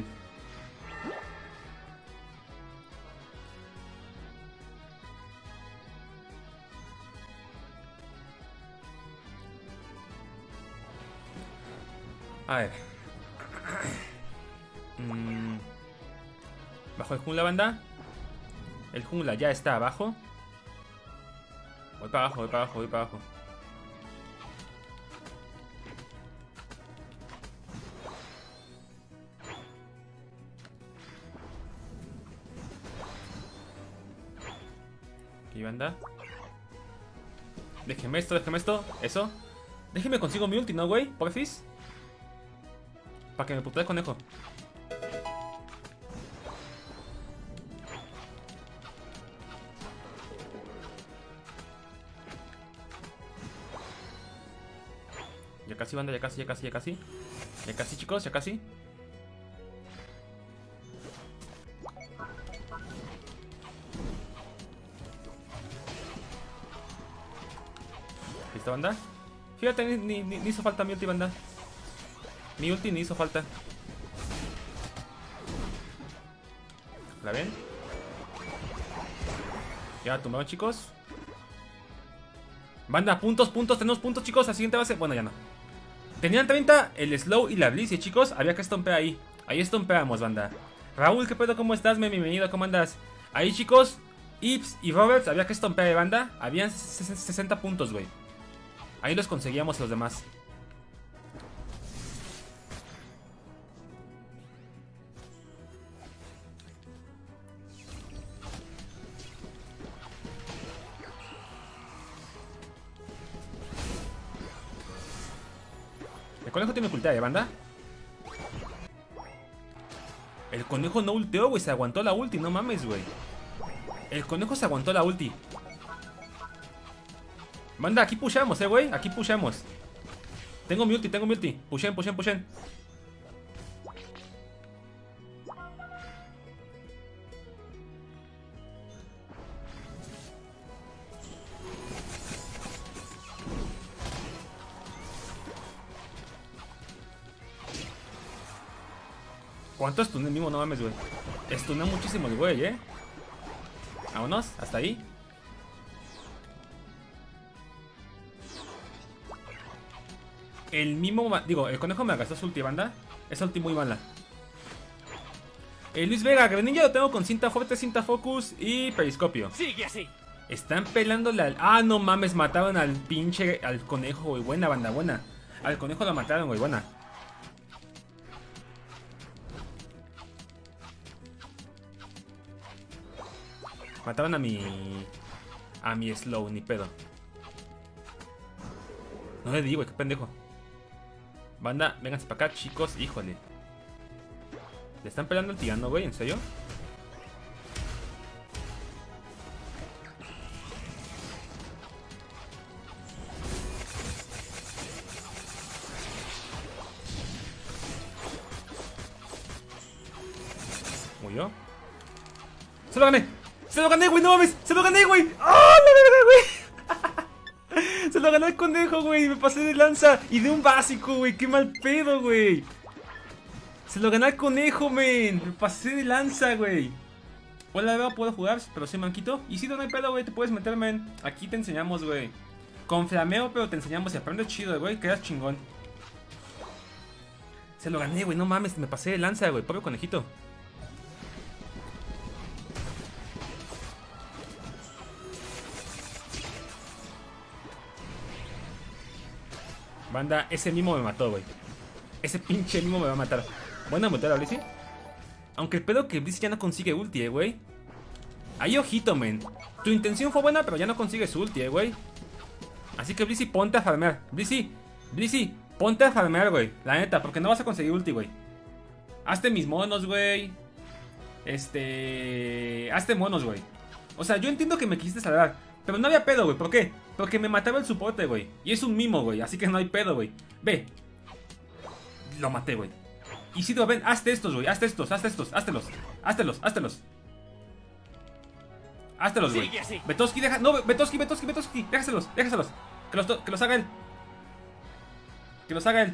Speaker 1: A ver. Mm. Bajo el jungla, banda. El jungla ya está abajo. Voy para abajo, voy para abajo, voy para abajo. Aquí, banda. Déjeme esto, déjeme esto. Eso. Déjeme consigo mi ulti, ¿no, güey? Porfis. Para que me putee el conejo. Ya casi, banda, ya casi, ya casi, ya casi. Ya casi, chicos, ya casi. ¿Listo, banda? Fíjate, ni, ni, ni hizo falta mi ulti, banda. Mi ulti ni hizo falta. ¿La ven? Ya tumbaron, chicos. Banda, puntos, puntos, tenemos puntos, chicos. La siguiente base, bueno, ya no. Tenían treinta, el slow y la blitz, y chicos, había que estompear ahí. Ahí estompeamos, banda. Raúl, ¿qué pedo? ¿Cómo estás? Bienvenido, ¿cómo andas? Ahí, chicos, Ips y Roberts, había que estompear de banda. Habían sesenta puntos, güey. Ahí los conseguíamos los demás. El conejo tiene ultea, ¿eh, banda? El conejo no ulteó, güey. Se aguantó la ulti, no mames, güey. El conejo se aguantó la ulti. Banda, aquí pushamos, eh, güey. Aquí pushamos. Tengo mi ulti, tengo mi ulti. Pushen, pushen, pushen. ¿Cuánto stuné el mismo? No mames, güey. Stuné muchísimo el güey, eh. Vámonos, hasta ahí. El mismo, digo, el conejo me gastó su ulti, banda. Esa ulti muy mala. Eh, Luis Vega, Greninja lo tengo con cinta fuerte, cinta focus y periscopio.
Speaker 2: Sigue así.
Speaker 1: Están pelando la... Ah, no mames, mataron al pinche... Al conejo, güey. Buena, banda, buena. Al conejo lo mataron, güey, buena. Mataron a mi... A mi slow, ni pedo. No le digo, güey, qué pendejo. Banda, vénganse para acá, chicos. Híjole. ¿Le están peleando al tirano, güey? ¿En serio? ¿Murió? ¡Se lo gané! ¡Se lo gané, güey! ¡No mames! ¡Se lo gané, güey! ¡Ah! ¡Oh, ¡lo gané, güey! Se lo gané el conejo, güey. Me pasé de lanza y de un básico, güey. ¡Qué mal pedo, güey! Se lo gané al conejo, men. Me pasé de lanza, güey. Hola, veo, puedo jugar, pero soy manquito. Y si no, no hay pedo, güey. Te puedes meter, men. Aquí te enseñamos, güey. Con flameo, pero te enseñamos. Y aprendes chido, güey. Quedas chingón. Se lo gané, güey. No mames, me pasé de lanza, güey. Pobre conejito. Banda, ese mimo me mató, güey. Ese pinche mimo me va a matar. Buena mutar a Blissey. Aunque el pedo que Blissey ya no consigue ulti, eh, güey. Ahí ojito, men. Tu intención fue buena, pero ya no consigues ulti, eh, güey. Así que Blissey, ponte a farmear. Blissey, Blissey, ponte a farmear, güey. La neta, porque no vas a conseguir ulti, güey. Hazte mis monos, güey. Este... Hazte monos, güey. O sea, yo entiendo que me quisiste salvar, pero no había pedo, güey. ¿Por qué? Porque me mataba el soporte, güey. Y es un mimo, güey. Así que no hay pedo, güey. Ve. Lo maté, güey. Isidro, ven, hazte estos, güey. Hazte estos, hazte estos, háztelos. Háztelos, háztelos. Háztelos, güey. Betoski, deja. No, Betoski, Betoski, Betoski. Déjaselos, déjaselos. Que los, que los haga él. Que los haga él.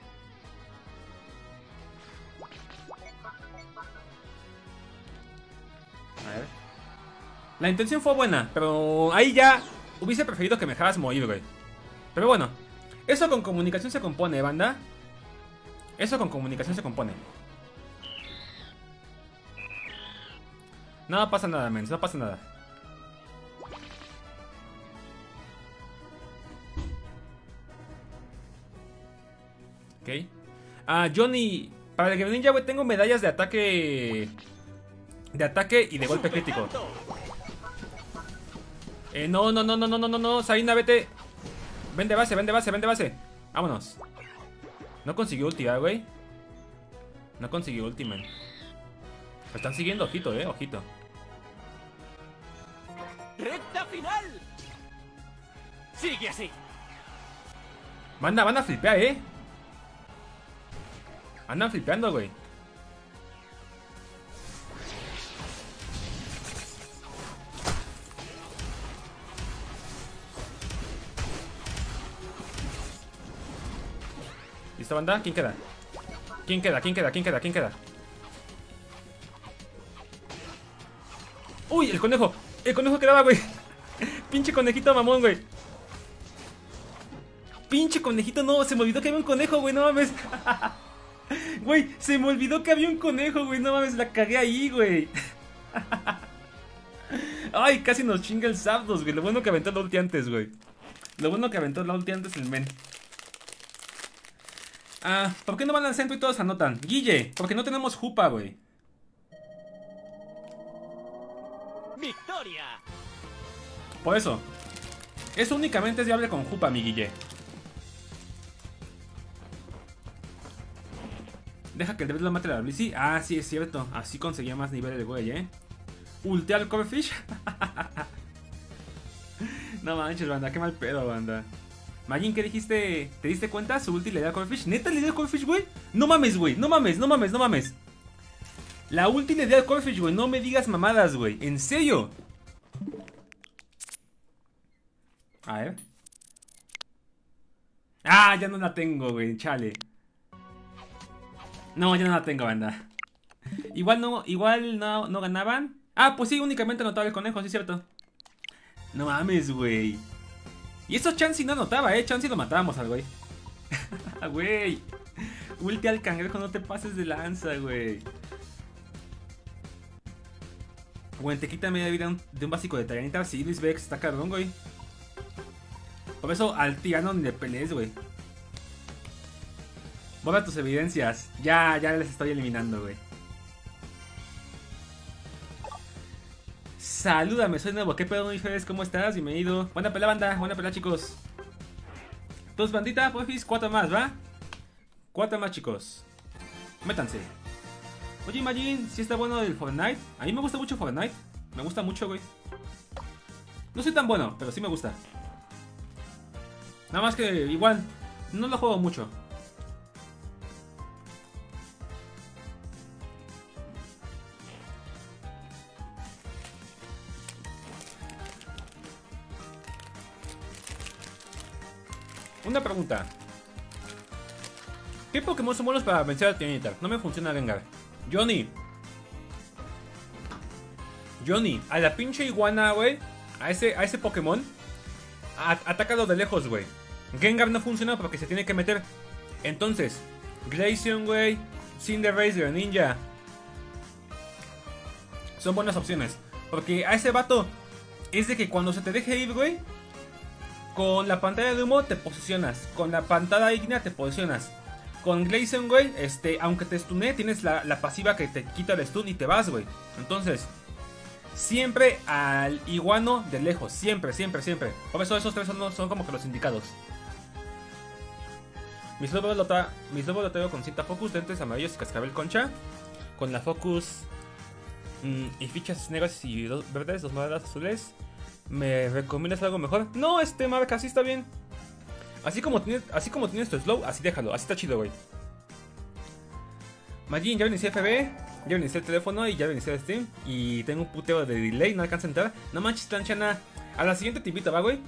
Speaker 1: A ver. La intención fue buena, pero ahí ya hubiese preferido que me dejaras morir, güey. Pero bueno, eso con comunicación se compone, banda. Eso con comunicación se compone. No pasa nada, mens, no pasa nada. Ok. Ah, Johnny, para el Greninja, güey, tengo medallas de ataque. De ataque y de golpe crítico. Eh, no, no, no, no, no, no, no, no, Sarina, vete. Ven de base, ven de base, ven de base. Vámonos. No consiguió ulti, ¿eh, güey? No consiguió ulti, man. Lo están siguiendo, ojito, eh, ojito.
Speaker 2: ¡Recta final! ¡Sigue así!
Speaker 1: Van a, van a flipear, eh. Andan flipeando, güey. ¿Listo, banda? ¿Quién queda? ¿Quién queda? ¿Quién queda? ¿Quién queda? ¿Quién queda? ¡Uy! El conejo. El conejo quedaba, güey. Pinche conejito mamón, güey. Pinche conejito, no. Se me olvidó que había un conejo, güey. No mames. Güey, se me olvidó que había un conejo, güey. No mames, la cagué ahí, güey. Ay, casi nos chinga el Zapdos, güey. Lo bueno que aventó la ulti antes, güey. Lo bueno que aventó la ulti antes el men. Ah, ¿por qué no van al centro y todos anotan? Guille, porque no tenemos jupa, güey.
Speaker 2: ¡Victoria!
Speaker 1: Por eso. Eso únicamente es viable con jupa, mi Guille. Deja que el Devil lo mate a la Blissey. Ah, sí, es cierto. Así conseguía más nivel de güey, eh. Ultea al Corfish. No manches, banda, qué mal pedo, banda. Majin, ¿qué dijiste? ¿Te diste cuenta? Su ulti le dio al Corfish. ¿Neta le dio al Corfish, güey? No mames, güey. No mames, no mames, no mames. La ulti le dio al Corfish, güey. No me digas mamadas, güey. ¿En serio? A ver. Ah, ya no la tengo, güey. Chale. No, ya no la tengo, banda. Igual no, igual no, no ganaban. Ah, pues sí, únicamente anotaba el conejo, sí es cierto. No mames, güey. Y eso Chansey no anotaba, eh. Chansey lo matábamos al güey. Güey. Ulti al cangrejo, no te pases de lanza, güey. Güey, te quita media vida de un básico de Tyranitar. Sí, Luis Vex está cabrón, güey. Por eso al tirano ni le pelees, güey. Borra tus evidencias. Ya, ya les estoy eliminando, güey. Salúdame, soy nuevo. ¿Qué pedo, Fres? ¿Cómo estás? Bienvenido. Buena pelea, banda. Buena pelea, chicos. Dos banditas, porfis. Cuatro más, ¿va? Cuatro más, chicos. Métanse. Oye, Majin, si está bueno el Fortnite. A mí me gusta mucho Fortnite. Me gusta mucho, güey. No soy tan bueno, pero sí me gusta. Nada más que igual no lo juego mucho. Una pregunta. ¿Qué Pokémon son buenos para vencer a Tyranitar? No me funciona Gengar. Johnny. Johnny, a la pinche iguana, güey. A ese, a ese Pokémon. A, atácalo de lejos, güey. Gengar no funciona porque se tiene que meter. Entonces, Glaceon, güey. Cinderace, Ninja. Son buenas opciones. Porque a ese vato es de que cuando se te deje ir, güey, con la pantalla de humo te posicionas. Con la pantalla ígnea te posicionas. Con Glaceon, güey, este, aunque te stune, tienes la, la pasiva que te quita el stun y te vas, güey. Entonces, siempre al iguano de lejos. Siempre, siempre, siempre. Por eso esos tres son, son como que los indicados. Mis lobos lo, tra mis lobos lo traigo con cinta focus, lentes amarillos y cascabel concha. Con la focus mmm, y fichas negras y dos verdes, dos moradas azules. ¿Me recomiendas algo mejor? No, este marca, así está bien. Así como tienes, así como tienes tu slow, así déjalo, así está chido, güey. Majin, ya inicié F B, ya inicié el teléfono y ya inicié el Steam. Y tengo un puteo de delay, no alcanza a entrar. No manches, planchana. A la siguiente te invito, va, güey.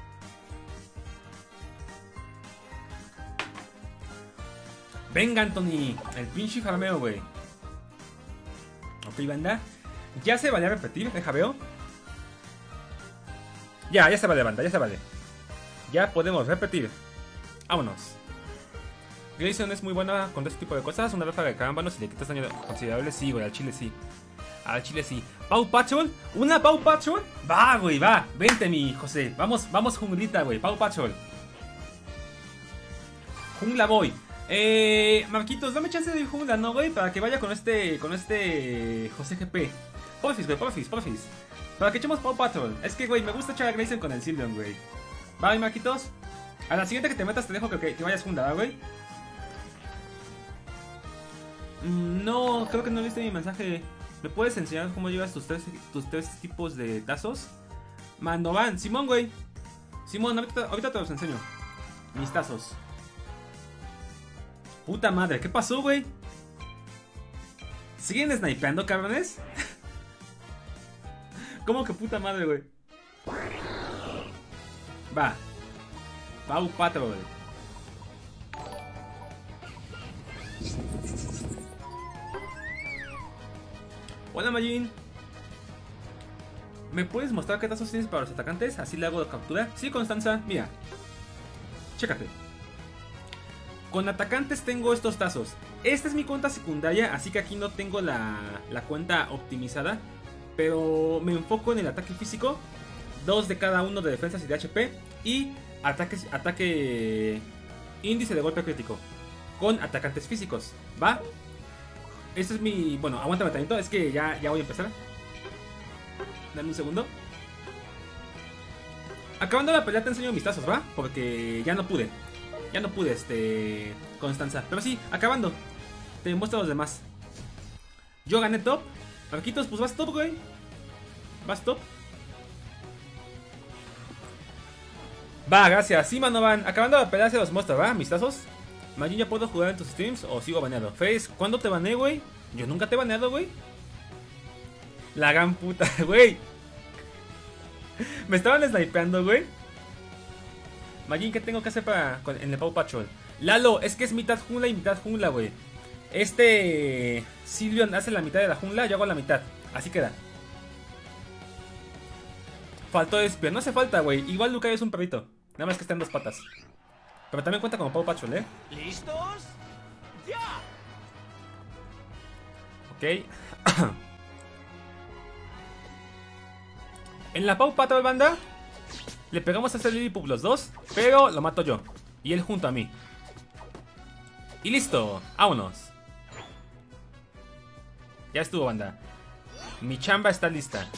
Speaker 1: Venga, Anthony, el pinche farmeo, güey. Ok, banda. Ya se vale repetir, deja veo. Ya, ya se vale, banda, ya se vale. Ya podemos repetir. Vámonos. Glaceon es muy buena con este tipo de cosas. Una ráfaga de carámbanos y le quitas daño considerable. Sí, güey, al chile sí. Al chile sí. ¿Pau Patrol? ¿Una Pau Patrol? Va, güey, va. Vente, mi José. Vamos, vamos, junglita, güey. Pau Patrol. Jungla voy. Eh, Marquitos, dame chance de ir jungla, ¿no, güey? Para que vaya con este, con este José G P. Porfis, güey, porfis, porfis. Para que echemos Pau Patrol. Es que, güey, me gusta echar a Glaceon con el Sylveon, güey. Bye, Marquitos. A la siguiente que te metas te dejo que, que, que vayas jungla, güey. Mm, no, creo que no viste mi mensaje. ¿Me puedes enseñar cómo llevas tus tres, tus tres tipos de tazos? Mando van, Simón, güey. Simón, ahorita, ahorita te los enseño. Mis tazos. Puta madre, ¿qué pasó, güey? ¿Siguen snipeando, cabrones? ¿Cómo que puta madre, güey? Va. Pau Patrol. Hola, Majin. ¿Me puedes mostrar qué tazos tienes para los atacantes? Así le hago la captura. Sí, Constanza, mira. Chécate. Con atacantes tengo estos tazos. Esta es mi cuenta secundaria, así que aquí no tengo la, la cuenta optimizada. Pero me enfoco en el ataque físico. Dos de cada uno de defensas y de H P. Y ataque, ataque índice de golpe crítico. Con atacantes físicos. ¿Va? Este es mi... Bueno, aguántame tantito, es que ya, ya voy a empezar. Dame un segundo. Acabando la pelea te enseño mis tazos, ¿va? Porque ya no pude. Ya no pude, este... Constanza. Pero sí, acabando. Te muestro los demás. Yo gané top. Marquitos, pues vas top, güey. Vas top. Va, gracias. Sí, Manovan. Acabando la pelea se los muestro, ¿va? Mis tazos. Majin, ¿ya puedo jugar en tus streams o sigo baneado? Face, ¿cuándo te baneé, güey? Yo nunca te he baneado, güey. La gran puta, güey. Me estaban snipeando, güey. Majin, ¿qué tengo que hacer para con, en el Pau Patrol? Lalo, es que es mitad jungla y mitad jungla, güey. Este Sylveon hace la mitad de la jungla, yo hago la mitad. Así queda. Faltó espion, no hace falta, güey. Igual Lucario es un perrito. Nada más que está en dos patas. Pero también cuenta como Pau Patrol, ¿eh?
Speaker 2: ¿Listos? ¡Ya!
Speaker 1: Ok. En la Pau Patrol, banda, le pegamos a ese Lillipup los dos, pero lo mato yo. Y él junto a mí. Y listo, vámonos. Ya estuvo, banda. Mi chamba está lista.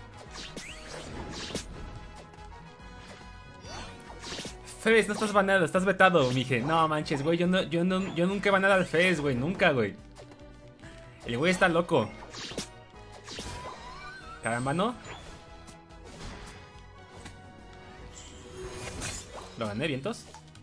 Speaker 1: Fez, no estás baneado, estás vetado, mije. No manches, güey, yo, no, yo, no, yo nunca he baneado al Fez, güey, nunca, güey. El güey está loco. Caramba, ¿no? Lo gané, vientos.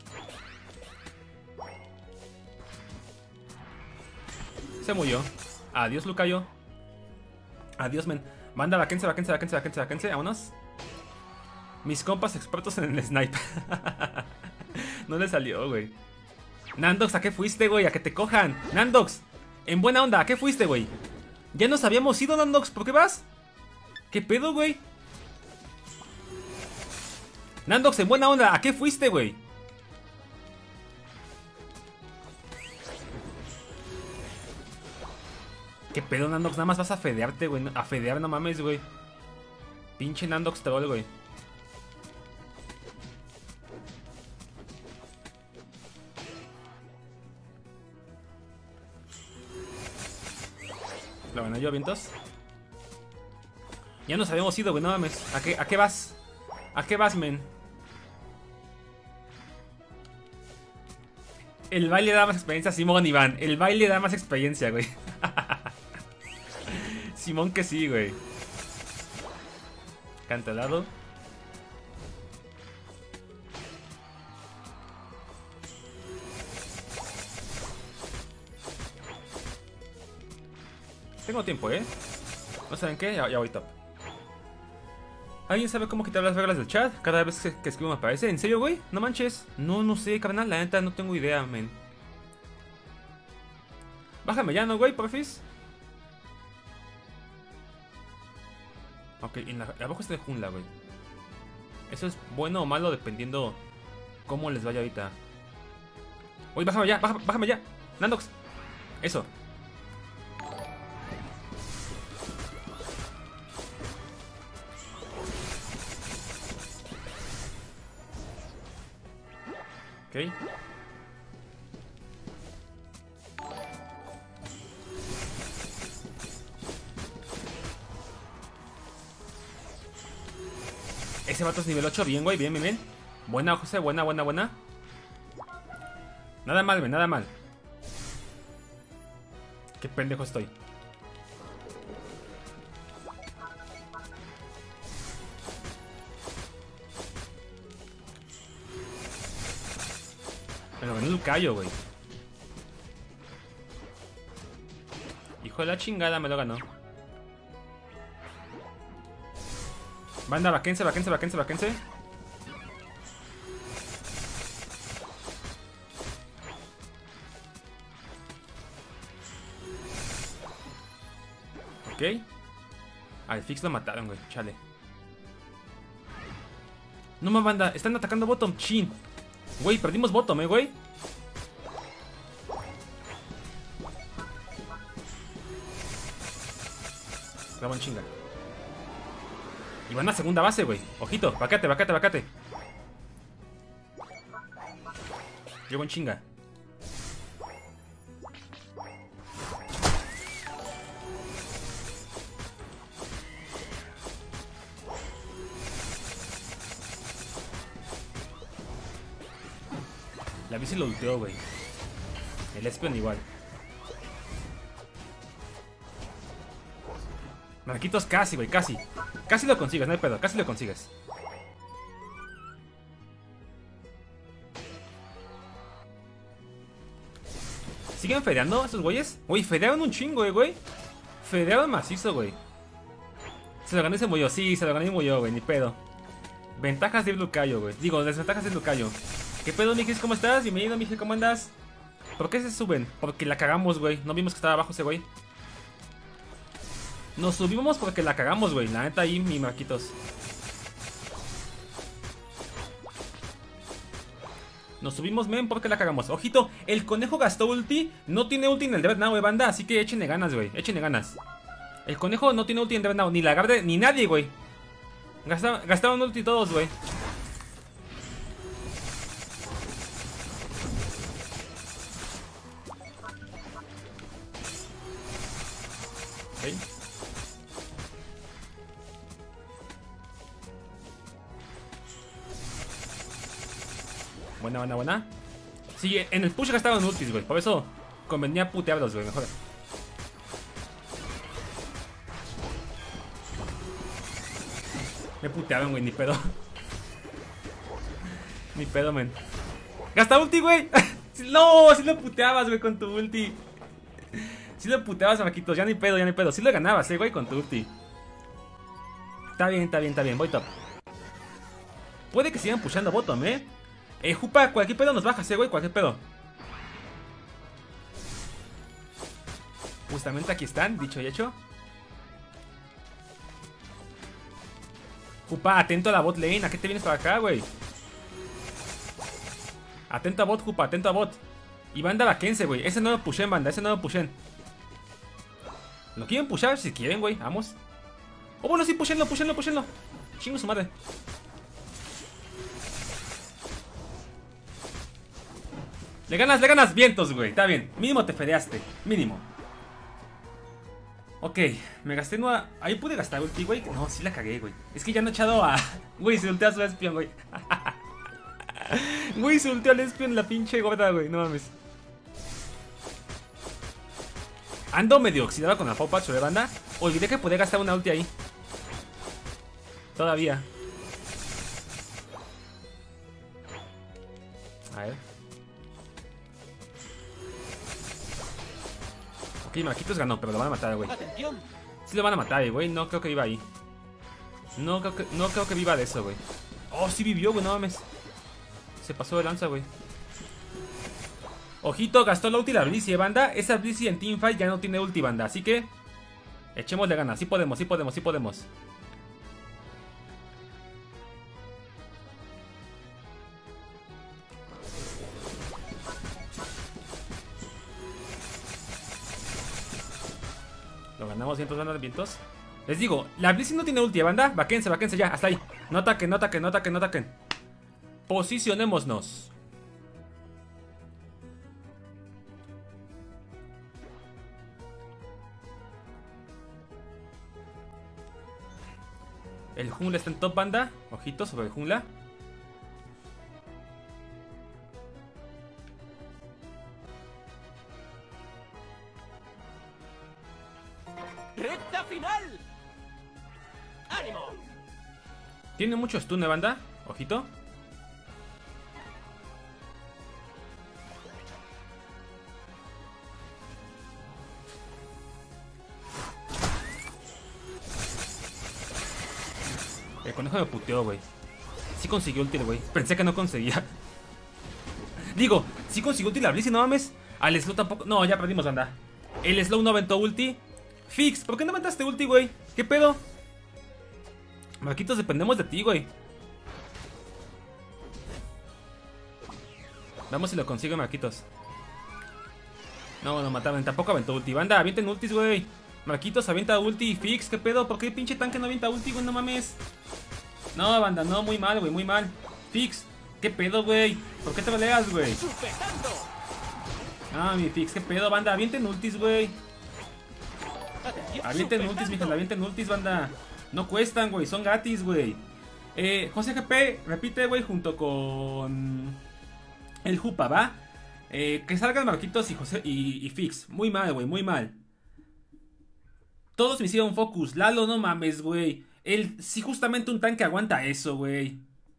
Speaker 1: Se murió. Adiós, Lucario. Adiós, men. Manda, vaquense, vaquense, vaquense, vaquense, vaquense. Vámonos. Mis compas expertos en el snipe. No le salió, güey. Nandox, ¿a qué fuiste, güey? A que te cojan. Nandox, en buena onda, ¿a qué fuiste, güey? Ya nos habíamos ido, Nandox. ¿Por qué vas? ¿Qué pedo, güey? Nandox, en buena onda, ¿a qué fuiste, güey? ¿Qué pedo, Nandox? Nada más vas a fedearte, güey. A fedear, no mames, güey. Pinche Nandox troll, güey. Lo bueno, yo vientos. Ya nos habíamos ido, güey, no mames. ¿A qué, a qué vas? ¿A qué vas, men? El baile da más experiencia a Simón, Iván. El baile da más experiencia, güey. Simón que sí, güey. Cantelado. Tengo tiempo, ¿eh? ¿No saben qué? Ya, ya voy top. ¿Alguien sabe cómo quitar las reglas del chat? Cada vez que, que escribo me aparece. ¿En serio, güey? No manches. No, no sé, carnal. La neta no tengo idea, men. Bájame ya, ¿no, güey? Porfis. Ok, en la, abajo está el jungla, güey. Eso es bueno o malo dependiendo cómo les vaya ahorita. Uy, bájame ya, bájame, bájame ya. Nandox. Eso. Ok. Ese vato es nivel ocho, bien, güey, bien, bien, bien. Buena, José, buena, buena, buena. Nada mal, güey, nada mal. Qué pendejo estoy. Me lo ganó el Lucario, güey. Hijo de la chingada, me lo ganó. Banda, vaquense, vaquense, vaquense, vaquense. Ok. Al Fix lo mataron, güey. Chale. No más, banda. Están atacando bottom. Chin. Güey, perdimos bottom, eh, güey. Grabo en chinga. Y van a segunda base, güey. Ojito, vacate, vacate, vacate. Llego en chinga. La bici lo ulteó, güey. El Espion igual. Marquitos casi, güey, casi. Casi lo consigues, no hay pedo, casi lo consigues. ¿Siguen fedeando esos güeyes? Uy, fedearon un chingo, eh, güey. Fedearon macizo, güey. Se lo gané y se murió, sí, se lo gané y murió, güey, ni pedo. Ventajas de Lucario, güey. Digo, desventajas de Lucario. ¿Qué pedo, Mijis? ¿Cómo estás? Bienvenido, Mijis, ¿cómo andas? ¿Por qué se suben? Porque la cagamos, güey. No vimos que estaba abajo ese güey. Nos subimos porque la cagamos, güey. La neta ahí, mi Marquitos. Nos subimos, men, porque la cagamos. Ojito, el conejo gastó ulti. No tiene ulti en el Dread Now, güey, banda. Así que échenle ganas, güey. Échenle ganas. El conejo no tiene ulti en Dread Now. Ni la Garde, ni nadie, güey. Gastaron, gastaron ulti todos, güey. Ok. Buena, buena, buena. Sí, en el push gastaron ultis, güey. Por eso convenía putearlos, güey. Mejor. Me putearon, güey. Ni pedo. Ni pedo, men. ¡Gasta ulti, güey! No, si lo puteabas, güey, con tu ulti. Si lo puteabas, Marquitos. Ya ni pedo, ya ni pedo. Si lo ganabas, eh, güey, con tu ulti. Está bien, está bien, está bien. Voy top. Puede que sigan pushando bottom, eh. Eh, Jupa, cualquier pedo nos bajas, eh, güey, cualquier pedo. Justamente aquí están, dicho y hecho. Jupa, atento a la bot lane. ¿A qué te vienes para acá, güey? Atento a bot, Jupa, atento a bot. Y banda vaquense, güey. Ese no lo pushen, banda, ese no lo pushen. ¿Lo quieren pushar? Si quieren, güey, vamos. Oh, bueno, sí, pushenlo, pushenlo, pushenlo. Chingo su madre. Le ganas, le ganas vientos, güey. Está bien, mínimo te fedeaste. Mínimo. Ok, me gasté una... Ahí pude gastar ulti, güey. No, sí la cagué, güey. Es que ya no he echado a... Güey, se ultea a su espion, güey. Güey, se ulteó al espion la pinche gorda, güey. No mames. Ando medio oxidado con la Pau Patch de banda. Olvidé que podía gastar una ulti ahí. Todavía. A ver. Ok, Marquitos ganó, pero lo van a matar, güey. Sí lo van a matar, güey. No creo que viva ahí. No creo que, no creo que viva de eso, güey. Oh, sí vivió, güey, no mames. Se pasó de lanza, güey. Ojito, gastó la ulti la Blissey, banda. Esa Blissey en teamfight ya no tiene ulti, banda. Así que echémosle ganas. Sí podemos, sí podemos, sí podemos. Lo ganamos, vientos, banda de vientos. Les digo, la Blissey no tiene ulti, banda. Vaquense, vaquense ya, hasta ahí. No ataquen, no ataquen, no ataquen, no ataquen. Posicionémonos. El jungla está en top, banda. Ojito sobre el jungla.
Speaker 2: ¡Recta final! ¡Ánimo!
Speaker 1: Tiene mucho stun, ¿eh, banda? Ojito. El conejo me puteó, güey. Sí consiguió ulti, güey. Pensé que no conseguía. Digo, sí consiguió ulti la Blissey, no mames. Al slow tampoco. No, ya perdimos, banda. El slow no aventó ulti. Fix, ¿por qué no aventaste ulti, güey? ¿Qué pedo? Marquitos, dependemos de ti, güey. Vamos si lo consigue, Marquitos. No, no mataron. Tampoco aventó ulti. Banda, avienten ultis, güey. Marquitos avienta ulti. Fix, ¿qué pedo? ¿Por qué pinche tanque no avienta ulti, güey? No mames. No, banda, no, muy mal, güey, muy mal. Fix, ¿qué pedo, güey? ¿Por qué te peleas, güey? Ah, mi Fix, ¿qué pedo, banda? Avienten ultis, güey. Avienten ultis, mijos, avienten ultis, banda. No cuestan, güey, son gratis, güey. Eh, José G P, repite, güey, junto con el Jupa, ¿va? Eh, que salgan Marquitos y José y, y Fix. Muy mal, güey, muy mal. Todos me hicieron focus. Lalo, no mames, güey. Él, sí, justamente un tanque aguanta eso, güey.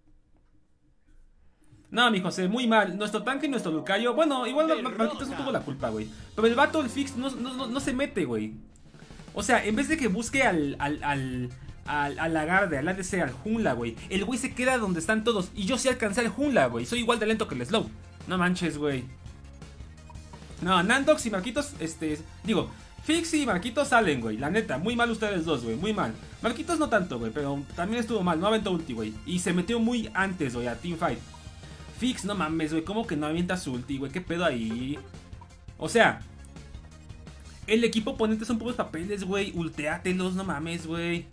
Speaker 1: No, mi José, muy mal. Nuestro tanque y nuestro Lucario. Bueno, igual Marquitos no tuvo la culpa, güey. Pero el vato, el Fix, no, no, no, no se mete, güey. O sea, en vez de que busque al, al, al, al, al Lagarde, al A D C, al jungla, güey, el güey se queda donde están todos. Y yo sí alcancé al jungla, güey. Soy igual de lento que el slow. No manches, güey. No, Nandox y Marquitos, este, digo, Fix y Marquitos salen, güey. La neta, muy mal ustedes dos, güey, muy mal. Marquitos no tanto, güey, pero también estuvo mal. No aventó ulti, güey. Y se metió muy antes, güey, a teamfight. Fix, no mames, güey, ¿cómo que no avienta su ulti, güey? ¿Qué pedo ahí? O sea, el equipo oponente son puros papeles, güey. Ulteátelos, no mames, güey.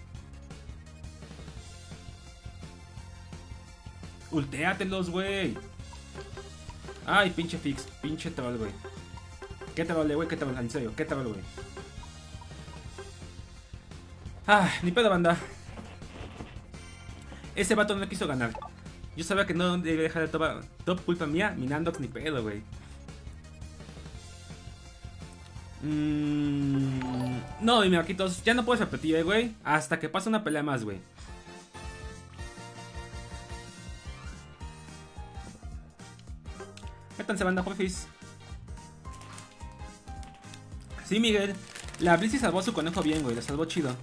Speaker 1: Ulteátelos, güey. Ay, pinche Fix, pinche troll, güey. ¿Qué troll, güey? ¿Qué troll? En serio, ¿qué troll, güey? Ah, ni pedo, banda. Ese vato no quiso ganar. Yo sabía que no debía dejar de top, top culpa mía. Mi Nandox ni pedo, güey. Mm, no, mi Marquitos, ya no puedes repetir, eh, güey. Hasta que pase una pelea más, güey. Métanse, banda, porfis. Sí, Miguel. La Blissey salvó a su conejo bien, güey. La salvó chido.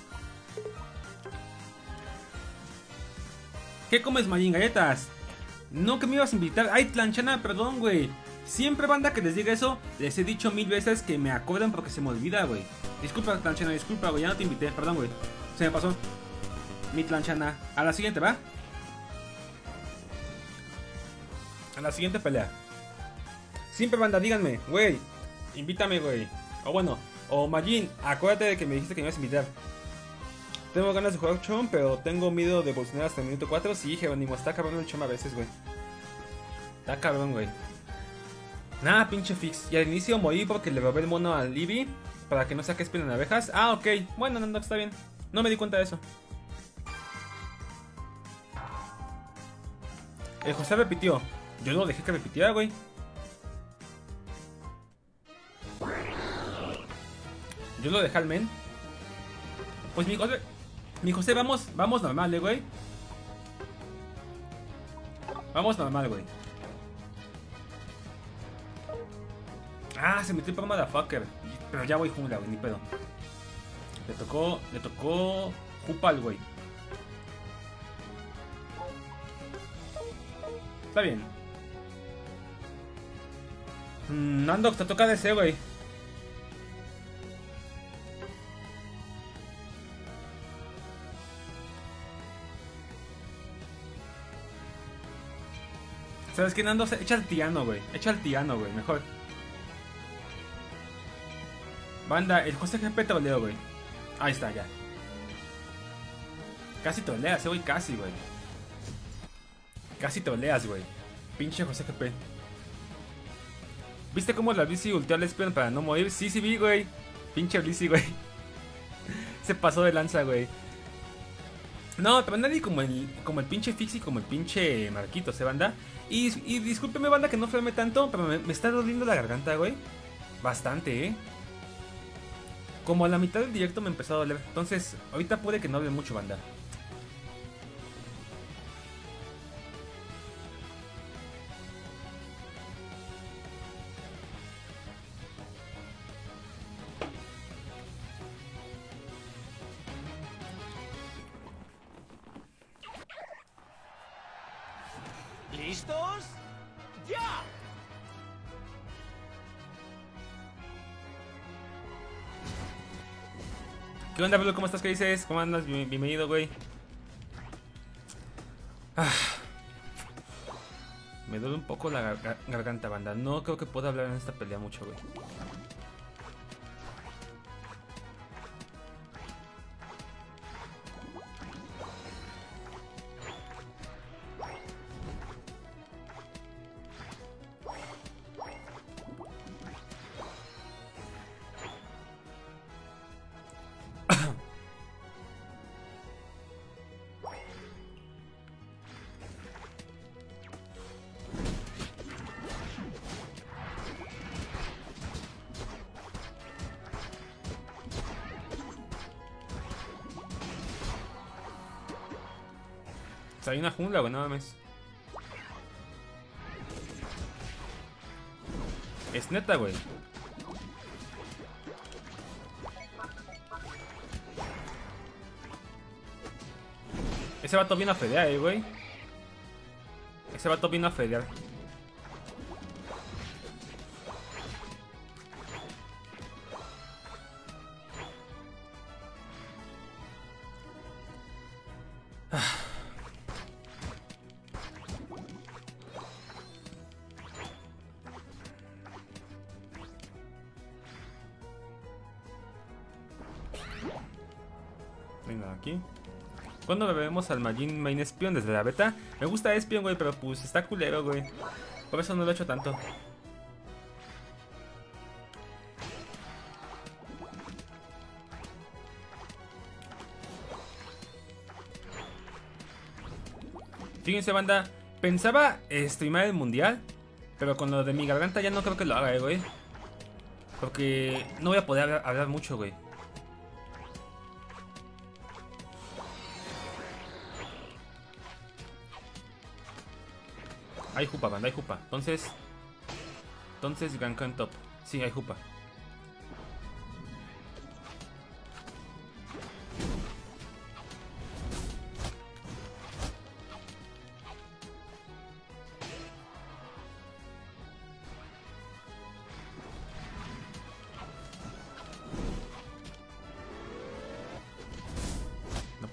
Speaker 1: ¿Qué comes, Mayín? Galletas. No, que me ibas a invitar. Ay, Tlanchana, perdón, güey. Siempre, banda, que les diga eso, les he dicho mil veces que me acuerdan porque se me olvida, güey. Disculpa, Tlanchana, disculpa, güey. Ya no te invité, perdón, güey. Se me pasó. Mi Tlanchana. A la siguiente, ¿va? A la siguiente pelea. Siempre, banda, díganme, güey. Invítame, güey. O bueno, o Majin, acuérdate de que me dijiste que me ibas a invitar. Tengo ganas de jugar Chom, pero tengo miedo de evolucionar hasta el minuto cuatro. Sí, Jerónimo, está cabrón el Chom a veces, güey. Está cabrón, güey. Nada, pinche Fix. Y al inicio morí porque le robé el mono a Libby para que no saque espina en abejas. Ah, ok. Bueno, no, no, está bien. No me di cuenta de eso. El José repitió. Yo no dejé que repitiera, güey. Yo lo dejé al men. Pues mi José, mi José, vamos, vamos normal, eh, güey. Vamos normal, güey. Ah, se metió por motherfucker. Pero ya voy jungla, güey, ni pedo. Le tocó, le tocó Jupal, güey. Está bien. Mm, Nandox, te toca D C, güey. ¿Sabes qué, Nandox? Echa el Tiano, güey. Echa el Tiano, güey, mejor. Banda, el José G P troleo, güey. Ahí está, ya. Casi troleas, eh, güey, casi, güey. Casi troleas, güey. Pinche José G P. ¿Viste cómo la Blissey ulteó al Espion para no morir? Sí, sí vi, güey. Pinche Blissey, güey. Se pasó de lanza, güey. No, pero nadie como el, como el pinche Fix y como el pinche Marquitos, ¿eh, banda? Y, y discúlpeme, banda, que no flame tanto, pero me, me está doliendo la garganta, güey. Bastante, ¿eh? Como a la mitad del directo me empezó a doler. Entonces, ahorita puede que no hable mucho, banda.
Speaker 2: ¿Listos? ¡Ya!
Speaker 1: ¿Qué onda, Bruno? ¿Cómo estás? ¿Qué dices? ¿Cómo andas? Bien- bienvenido, güey. Ah. Me duele un poco la gar- gar- garganta, banda. No creo que pueda hablar en esta pelea mucho, güey. O sea, hay una jungla, güey, nada más. Es neta, güey. Ese vato vino a fedear, eh, güey. Ese vato vino a fedear. Venga, aquí. ¿Cuándo bebemos al Majin Main Espion? ¿Desde la beta? Me gusta Espion, güey, pero pues está culero, güey. Por eso no lo he hecho tanto. Fíjense, banda. Pensaba eh, streamar el mundial, pero con lo de mi garganta ya no creo que lo haga, eh, güey. Porque no voy a poder hablar, hablar mucho, güey. Hay jupa, banda, hay jupa. Entonces... Entonces gank en top. Sí, hay jupa.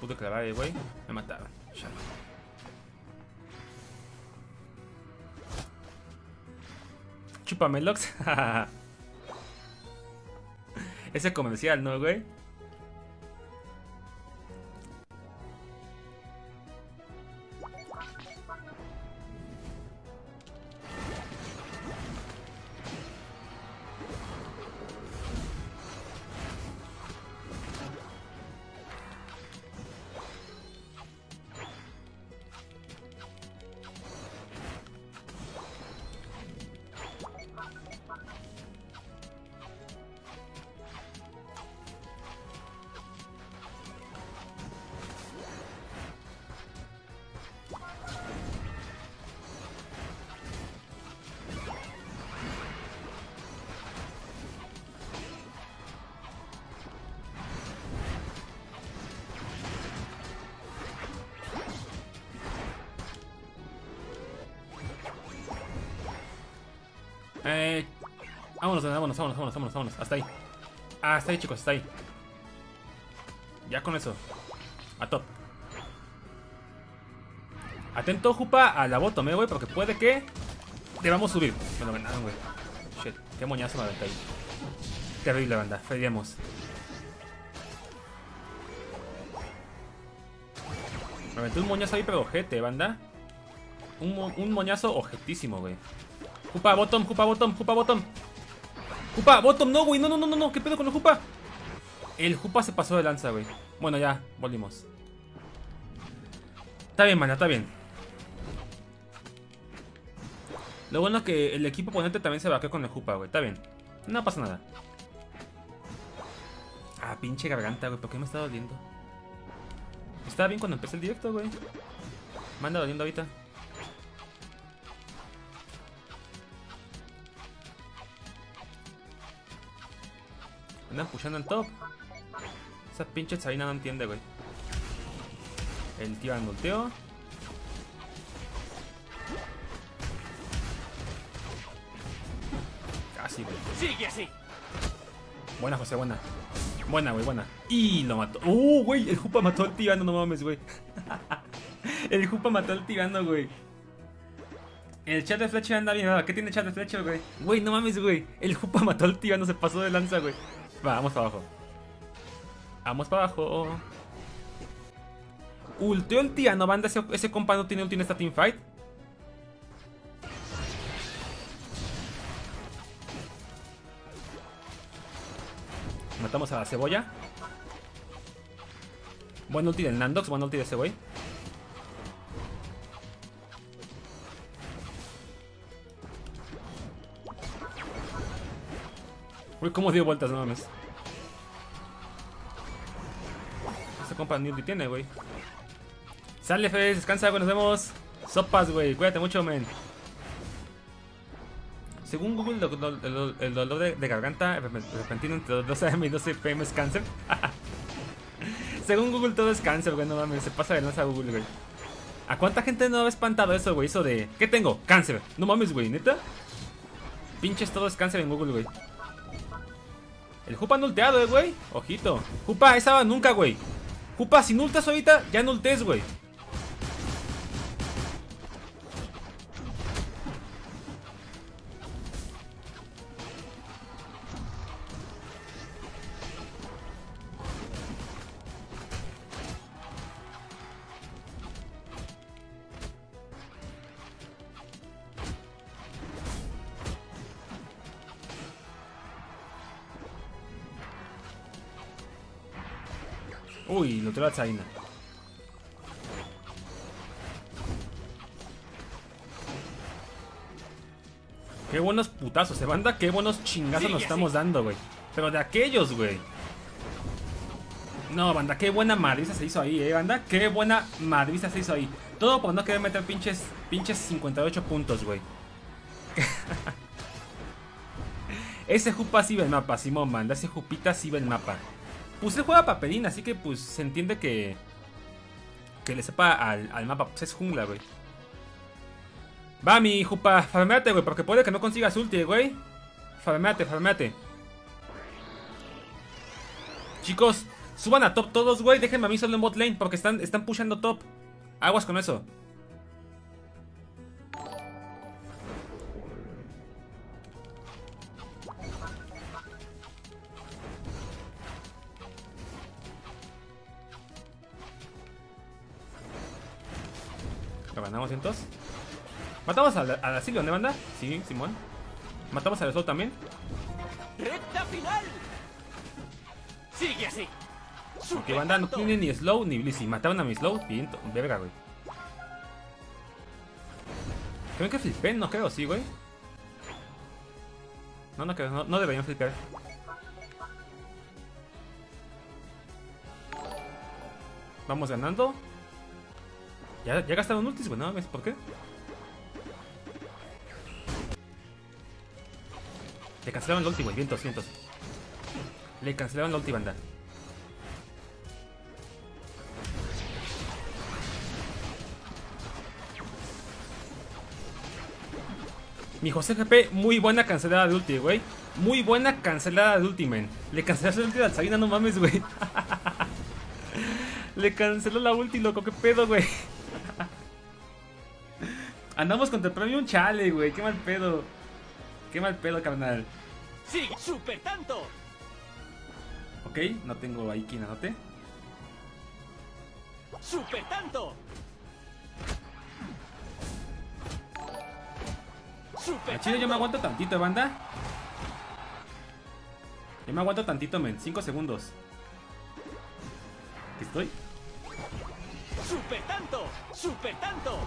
Speaker 1: pude clavar, eh, güey. Me mataron. Chale. Chupamelox. Ese comercial, ¿no, güey? Eh, vámonos, vámonos, vámonos, vámonos, vámonos, vámonos. Hasta ahí. Ah, hasta ahí, chicos, hasta ahí. Ya con eso. A top. Atento, Jupa, a la bottom, eh, güey, porque puede que debamos subir. Me lo ganaron, güey. Shit, qué moñazo me aventé ahí. Terrible, banda, fallemos. Me aventé un moñazo ahí, pero ojete, banda. Un, mo un moñazo ojetísimo, güey. Jupa, bottom, Jupa, bottom, Jupa, bottom. Jupa, bottom, no, güey, no, no, no, no, ¿qué pedo con el Jupa? El Jupa se pasó de lanza, güey. Bueno, ya, volvimos. Está bien, mana, está bien. Lo bueno es que el equipo oponente también se vaqueó con el Jupa, güey. Está bien, no pasa nada. Ah, pinche garganta, güey, ¿por qué me está doliendo? Estaba bien cuando empecé el directo, güey. Me anda doliendo ahorita. Andan pushando en top. Esa pinche Zarina no entiende, güey. El tío al volteo. Casi, güey.
Speaker 2: Sigue así.
Speaker 1: Buena, José, buena. Buena, güey, buena. Y lo mató. Uh, güey, el Jupa mató al tirano, no mames, güey. El Jupa mató al tirano, güey. El chat de Fletcher anda bien. ¿Qué tiene el chat de Fletcher, güey? Güey, no mames, güey. El Jupa mató al tirano, se pasó de lanza, güey. Va, vamos para abajo. Vamos para abajo. Ulteó el tirano, banda. Ese, ese compa no tiene ulti en esta teamfight. Matamos a la cebolla. Buen ulti del Nandox, buen ulti de ese güey. Uy, cómo dio vueltas, no mames. Este compa ni ulti tiene, güey. Sale, Fez, descansa, güey, nos vemos. Sopas, güey, cuídate mucho, men. Según Google, el, el, el, el dolor de, de garganta repentino entre doce a eme y doce pe eme es cáncer. Según Google, todo es cáncer, güey, no mames, se pasa de lanza a Google, güey. ¿A cuánta gente no ha espantado eso, güey? Eso de, ¿qué tengo? Cáncer. No mames, güey, ¿neta? Pinches, todo es cáncer en Google, güey. El Jupa nulteado, eh, güey. Ojito. Jupa, esa va nunca, güey. Jupa, si nultas ahorita, ya nultes, güey. Uy, lo trae la Zarina. Qué buenos putazos, ¿eh, banda? Qué buenos chingazos sí, nos estamos sí. dando, güey. Pero de aquellos, güey. No, banda, qué buena madriza se hizo ahí, eh, banda. Qué buena madriza se hizo ahí. Todo por no querer meter pinches, pinches cincuenta y ocho puntos, güey. Ese Jupa sí ve el mapa, Simón, banda. Ese Jupita sí ve el mapa. Pues él juega papelín, así que pues se entiende que Que le sepa al, al mapa. Pues es jungla, güey. Va, mi Jupa, farmeate, güey, porque puede que no consigas ulti, güey. Farmeate, farmeate. Chicos, Suban a top todos, güey. Déjenme a mí solo en bot lane porque están, están pushando top. Aguas con eso. Lo ganamos cientos. Matamos a la, a la Silvia, ¿dónde banda? Sí, Simón. Matamos al Slow también.
Speaker 2: ¡Recta final! ¡Sigue así!
Speaker 1: Que banda no tiene ni Slow ni Blissey. Mataron a mi Slow. Bien, verga, güey. Creo que flipen, no creo, sí, güey. No, no creo, no, no deberían flipar. Vamos ganando. Ya, ya gastaron ultis, güey, ¿no? ¿Ves por qué? Le cancelaron la ulti, güey. Vientos, vientos. Le cancelaron la ulti, banda. Mi José G P, muy buena cancelada de ulti, güey. Muy buena cancelada de ulti, man. Le cancelaron la ulti de Alzarina, no mames, güey. Le canceló la ulti, loco, qué pedo, güey. Andamos contra el premium, chale, güey. Qué mal pedo. Qué mal pedo, carnal.
Speaker 2: ¡Sí! ¡Super tanto!
Speaker 1: Ok, no tengo ahí quien anote.
Speaker 2: ¡Super tanto!
Speaker 1: A Chile yo me aguanto tantito, banda. Yo me aguanto tantito, men. cinco segundos. ¿Qué estoy?
Speaker 2: ¡Super tanto! ¡Super tanto!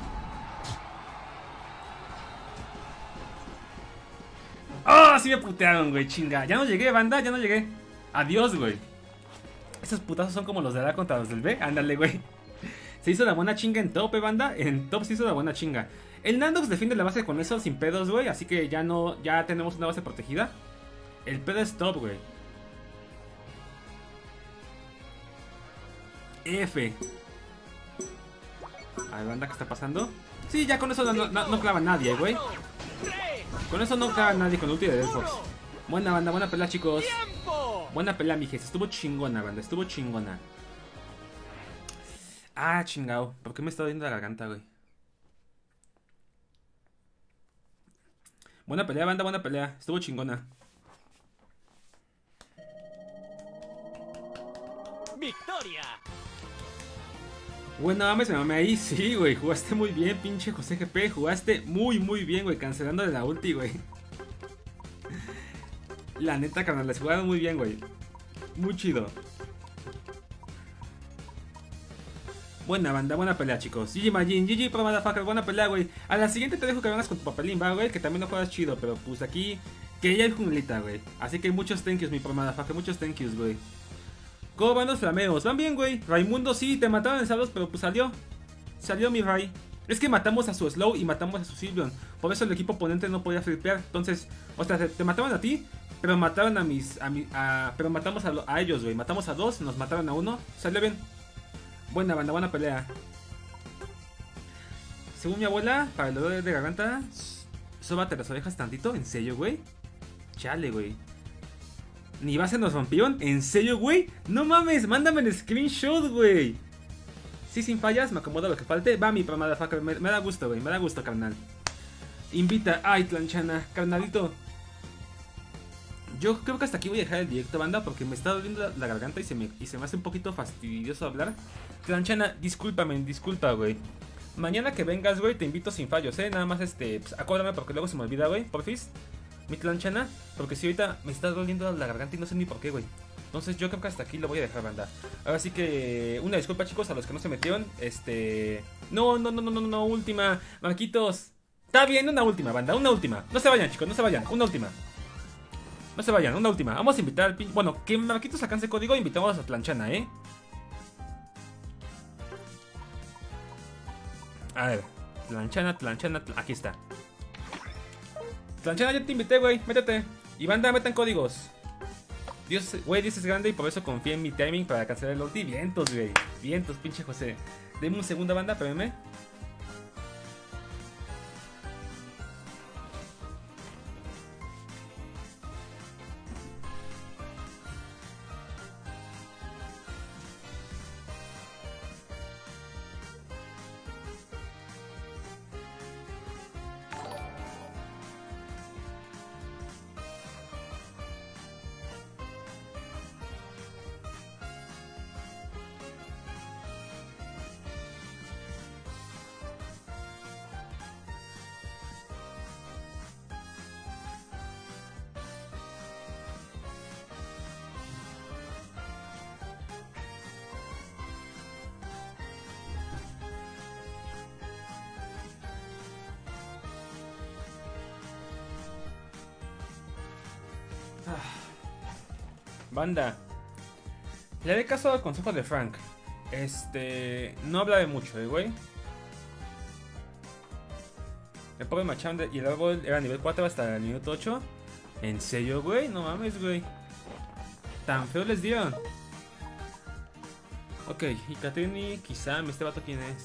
Speaker 1: ¡Oh! Sí me putearon, güey, chinga. Ya no llegué, banda, ya no llegué. Adiós, güey. Esos putazos son como los de A contra los del B. Ándale, güey. Se hizo la buena chinga en top, eh, banda. En top se hizo la buena chinga. El Nandox defiende la base con eso sin pedos, güey. Así que ya no, ya tenemos una base protegida. El pedo es top, güey. F. A ver, banda, ¿qué está pasando? Sí, ya con eso no, no, no clava nadie, güey. Con eso no clava nadie con el ulti de Delphox. Buena banda, buena pelea, chicos. Buena pelea, mijes. Estuvo chingona, banda. Estuvo chingona. Ah, chingao. ¿Por qué me está doliendo la garganta, güey? Buena pelea, banda, buena pelea. Estuvo chingona.
Speaker 2: ¡Victoria!
Speaker 1: Bueno, mames, me mamé ahí. Sí, güey. Jugaste muy bien, pinche José G P. Jugaste muy, muy bien, güey. Cancelando de la ulti, güey. La neta, carnal, les jugaron muy bien, güey. Muy chido. Buena banda, buena pelea, chicos. G G Majin, G G Pro Motherfucker, buena pelea, güey. A la siguiente te dejo que vengas con tu papelín, va, güey. Que también no juegas chido, pero pues aquí que ya hay junglita, güey. Así que muchos thank yous, mi Pro Motherfucker, muchos thank yous, güey. ¿Cómo van los flameos? Van bien, güey. Raimundo sí, te mataron en saldos, pero pues salió. Salió mi Ray. Es que matamos a su Slow y matamos a su Sylveon. Por eso el equipo oponente no podía flipear. Entonces, o sea, te, te mataron a ti, pero mataron a mis... A mi, a, pero matamos a, a ellos, güey. Matamos a dos, nos mataron a uno. Salió bien. Buena banda, buena pelea. Según mi abuela, para el dolor de garganta, sóbate las orejas tantito. ¿En serio, güey? Chale, güey. ¿Ni base nos rompieron? ¿En serio, güey? No mames, mándame el screenshot, güey. Sí, sin fallas, me acomodo lo que falte. Va mi motherfucker, me, me da gusto, güey. Me da gusto, carnal. Invita. Ay, Tlanchana, carnalito. Yo creo que hasta aquí voy a dejar el directo, banda, porque me está doliendo la, la garganta y se, me, y se me hace un poquito fastidioso hablar. Tlanchana, discúlpame, disculpa, güey. Mañana que vengas, güey, te invito sin fallos, eh. Nada más, este, pues, acuérdame porque luego se me olvida, güey, porfis. Mi Tlanchana, porque si ahorita me está doliendo la garganta y no sé ni por qué, güey. Entonces yo creo que hasta aquí lo voy a dejar, banda. Ahora sí que una disculpa, chicos, a los que no se metieron. Este... No, no, no, no, no, no, última. Marquitos. Está bien, una última, banda, una última. No se vayan, chicos, no se vayan, una última. No se vayan, una última. Vamos a invitar al pin... Bueno, que Marquitos alcance código, invitamos a Tlanchana, ¿eh? A ver, Tlanchana, Tlanchana, tl... aquí está. Tlanchana, ya te invité, güey, métete. Y banda, metan códigos. Dios, güey, Dios es grande y por eso confía en mi timing para cancelar el ulti. Vientos, güey. Vientos, pinche José. Deme un segundo, banda, espérenme. Banda, le haré caso al consejo de Frank. Este... No habla de mucho, eh, güey. El pobre Machamp y el árbol era nivel cuatro hasta el minuto ocho. ¿En serio, güey? No mames, güey. Tan feo les dieron. Ok, y Katrini, Kisame, ¿este vato quién es?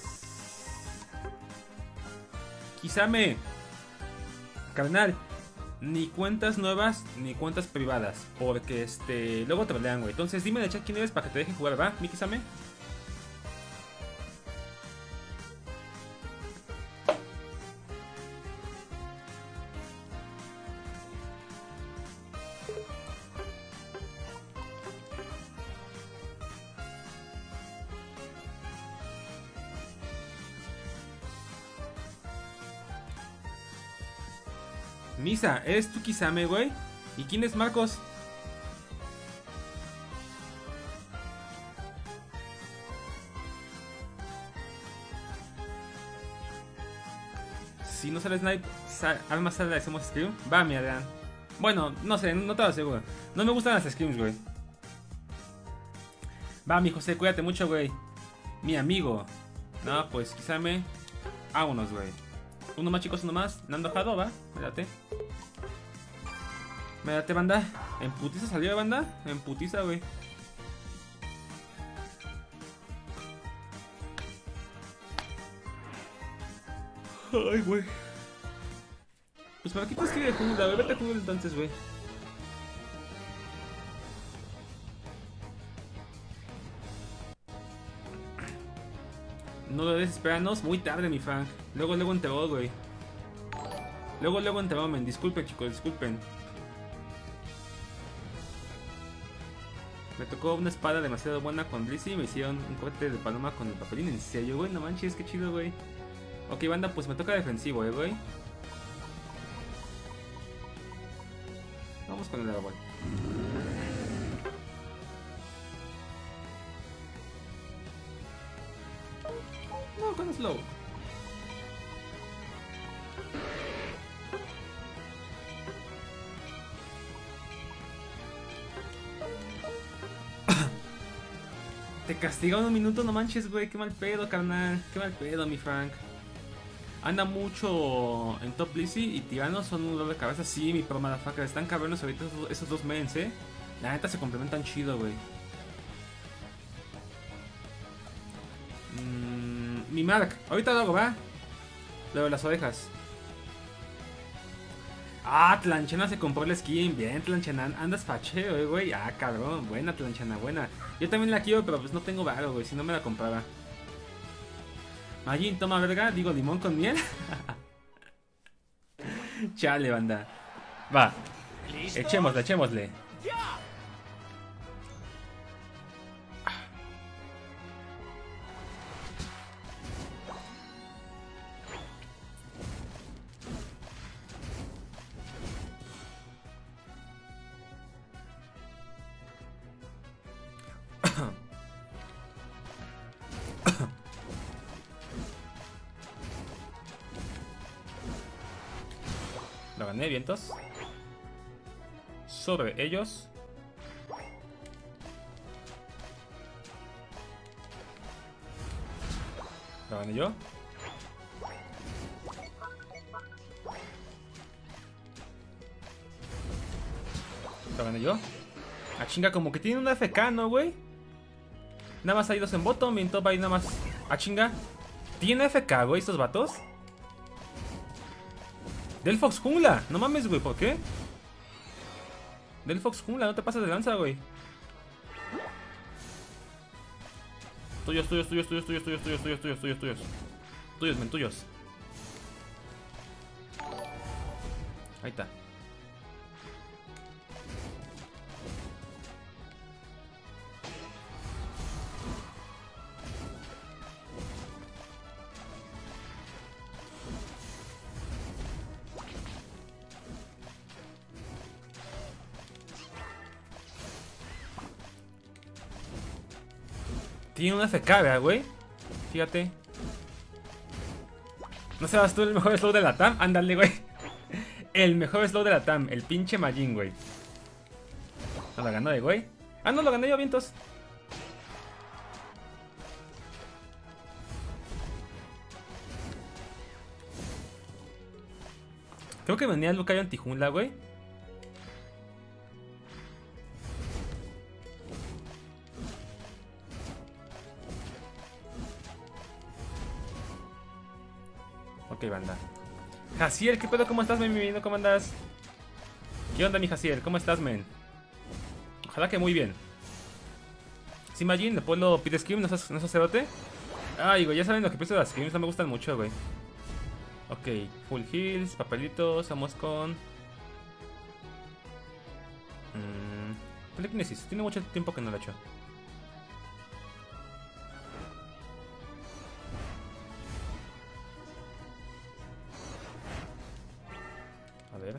Speaker 1: Kisame. Carnal, ni cuentas nuevas ni cuentas privadas, porque este luego te pelean, güey. Entonces dime en el chat quién eres para que te deje jugar, ¿va? ¿Mi Kisame? Misa, ¿eres tú Kisame, güey? ¿Y quién es Marcos? Si no sale Snipe, sal, Alma sale, le hacemos Scream. Va, mi Adrián. Bueno, no sé, no te lo aseguro. No me gustan las Screams, güey. Va, mi José, cuídate mucho, güey. Mi amigo. No, pues Kisame. Vámonos, güey. Uno más, chicos, uno más. Nando Jado, va. Mírate. Mírate, banda. En putiza salió, banda. En putiza, güey. Ay, güey. Pues para qué te escribe jungla, güey. Vete a jungla entonces, güey. No lo desesperanos. Muy tarde, mi Frank. Luego, luego enteró, güey. Luego, luego enteró, men. Disculpen, chicos, disculpen. Me tocó una espada demasiado buena con Blissey y me hicieron un corte de paloma con el papelín. ¿En serio, güey? No manches, qué chido, güey. Ok, banda, pues me toca defensivo, eh, güey. Vamos con el árbol. No, con slow. Te castiga un minuto, no manches, güey. Qué mal pedo, carnal. Qué mal pedo, mi Frank. Anda mucho en top Blissey y Tiranos son un dolor de cabeza. Sí, mi pro motherfucker. Están cabrones ahorita esos, esos dos mens, eh. La neta se complementan chido, güey. Mm, mi Mark. Ahorita lo hago, ¿va? Lo de las orejas. Ah, Tlanchana se compró el skin. Bien, Tlanchana. Andas facheo, eh, güey. Ah, cabrón. Buena, Tlanchana, buena. Yo también la quiero, pero pues no tengo varo, güey. Si no me la compraba. Majin, toma verga. Digo, limón con miel. Chale, banda. Va. Echémosle, echémosle. Lo gané, vientos. Sobre ellos. Lo gané yo. Lo gané yo. A chinga, como que tiene una F K, ¿no, güey? Nada más hay dos en bottom y en top hay nada más. A chinga. ¿Tiene F K, güey, estos vatos? Delphox jungla, no mames, güey, ¿por qué? Delphox jungla, no te pases de lanza, güey. Tuyos, tuyos, tuyos, tuyos, tuyos, tuyos, tuyos, tuyos, tuyos, tuyos, tuyos. Tuyos, men, tuyos. Ahí está. Tiene una F K, ¿verdad, güey? Fíjate. ¿No serás tú el mejor slow de la T A M? Ándale, güey. El mejor slow de la T A M. El pinche Majin, güey. No la ganó de güey. Ah, no, lo gané yo, vientos. Creo que venía Lucario anti-jungla, güey. Ok, banda. Jaciel, ¿qué pedo? ¿Cómo estás, men? Bienvenido, ¿cómo andas? ¿Qué onda, mi Jaciel? ¿Cómo estás, men? Ojalá que muy bien. ¿Sí, Majin? ¿Le puedo pide skim? ¿No sos, no sos cerote? Ay, güey, ya saben lo que pienso de las skims. No me gustan mucho, güey. Ok, full heals, papelitos. Vamos con... Mmm... Telekinesis. Tiene mucho tiempo que no lo he hecho. A ver.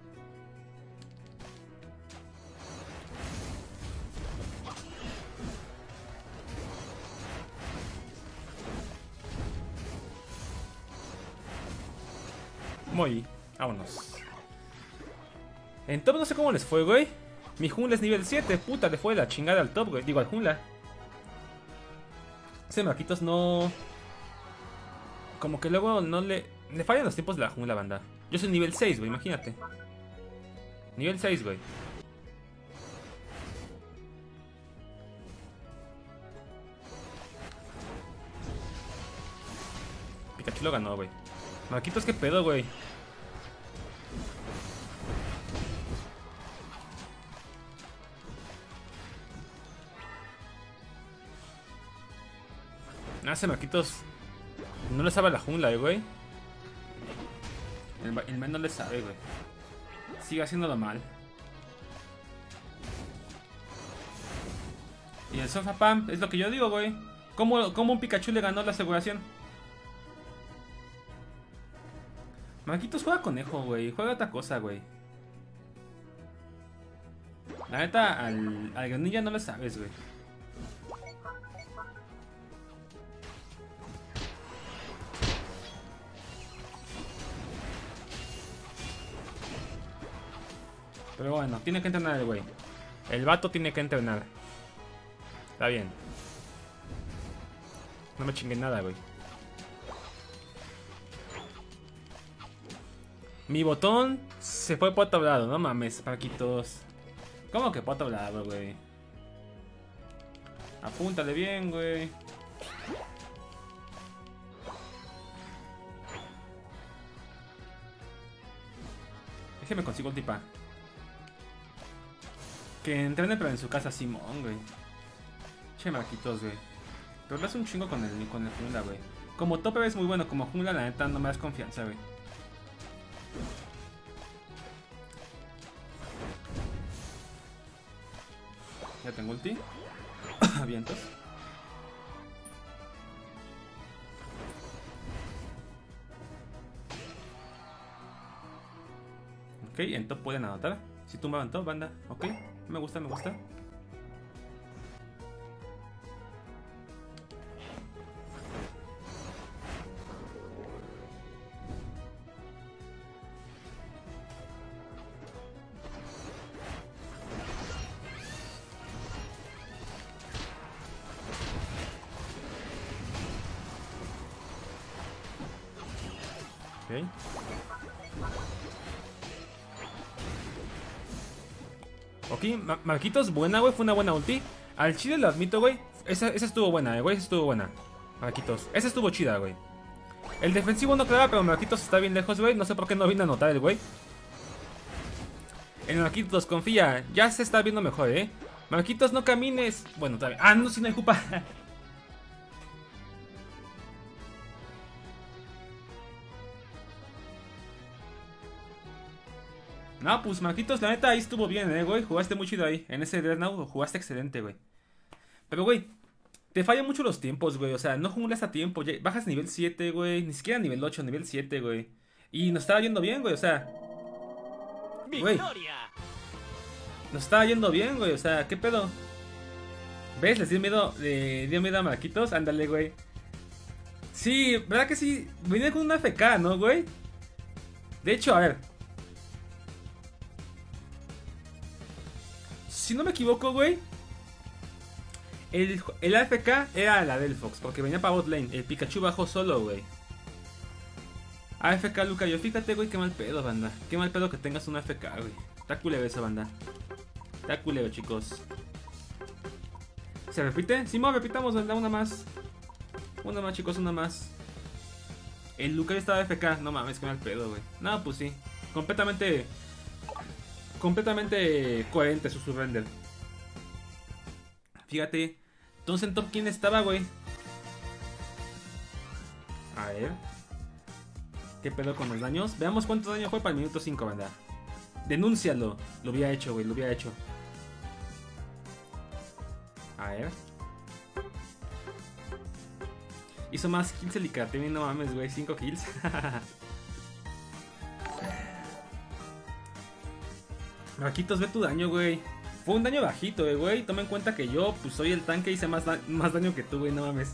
Speaker 1: Muy, vámonos. En top no sé cómo les fue, güey. Mi jungla es nivel siete, puta, le fue la chingada al top, güey. Digo, al jungla. Ese Marquitos no... Como que luego no le... Le fallan los tiempos de la jungla, banda. Yo soy nivel seis, güey, imagínate. Nivel seis, güey. Pikachu lo ganó, güey. Marquitos, ¿qué pedo, güey? Ah, ese Marquitos no le sabe la jungla, eh, güey. El, el men no le sabe, güey. Sigue haciéndolo mal. Y el Sofa Pump es lo que yo digo, güey. ¿Cómo, ¿Cómo un Pikachu le ganó la aseguración? Marquitos juega conejo, güey. Juega otra cosa, güey. La neta, al, al Granilla no le sabes, güey. Pero bueno, tiene que entrenar el güey. El vato tiene que entrenar. Está bien. No me chingué nada, güey. Mi botón se fue por otro lado, no mames, Marquitos. ¿Cómo que por otro lado, güey? Apúntale bien, güey. Déjeme consigo el tipa. Que entrene pero en su casa Simón, güey. Che, Marquitos, güey. Pero le hace un chingo con el, con el jungla, güey. Como tope es muy bueno, como jungla la neta no me das confianza, güey. Ya tengo ulti. Vientos. Ok, en top pueden anotar. Si tumbaban top, banda. Ok, me gusta, me gusta. Ok. Ok, Ma Marquitos, buena, güey. Fue una buena ulti. Al chile lo admito, güey. Esa, esa estuvo buena, eh, güey. Esa estuvo buena. Marquitos. Esa estuvo chida, güey. El defensivo no clava, pero Marquitos está bien lejos, güey. No sé por qué no vino a anotar el güey. El Marquitos, confía. Ya se está viendo mejor, eh. Marquitos, no camines. Bueno, está bien. Ah, no, si no hay jupa. No, pues Marquitos, la neta ahí estuvo bien, eh, güey. Jugaste muy chido ahí. En ese Dreadnought jugaste excelente, güey. Pero, güey, te fallan mucho los tiempos, güey. O sea, no junglas a tiempo. Ya bajas nivel siete, güey. Ni siquiera nivel ocho, nivel siete, güey. Y nos estaba yendo bien, güey. O sea, güey, nos estaba yendo bien, güey. O sea, ¿qué pedo? ¿Ves? Les dio miedo, le dio miedo a Marquitos. Ándale, güey. Sí, ¿verdad que sí? Venía con una F K, ¿no, güey? De hecho, a ver. si no me equivoco, güey, el, el A F K era la del Fox, porque venía para bot lane. El Pikachu bajó solo, güey. A F K Lucario, fíjate, güey, qué mal pedo, banda. Qué mal pedo que tengas un A F K, güey. Está culero eso, banda. Está culero, chicos. ¿Se repite? Sí, no, repitamos, banda, una más. Una más, chicos, una más. El Lucario estaba A F K, no mames, qué mal pedo, güey. No, pues sí. Completamente... Completamente coherente su surrender. Fíjate. Entonces en top quién estaba, güey. A ver. ¿Qué pedo con los daños? Veamos cuánto daño fue para el minuto cinco, banda. Denúncialo. Lo hubiera hecho, güey, lo hubiera hecho. A ver. Hizo más kills el Icatemi, no mames, güey, cinco kills. Marquitos, ve tu daño, güey. Fue un daño bajito, eh, güey. Toma en cuenta que yo, pues soy el tanque y hice más, da más daño que tú, güey, no mames.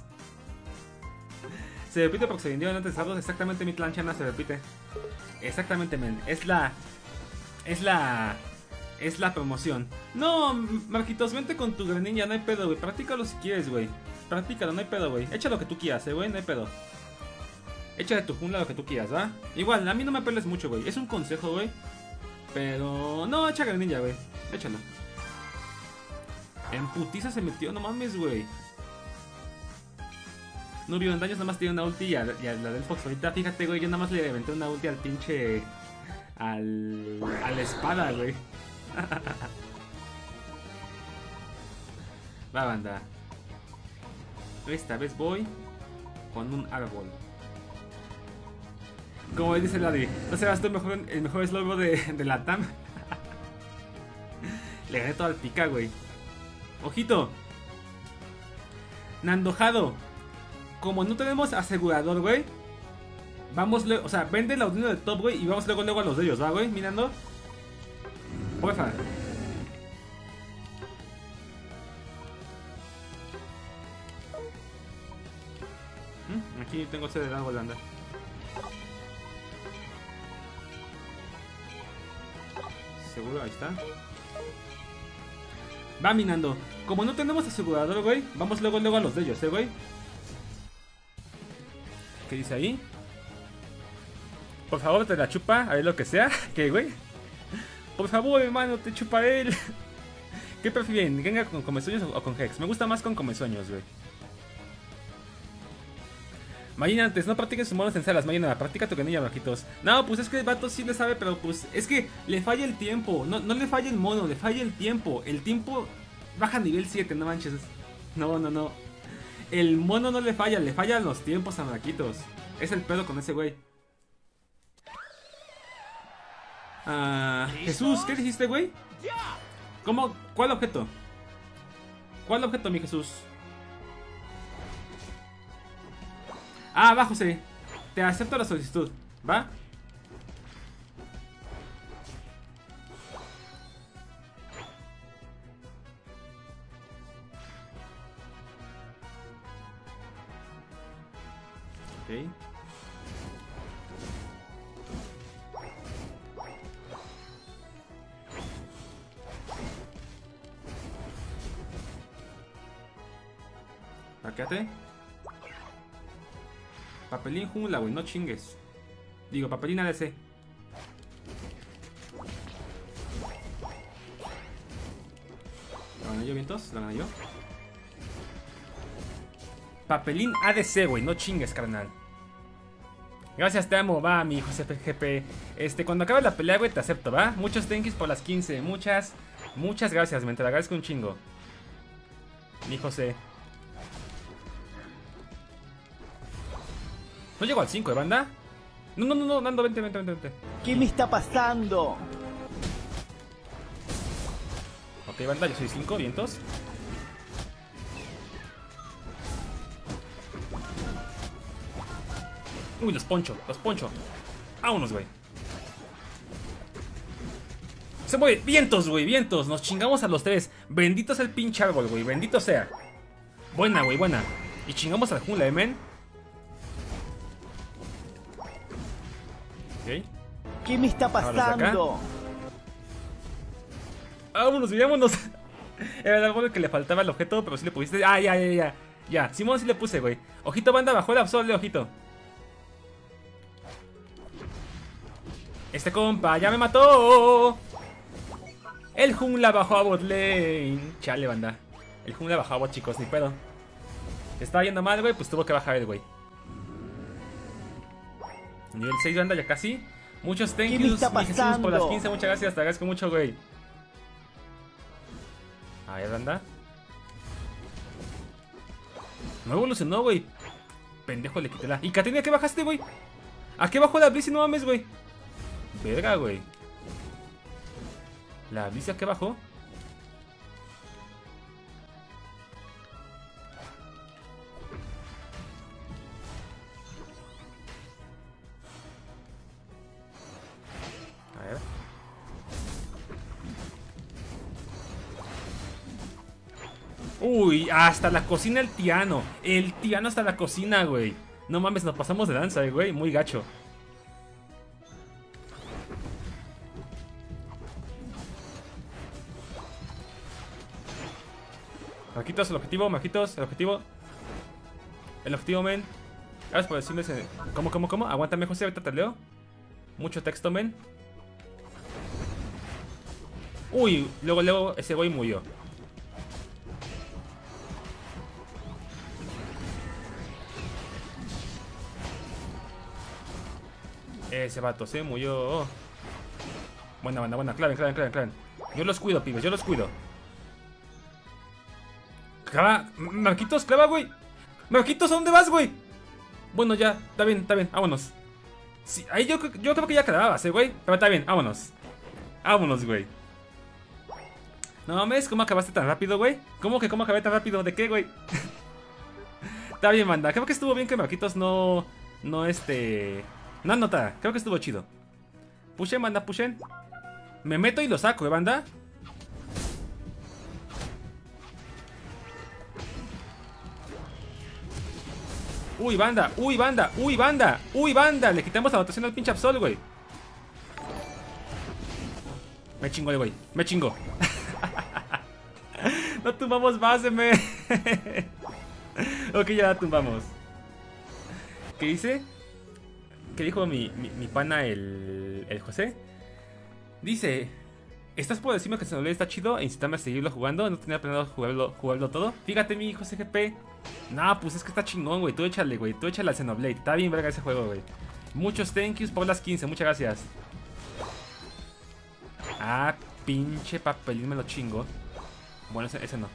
Speaker 1: Se repite porque se vendieron antes sardos. Exactamente, mi clan Chana se repite. Exactamente, men. Es la... Es la... Es la promoción. No, Marquitos, vente con tu Greninja, no hay pedo, güey. Practícalo si quieres, güey. Practícalo, no hay pedo, güey. Echa lo que tú quieras, eh, güey, no hay pedo. Echa de tu jungla lo que tú quieras, ¿va? Igual, a mí no me peles mucho, güey. Es un consejo, güey. Pero... No, echa Greninja, güey. Échalo. En putiza se metió, no mames, güey. No vio en daños, nada más tiene una ulti y a, y a la del Fox. Ahorita, fíjate, güey, yo nada más le aventé una ulti al pinche... Al... A la espada, güey. Va, banda. Esta vez voy con un árbol. Como dice Larry, ¿no serás tú el mejor, el mejor slow de, de la T A M? Le gané todo al pica, güey. Ojito. Nandojado. Como no tenemos asegurador, güey. Vamos luego, o sea, vende la audiencia del top, güey. Y vamos luego, luego a los de ellos, ¿va, güey? Mirando. Porfa. ¿Mm? Aquí tengo sed de árbol, anda. Seguro, ahí está. Va minando. Como no tenemos asegurador, güey, vamos luego, luego a los de ellos, eh, güey. ¿Qué dice ahí? Por favor, te la chupa, a ver lo que sea. ¿Qué, güey? Por favor, hermano, te chupa él. ¿Qué prefieren? ¿Venga con Comesueños o con Hex? Me gusta más con Comesueños, güey. Marina, antes, no practiquen sus monos en salas, Marina, practica tu canilla, Marquitos. No, pues es que el vato sí le sabe, pero pues es que le falla el tiempo. No, no le falla el mono, le falla el tiempo. El tiempo baja a nivel siete, no manches. No, no, no. El mono no le falla, le fallan los tiempos a Marquitos. Es el pedo con ese güey. Ah, Jesús, ¿qué dijiste, güey? ¿Cómo? ¿Cuál objeto? ¿Cuál objeto, mi Jesús? Ah, va, José. Te acepto la solicitud, ¿va? Ok. Quédate. Papelín jungla, güey, no chingues. Digo, papelín A D C. ¿Lo gané yo, vientos? ¿Lo gané yo? Papelín A D C, güey, no chingues, carnal. Gracias, te amo, va, mi José G P. Este, cuando acabe la pelea, güey, te acepto, ¿va? Muchos thank yous por las quince. Muchas, muchas gracias, me te lo agradezco un chingo. Mi José. No llego al cinco, ¿eh, banda? No, no, no, no, Nando, vente, vente, vente, vente.
Speaker 3: ¿Qué me está pasando?
Speaker 1: Ok, banda, yo soy cinco, vientos. Uy, los poncho, los poncho. Vámonos, güey. Se mueve, vientos, güey, vientos. Nos chingamos a los tres. Bendito sea el pinche árbol, güey, bendito sea. Buena, güey, buena. Y chingamos al jungla, ¿eh, men? Okay.
Speaker 3: ¿Qué me está pasando?
Speaker 1: Vámonos, vámonos, Era el árbol que le faltaba el objeto, pero sí le pusiste. Ah, ya, ya, ya. Ya, Simón sí le puse, güey. Ojito, banda, bajó el absol de ojito. Este compa ya me mató. El jungla bajó a bot lane. Chale, banda. El jungla bajó a bot, chicos, ni pedo. Estaba yendo mal, güey, pues tuvo que bajar el güey. Nivel seis, banda, ya casi. Muchos thank
Speaker 3: ¿Qué me
Speaker 1: yous,
Speaker 3: está
Speaker 1: mi Jesús, por las quince, muchas gracias, te agradezco mucho, güey. A ver, banda. No evolucionó, güey. Pendejo, le quité la... ¿Y Catrina qué bajaste, güey? ¿A qué bajó la Blizzy? No mames, güey. Verga, güey. ¿La Blizzy a qué bajó? A ver. Uy, hasta la cocina el Tiano. El Tiano hasta la cocina, güey. No mames, nos pasamos de danza, güey. Muy gacho. Maquitos, el objetivo, maquitos, el objetivo. El objetivo, men. Gracias por decirme ese... ¿Cómo, cómo, cómo? Aguántame, José, ahorita te leo. Mucho texto, men. Uy, luego, luego, ese güey murió. Ese vato se murió. Buena, buena, buena. Claven, claven, claven, claven. Yo los cuido, pibes, yo los cuido. Clava, Marquitos, clava, güey. Marquitos, ¿a dónde vas, güey? Bueno, ya, está bien, está bien, vámonos. Sí, ahí yo, yo creo que ya clavabas, eh, güey. Pero está bien, vámonos. Vámonos, güey. No mames, ¿cómo acabaste tan rápido, güey? ¿Cómo que cómo acabé tan rápido? ¿De qué, güey? Está bien, manda. Creo que estuvo bien que Marquitos no... No, este... No anota, creo que estuvo chido. Pushen, banda, pushen. Me meto y lo saco, eh, banda. Uy, banda, uy, banda, uy, banda, uy, banda. Le quitamos la anotación al pinche Absol, güey. Me chingó el güey, me chingó. No tumbamos base, me. Ok, ya la tumbamos. ¿Qué dice? ¿Qué dijo mi, mi, mi pana el, el José? Dice: ¿estás por decirme que Xenoblade está chido e incitarme a seguirlo jugando? No tenía planeado jugarlo, jugarlo todo. Fíjate, mi José G P. No, pues es que está chingón, güey. Tú échale, güey. Tú échale al Xenoblade. Está bien verga ese juego, güey. Muchos thank yous por las quince. Muchas gracias. Ah, pinche papelín, me lo chingo. Bueno, ese, ese no.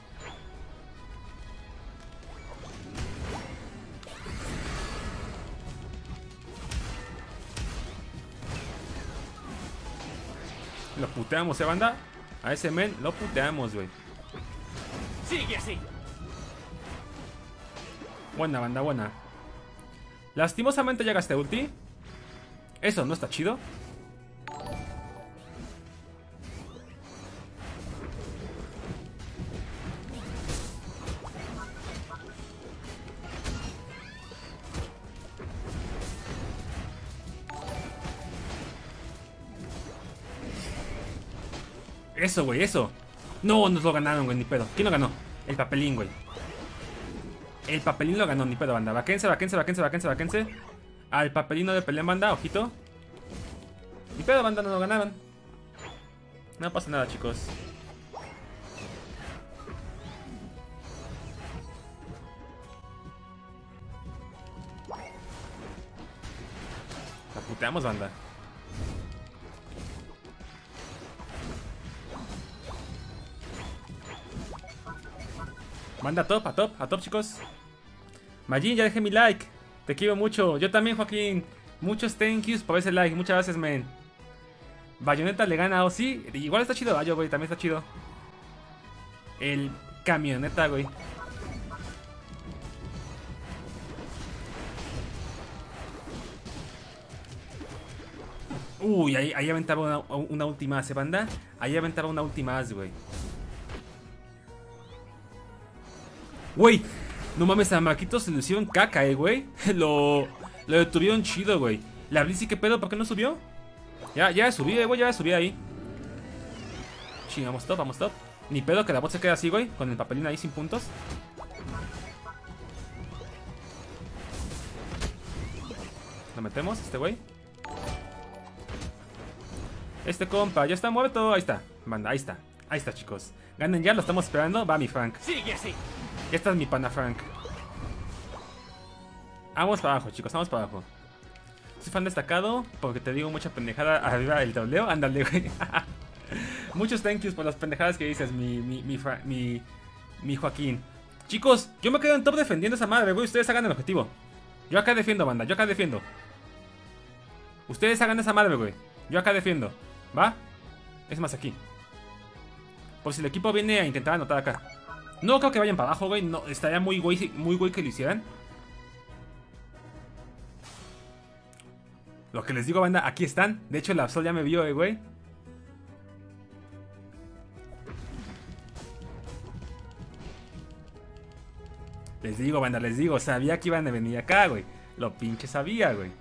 Speaker 1: Lo puteamos, ¿eh, banda? A ese men lo puteamos, güey.
Speaker 2: Sigue así.
Speaker 1: Buena, banda, buena. Lastimosamente ya gasté ulti. Eso no está chido. Eso, güey, eso. No, nos lo ganaron, güey, ni pedo. ¿Quién lo ganó? El papelín, güey. El papelín lo ganó, ni pedo, banda. Vaquense, vaquense, vaquense, vaquense, vaquense. Al papelino de pelea, banda, ojito. Ni pedo, banda, no lo ganaron. No pasa nada, chicos. La puteamos, banda. Manda a top, a top, a top, chicos. Majin, ya dejé mi like. Te quiero mucho. Yo también, Joaquín. Muchos thank yous por ese like. Muchas gracias, men. Bayonetta le gana a Ozzy. Igual está chido Bayo, güey. También está chido. El camioneta, güey. Uy, ahí, ahí aventaba una, una última más, ¿eh, banda? Ahí aventaba una última más, güey. Güey, no mames, a Marquitos se le hicieron caca, eh, güey. Lo, lo detuvieron chido, güey. La Blizzy, ¿qué pedo? ¿Por qué no subió? Ya, ya subí, eh, güey, ya subí ahí. Sí, vamos top, vamos top. Ni pedo que la bot se quede así, güey. Con el papelín ahí sin puntos. Lo metemos, este güey. Este compa ya está muerto. Ahí está, banda, ahí está. Ahí está, chicos. Ganen ya, lo estamos esperando. Va mi Frank.
Speaker 2: Sigue así.
Speaker 1: Esta es mi pana Frank. Vamos para abajo, chicos, vamos para abajo. Soy fan destacado porque te digo mucha pendejada arriba del tablero. Ándale, güey. Muchos thank yous por las pendejadas que dices, mi, mi, mi, mi, mi Joaquín. Chicos, yo me quedo en top defendiendo esa madre, güey. Ustedes hagan el objetivo. Yo acá defiendo, banda, yo acá defiendo. Ustedes hagan esa madre, güey. Yo acá defiendo, ¿va? Es más, aquí. Por si el equipo viene a intentar anotar acá. No creo que vayan para abajo, güey. No, estaría muy güey, muy güey que lo hicieran. Lo que les digo, banda, aquí están. De hecho, el Absol ya me vio, eh, güey. Les digo, banda, les digo. Sabía que iban a venir acá, güey. Lo pinche sabía, güey.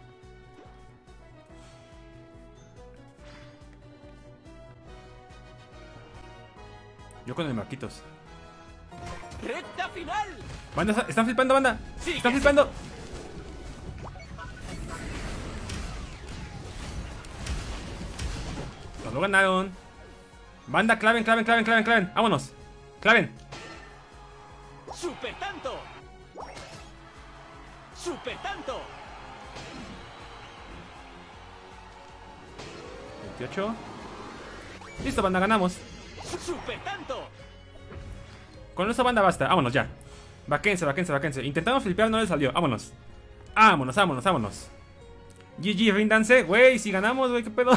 Speaker 1: Yo con el Marquitos.
Speaker 2: ¡Recta final!
Speaker 1: Banda, están flipando, banda.
Speaker 2: Sí,
Speaker 1: Están
Speaker 2: que sí.
Speaker 1: flipando. Nos lo ganaron. Banda, claven, claven, claven, claven, claven. Vámonos. Claven.
Speaker 2: ¡Super tanto! ¡Super tanto!
Speaker 1: veintiocho. Listo, banda, ganamos.
Speaker 2: ¡Super tanto!
Speaker 1: Con eso, banda, basta. Vámonos ya. Vaquense, vaquense, vaquense. Intentamos flipear, no le salió. Vámonos. Vámonos, vámonos, vámonos. G G, ríndanse. Güey, si ganamos, güey, qué pedo.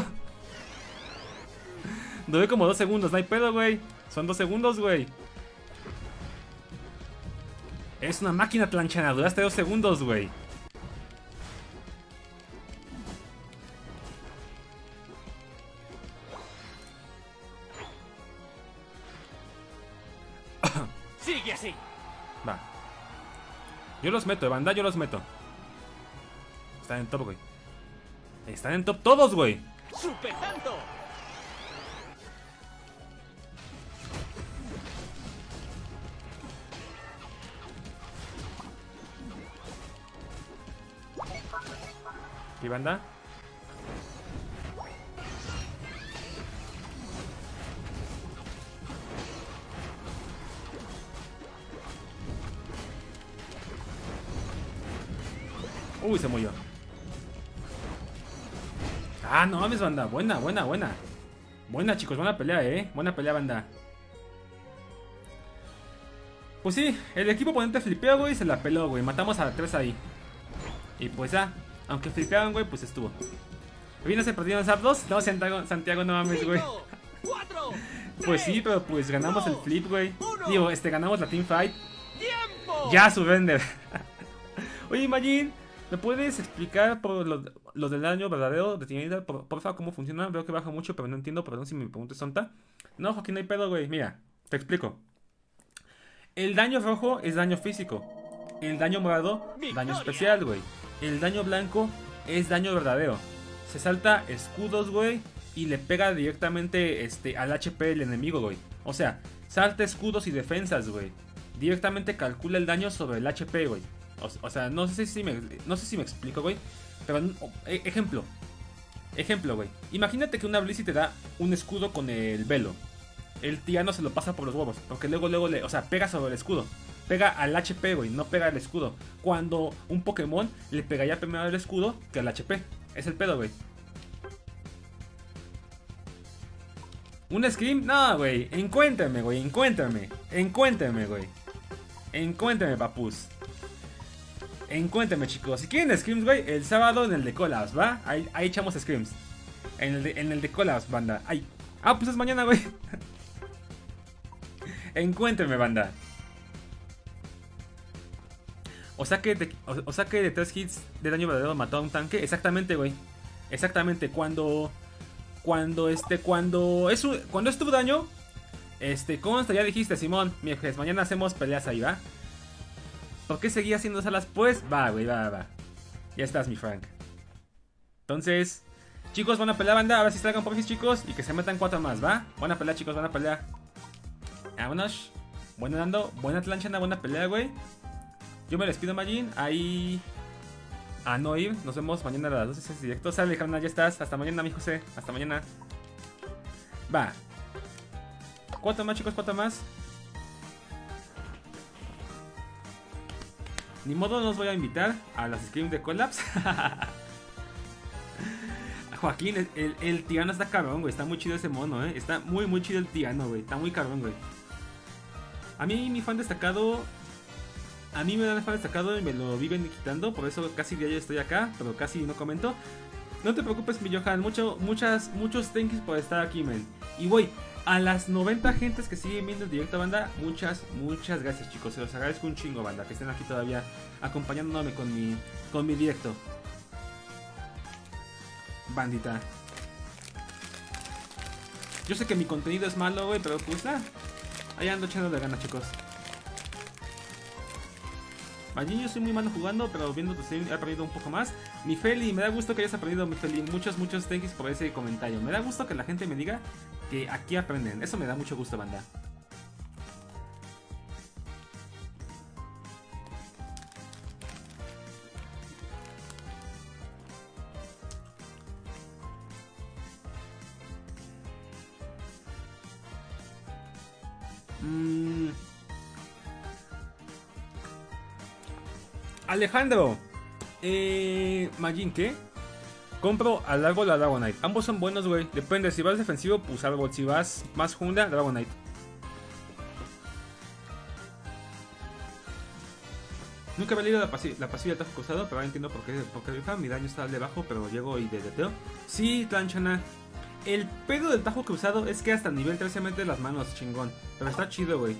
Speaker 1: Duré como dos segundos, no hay pedo, güey. Son dos segundos, güey. Es una máquina planchana, duraste dos segundos, güey.
Speaker 2: ¡Sigue así!
Speaker 1: Va. Yo los meto, banda, yo los meto. Están en top, güey. Están en top todos, güey.
Speaker 2: ¡Super tanto!
Speaker 1: ¿Y banda? Uy, se murió. Ah, no mames, banda. Buena, buena, buena. Buena, chicos, buena pelea, eh. Buena pelea, banda. Pues sí, el equipo oponente flipeó, güey, y se la peló, güey. Matamos a tres ahí. Y pues ya, aunque flipeaban, güey, pues estuvo. ¿Viene se perdió en Zap dos? No, Santiago, Santiago, no mames, güey.
Speaker 2: Cinco, cuatro,
Speaker 1: Pues sí,
Speaker 2: tres,
Speaker 1: pero pues ganamos el
Speaker 2: dos,
Speaker 1: flip, güey.
Speaker 2: uno.
Speaker 1: Digo, este, ganamos la teamfight.
Speaker 2: ¡Tiempo!
Speaker 1: Ya, surrender. Oye, Majin, ¿me puedes explicar por lo, lo del daño verdadero de Trinidad? Por, por favor, cómo funciona. Veo que baja mucho, pero no entiendo. Perdón si mi pregunta es tonta. No, Joaquín, no hay pedo, güey. Mira, te explico. El daño rojo es daño físico. El daño morado, daño especial, güey. El daño blanco es daño verdadero. Se salta escudos, güey, y le pega directamente este, al H P del enemigo, güey. O sea, salta escudos y defensas, güey. Directamente calcula el daño sobre el H P, güey. O, o sea, no sé si me, no sé si me explico, güey. Pero, oh, e ejemplo. Ejemplo, güey. Imagínate que una Blissey te da un escudo con el velo. El tirano se lo pasa por los huevos. Porque luego, luego, le, o sea, pega sobre el escudo. Pega al H P, güey, no pega al escudo. Cuando un Pokémon le pegaría primero al escudo que al H P. Es el pedo, güey. ¿Un Scream? No, güey. Encuéntrame, güey. Encuéntrame. Encuéntrame, güey. Encuéntrame, papus. Encuéntrame, chicos. Si quieren Screams, güey, el sábado en el de Collabs, ¿va? Ahí, ahí echamos Screams. En el de, en el de Collabs, banda. Ay. Ah, pues es mañana, güey. Encuéntrame, banda. O sea que de, o, o sea que de tres hits de daño verdadero mató a un tanque. Exactamente, güey. Exactamente. Cuando. Cuando este. Cuando es un, cuando es tu daño. Este. Consta, ya dijiste, Simón. Mientras mañana hacemos peleas ahí, ¿va? ¿Por qué seguía haciendo salas? Pues. Va, güey, va, va. Ya estás, mi Frank. Entonces. Chicos, buena pelea, banda. A ver si salgan por chicos. Y que se metan cuatro más, ¿va? Buena pelea, chicos, buena pelea. Vámonos. Buena dando, buena Tlanchana, buena pelea, güey. Yo me despido, Majin. Ahí... A no ir. Nos vemos mañana a las doce. Es directo. Sale, carnal, ya estás. Hasta mañana, mi José. Hasta mañana. Va. Cuatro más, chicos, cuatro más. Ni modo, no os voy a invitar a las Scream de Collapse. Joaquín, el, el, el tirano está cabrón, güey. Está muy chido ese mono, eh. Está muy, muy chido el tirano, güey. Está muy cabrón, güey. A mí, mi fan destacado... A mí me dan el fan destacado y me lo viven quitando. Por eso casi ya yo estoy acá, pero casi no comento. No te preocupes, mi Johan. Mucho, muchas, muchos thank yous por estar aquí, man. Y güey, a las noventa gentes que siguen viendo el directo, banda, muchas, muchas gracias, chicos. Se los agradezco un chingo, banda, que estén aquí todavía acompañándome con mi, con mi directo. Bandita. Yo sé que mi contenido es malo, güey, pero pues nada. Ahí ando echando de ganas, chicos. Majin, yo soy muy malo jugando, pero viendo tu stream he aprendido un poco más. Mi Feli, me da gusto que hayas aprendido, mi Feli. Muchos, muchos thanks por ese comentario. Me da gusto que la gente me diga que aquí aprenden. Eso me da mucho gusto, banda. Mmm... Alejandro, eh, Majin, ¿qué? Compro al árbol a Dragonite. Ambos son buenos, güey. Depende, si vas defensivo, pues árbol. Si vas más jungla, Dragonite. Nunca había leído la, pasi la pasiva de Tajo Cruzado, pero ahora entiendo por qué, por qué rifa. Mi daño está debajo, pero llego y dedeteo. Sí, Tlanchana. El pedo del Tajo Cruzado es que hasta nivel trece mete las manos, chingón. Pero está chido, güey.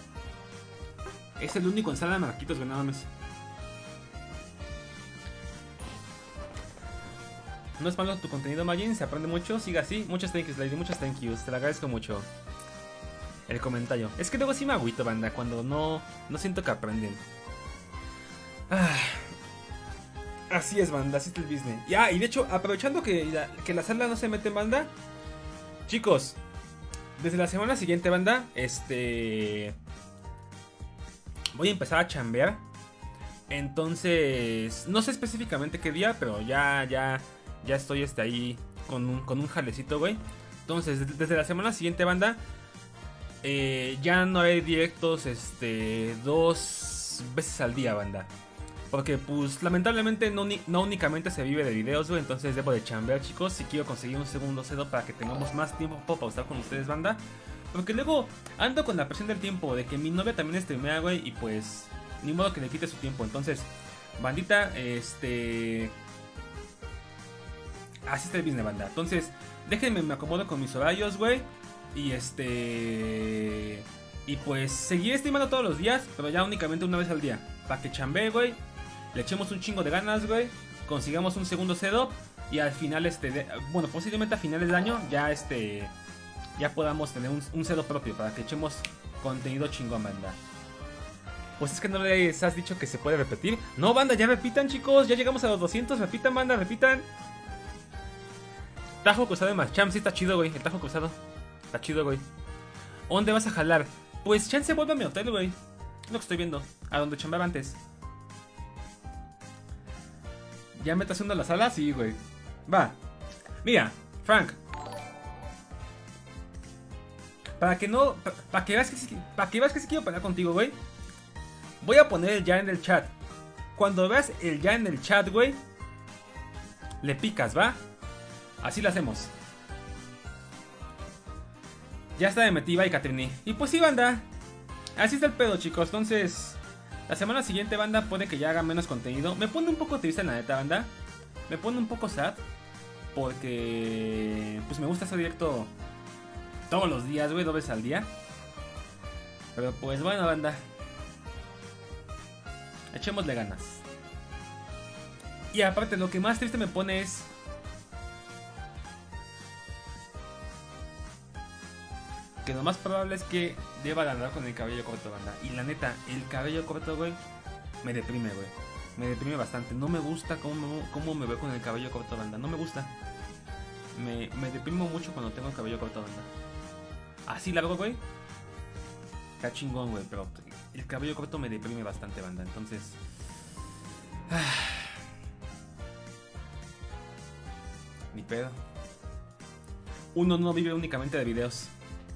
Speaker 1: Es el único en sala de marquitos, güey, nada más. No es malo tu contenido, Majin, se aprende mucho, siga así. Muchas thank yous, Lady, muchas thank yous, te lo agradezco mucho. El comentario. Es que luego sí me agüito, banda, cuando no, no siento que aprenden. Ah, así es, banda, así es el business. Y, ah, y de hecho, aprovechando que la, que la sala no se mete en banda, chicos, desde la semana siguiente, banda, este... voy a empezar a chambear. Entonces, no sé específicamente qué día, pero ya, ya... Ya estoy este, ahí con un, con un jalecito, güey. Entonces, desde la semana siguiente, banda, eh, ya no hay directos este, dos veces al día, banda. Porque, pues, lamentablemente no, no únicamente se vive de videos, güey. Entonces debo de chambear, chicos, si quiero conseguir un segundo cedo para que tengamos más tiempo para estar con ustedes, banda. Porque luego ando con la presión del tiempo de que mi novia también streamea, güey. Y pues, ni modo que le quite su tiempo. Entonces, bandita, este... así está el business, banda. Entonces, déjenme, me acomodo con mis horarios, güey. Y este... y pues, seguiré streamando todos los días, pero ya únicamente una vez al día. Para que chambee, güey. Le echemos un chingo de ganas, güey. Consigamos un segundo setup. Y al final, este... de... bueno, posiblemente a finales del año, ya este... ya podamos tener un, un setup propio. Para que echemos contenido chingón, banda. Pues es que no les has dicho que se puede repetir. No, banda, ya repitan, chicos. Ya llegamos a los doscientos. Repitan, banda, repitan. Tajo cruzado de Machamp, sí está chido, güey. El tajo cruzado. Está chido, güey. ¿Dónde vas a jalar? Pues chance vuelve a mi hotel, güey. Es lo que estoy viendo. A donde chambeaba antes. ¿Ya me está haciendo la sala? Sí, güey. Va. Mira, Frank. Para que no... Para, para que veas que sí, para que veas que sí quiero pelear contigo, güey. Voy a poner el ya en el chat. Cuando veas el ya en el chat, güey, le picas, ¿va? Así lo hacemos. Ya está de metida y Catrini. Y pues sí, banda. Así está el pedo, chicos. Entonces, la semana siguiente, banda, puede que ya haga menos contenido. Me pone un poco triste, la neta, banda. Me pone un poco sad. Porque pues me gusta hacer directo todos los días, güey, dos veces al día. Pero pues bueno, banda, echémosle ganas. Y aparte, lo que más triste me pone es... que lo más probable es que deba de andar con el cabello corto, banda. Y la neta, el cabello corto, güey, me deprime, güey. Me deprime bastante. No me gusta cómo, cómo me veo con el cabello corto, banda. No me gusta. Me, me deprimo mucho cuando tengo el cabello corto, banda. Así largo, güey. Está chingón, güey, pero el cabello corto me deprime bastante, banda. Entonces... Ah, ni pedo. Uno no vive únicamente de videos.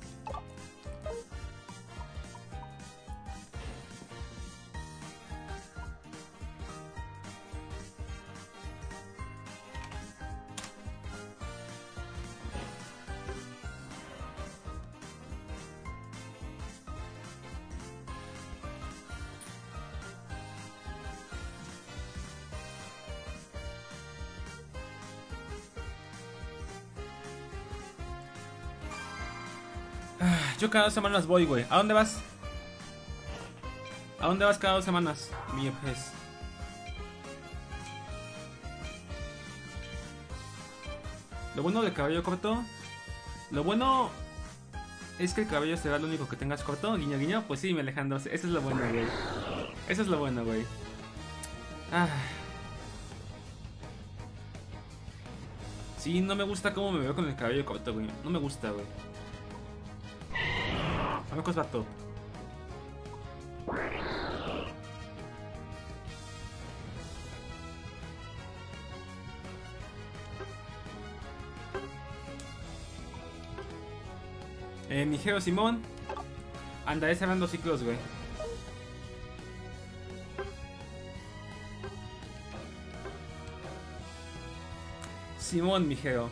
Speaker 1: Yo cada dos semanas voy, güey. ¿A dónde vas? ¿A dónde vas cada dos semanas? Mi pez. Lo bueno del cabello corto. Lo bueno es que el cabello será lo único que tengas corto. Guiño, guiño. Pues sí, mi Alejandro. Eso es lo bueno, güey. Eso es lo bueno, güey. Ah. Sí, no me gusta cómo me veo con el cabello corto, güey. No me gusta, güey. Vamos, vato. Eh, mi Geo Simón. Andaré cerrando ciclos, güey. Simón, mi Geo.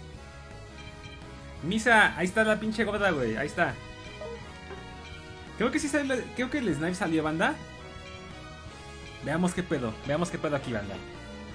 Speaker 1: Misa, ahí está la pinche gorda, güey. Ahí está. Creo que sí sale, creo que el snipe salió, banda. Veamos qué pedo, veamos qué pedo aquí, banda.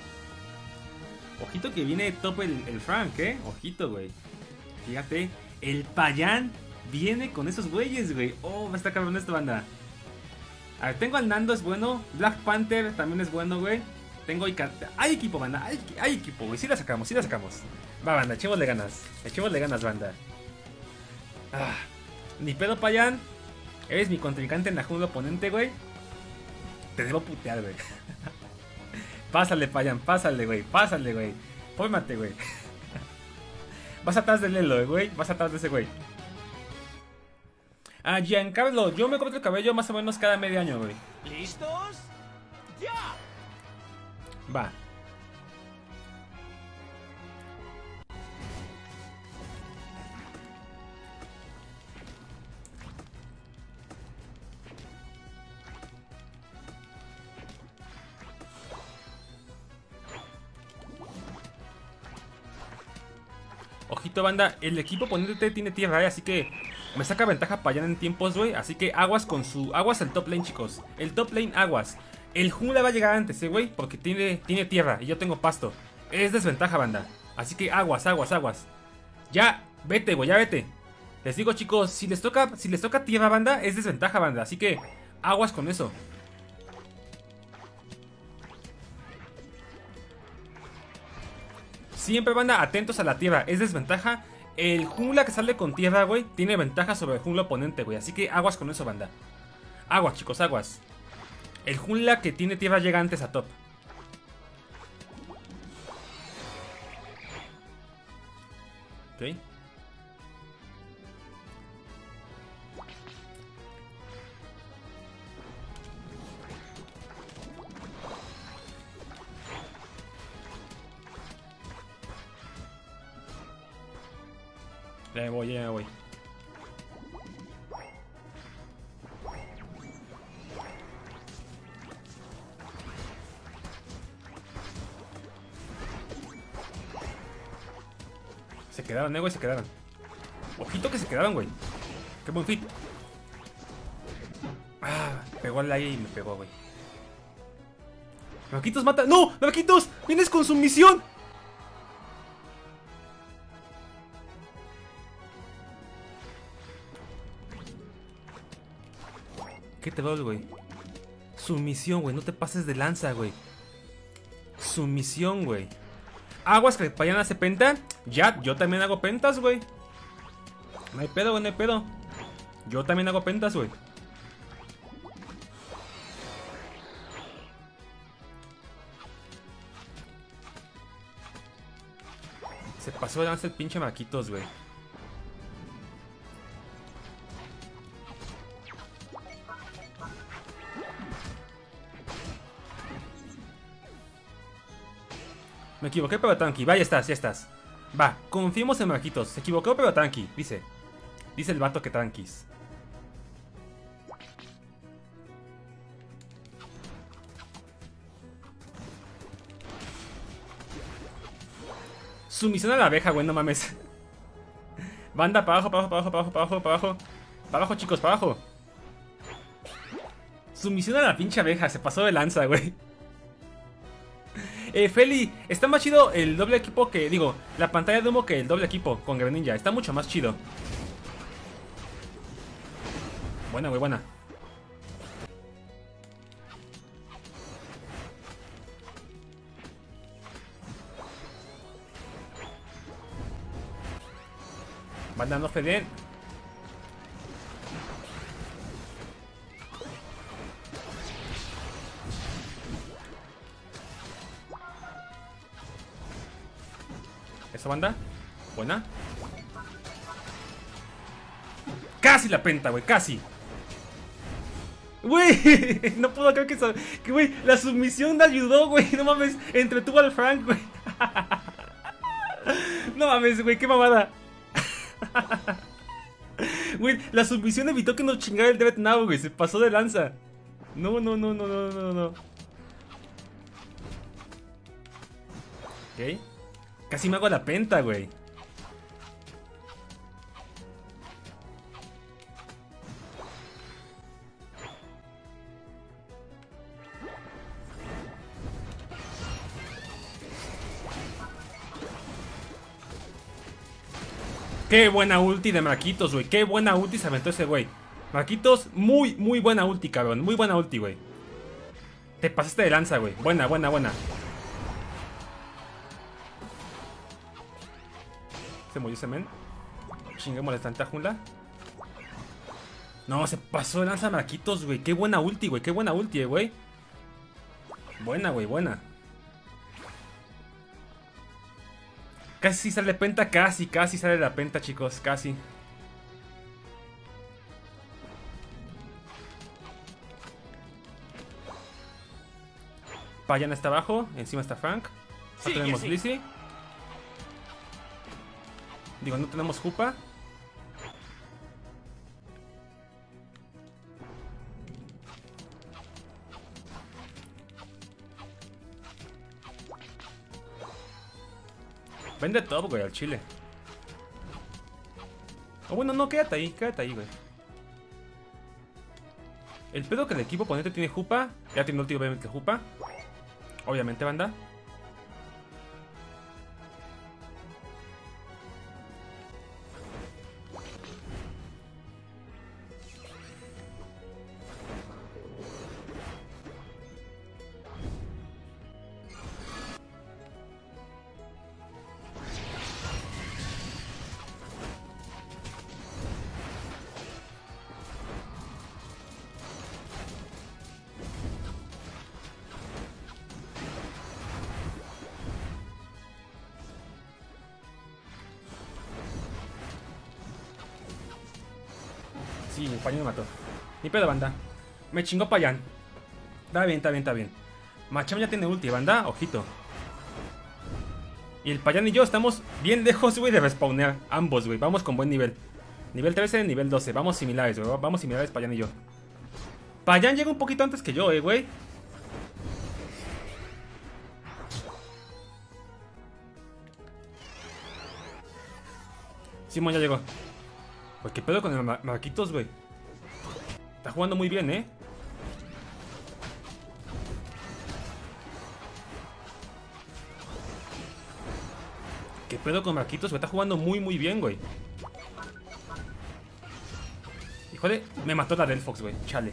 Speaker 1: Ojito que viene top el, el Frank, eh. Ojito, güey. Fíjate, el Payán viene con esos güeyes, güey. Oh, me está cabrón esto, banda. A ver, tengo al Nando, es bueno. Black Panther también es bueno, güey. Tengo... Hay equipo, banda, hay, hay equipo, güey. Sí la sacamos, sí la sacamos. Va, banda, echémosle ganas. Echémosle ganas, banda. Ah, ni pedo, Payán. Eres mi contrincante en la jungla oponente, güey. Te debo putear, güey. Pásale, Payán, pásale, güey. Pásale, güey. Fórmate, güey. Vas atrás del Lelo, güey. Vas atrás de ese güey. Ah, Giancarlo, yo me corto el cabello más o menos cada medio año, güey.
Speaker 2: ¿Listos? ¡Ya!
Speaker 1: Va. Ojito, banda, el equipo oponente tiene tierra, ¿eh? Así que me saca ventaja Payán en tiempos, güey. Así que aguas con su... Aguas el top lane, chicos. El top lane, aguas. El jungla va a llegar antes, ¿eh, güey? Porque tiene, tiene tierra y yo tengo pasto. Es desventaja, banda. Así que aguas, aguas, aguas. Ya, vete, güey, ya vete. Les digo, chicos, si les toca, si les toca tierra, banda, es desventaja, banda. Así que aguas con eso. Siempre, banda, atentos a la tierra. Es desventaja. El jungla que sale con tierra, güey, tiene ventaja sobre el jungla oponente, güey. Así que aguas con eso, banda. Aguas, chicos, aguas. El jungla que tiene tierra llega antes a top. Ok. Ya me voy, ya me voy. Se quedaron, eh, güey, se quedaron. Ojito que se quedaron, güey. Qué buen fit. Ah, pegó al aire y me pegó, güey. Navaquitos mata. ¡No! ¡Navaquitos! ¡Vienes con su misión! ¿Qué te doy, güey? Sumisión, güey. No te pases de lanza, güey. Sumisión, güey. Aguas que Payán hace penta. Ya, yo también hago pentas, güey. No hay pedo, güey, no hay pedo. Yo también hago pentas, güey. Se pasó de lanza el pinche Marquitos, güey. Me equivoqué, pero tranqui. Va, ya estás, ya estás. Va, confiemos en Marquitos. Se equivocó, pero tranqui, dice. Dice el vato que tranquis. Sumisión a la abeja, güey, no mames. Banda, para abajo, para abajo, para abajo, para abajo, para abajo, para abajo. Para abajo, chicos, para abajo. Sumisión a la pinche abeja, se pasó de lanza, güey. Eh, Feli, está más chido el doble equipo que... Digo, la pantalla de humo que el doble equipo con Greninja. Está mucho más chido. Buena, güey, buena. Banda, no feden. Esa banda. Buena. Casi la penta, güey, casi. Güey, no puedo creer que eso. Que, güey, la sumisión me ayudó, güey. No mames, entretuvo al Frank, güey. No mames, güey, qué mamada. Güey, la sumisión evitó que nos chingara el Death Now, güey. Se pasó de lanza. No, no, no, no, no, no, no. Ok. Casi me hago la penta, güey. Qué buena ulti de Marquitos, güey. Qué buena ulti se aventó ese güey. Marquitos, muy, muy buena ulti, cabrón. Muy buena ulti, güey. Te pasaste de lanza, güey. Buena, buena, buena. Se murió ese men. Chinguémosle tanta jungla. No, se pasó de lanza Marquitos, güey. Qué buena ulti, güey. Qué buena ulti, güey. Buena, güey, buena. Casi sale penta, casi, casi sale la penta, chicos, casi. Payan está abajo, encima está Frank. No sí, tenemos sí. Blissey. Digo, no tenemos Jupa. Vende top, güey, al chile. O oh, bueno, no, quédate ahí, quédate ahí, güey. El pedo que el equipo oponente tiene Jupa. Ya tiene ulti, obviamente, Jupa. Obviamente, banda. Sí, Payan me mató. Ni pedo, banda. Me chingó Payan. Está bien, está bien, está bien. Machamp ya tiene ulti, banda. Ojito. Y el Payan y yo estamos bien lejos, güey, de respawnear. Ambos, güey. Vamos con buen nivel. Nivel trece, nivel doce. Vamos similares, güey. Vamos similares Payan y yo. Payan llega un poquito antes que yo, eh, güey. Simón ya llegó. Pues qué pedo con el Mar Marquitos, güey. Está jugando muy bien, ¿eh? Qué pedo con Marquitos, güey. Está jugando muy, muy bien, güey. Híjole, me mató la del Fox, güey. Chale.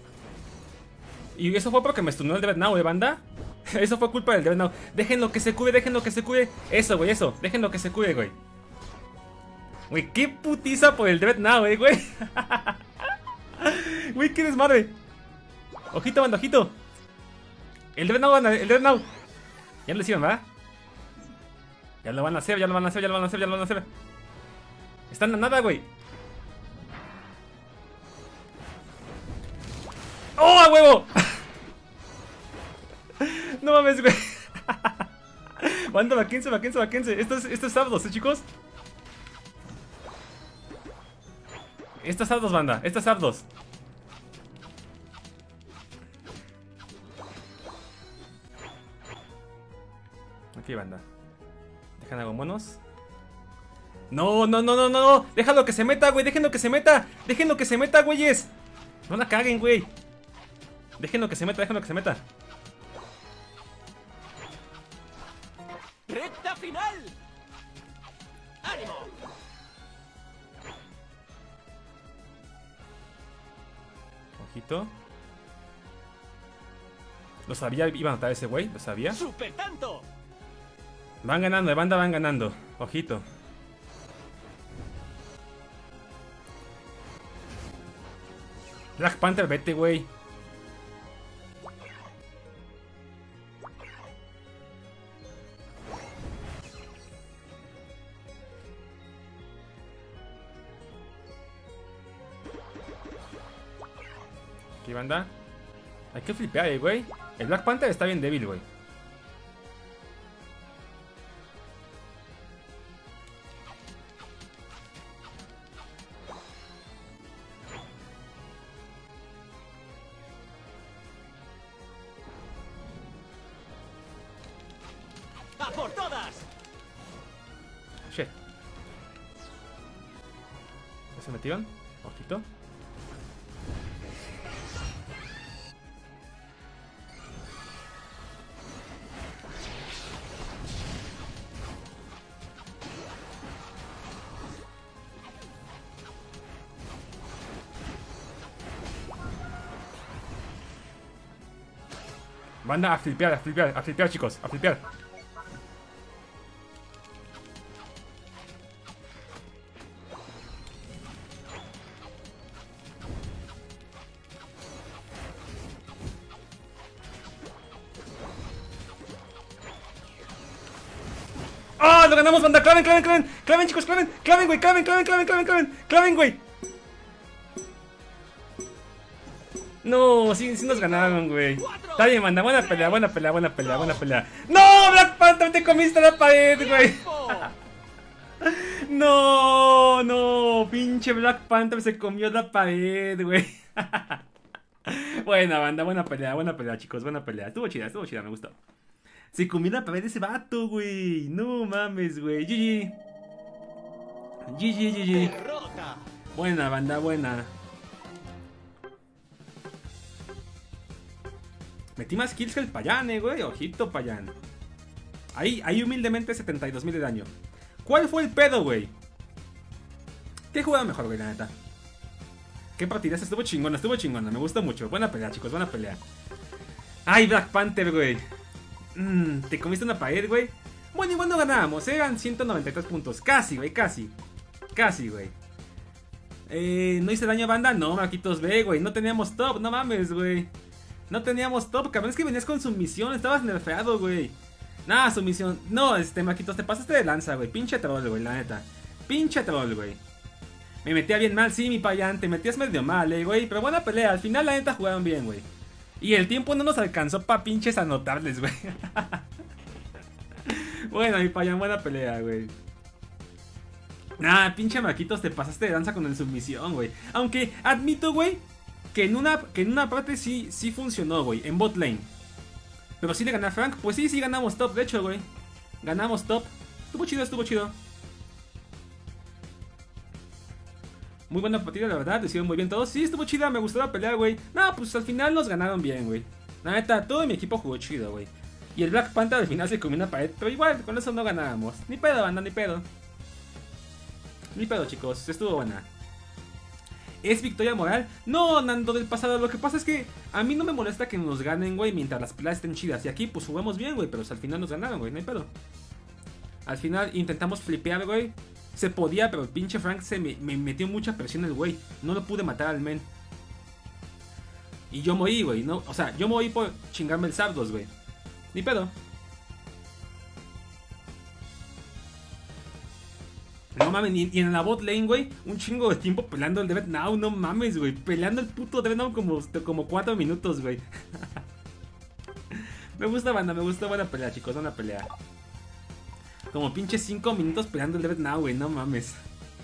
Speaker 1: Y eso fue porque me stunó el Death Now, ¿eh, banda? Eso fue culpa del Death Now. Déjenlo que se cure, déjenlo que se cure. Eso, güey, eso. Déjenlo que se cure, güey. Güey, qué putiza por el Death Now, eh, güey. Güey, qué desmadre. Ojito, banda, ojito. El Death Now, banda, el Death Now. Ya lo hicieron, ¿verdad? Ya lo van a hacer, ya lo van a hacer, ya lo van a hacer, ya lo van a hacer. Están a nada, güey. ¡Oh, a huevo! No mames, güey. Banda, vaquense, vaquense, vaquense. Esto es, esto es Zapdos, ¿eh, chicos? Esto es Zapdos, banda. Esto es Zapdos. Ok, banda. Dejan algo monos. No, no, no, no, no, no. Déjalo que se meta, güey. Déjenlo que se meta. Déjenlo que se meta, güeyes. No la caguen, güey. Déjenlo que se meta, déjenlo que se meta.
Speaker 2: ¡Recta final! ¡Ánimo!
Speaker 1: Ojito. Lo sabía, iba a matar a ese güey, lo sabía.
Speaker 2: ¡Super tanto!
Speaker 1: Van ganando, de banda van ganando. Ojito. Black Panther, vete, güey. Aquí, banda. Hay que flipear, eh, güey. El Black Panther está bien débil, güey.
Speaker 2: ¡A por todas!
Speaker 1: Shit. ¿Ya se metieron? Ojito. Banda, a flipear, a flipear, a flipear, chicos, a flipear. ¡Ah! ¡Lo ganamos, banda! ¡Claven, claven, claven! ¡Claven, chicos, claven! ¡Claven, güey! ¡Claven, claven, claven, claven, claven! ¡Claven, güey! No, sí, sí nos ganaron, güey. Está bien, banda. Buena pelea, buena pelea, buena pelea, buena pelea. ¡No! ¡Black Panther, te comiste la pared, güey! No, no. Pinche Black Panther se comió la pared, güey. Buena, banda. Buena pelea, buena pelea, chicos. Buena pelea. Estuvo chida, estuvo chida, me gustó. Se comió la pared de ese vato, güey. No mames, güey. G G. G G, G G.
Speaker 2: Derrota.
Speaker 1: Buena, banda, buena. Metí más kills que el Payán, eh, güey. Ojito, Payán. Ahí, ahí humildemente setenta y dos mil de daño. ¿Cuál fue el pedo, güey? ¿Qué jugaba mejor, güey, la neta? ¿Qué partidas? Estuvo chingona, estuvo chingona. Me gustó mucho. Buena pelea, chicos, buena pelea. Ay, Black Panther, güey. Mm, te comiste una pared, güey. Bueno, igual no ganábamos, ¿eh? Eran ciento noventa y tres puntos. Casi, güey, casi. Casi, güey. Eh, ¿no hice daño a banda? No, Maquitos B, güey. No teníamos top, no mames, güey. No teníamos top, cabrón. Es que venías con sumisión. Estabas nerfeado, güey. Nada, sumisión. No, este, Maquitos, te pasaste de lanza, güey. Pinche troll, güey, la neta. Pinche troll, güey. Me metía bien mal, sí, mi Payán. Te metías medio mal, eh, güey. Pero buena pelea. Al final, la neta, jugaron bien, güey. Y el tiempo no nos alcanzó pa' pinches anotarles, güey. Bueno, mi Payán, buena pelea, güey. Nah, pinche Maquitos, te pasaste de lanza con el sumisión, güey. Aunque admito, güey, que en una, que en una parte sí, sí funcionó, güey. En bot lane. Pero sí le gané a Frank. Pues sí, sí ganamos top, de hecho, güey. Ganamos top. Estuvo chido, estuvo chido. Muy buena partida, la verdad. Decidieron muy bien todos. Sí, estuvo chida, me gustó la pelea, güey. No, pues al final nos ganaron bien, güey. La neta, todo mi equipo jugó chido, güey. Y el Black Panther al final se comió una pared. Pero igual, con eso no ganábamos. Ni pedo, banda, ni pedo. Ni pedo, chicos. Estuvo buena. ¿Es victoria moral? No, Nando del pasado. Lo que pasa es que a mí no me molesta que nos ganen, güey, mientras las peleas estén chidas. Y aquí, pues jugamos bien, güey. Pero al final nos ganaron, güey. No hay pedo. Al final intentamos flipear, güey. Se podía, pero el pinche Frank se me, me metió mucha presión el güey. No lo pude matar al men. Y yo morí, güey. No, o sea, yo morí por chingarme el Zapdos, güey. Ni pedo. No mames, y, y en la bot lane, güey, un chingo de tiempo peleando el Dread Now, no mames, güey. Peleando el puto Dread Now como, como cuatro minutos, güey. Me gusta, banda, me gusta buena pelea, chicos, buena pelea. Como pinche cinco minutos peleando el Death Now, güey, no mames.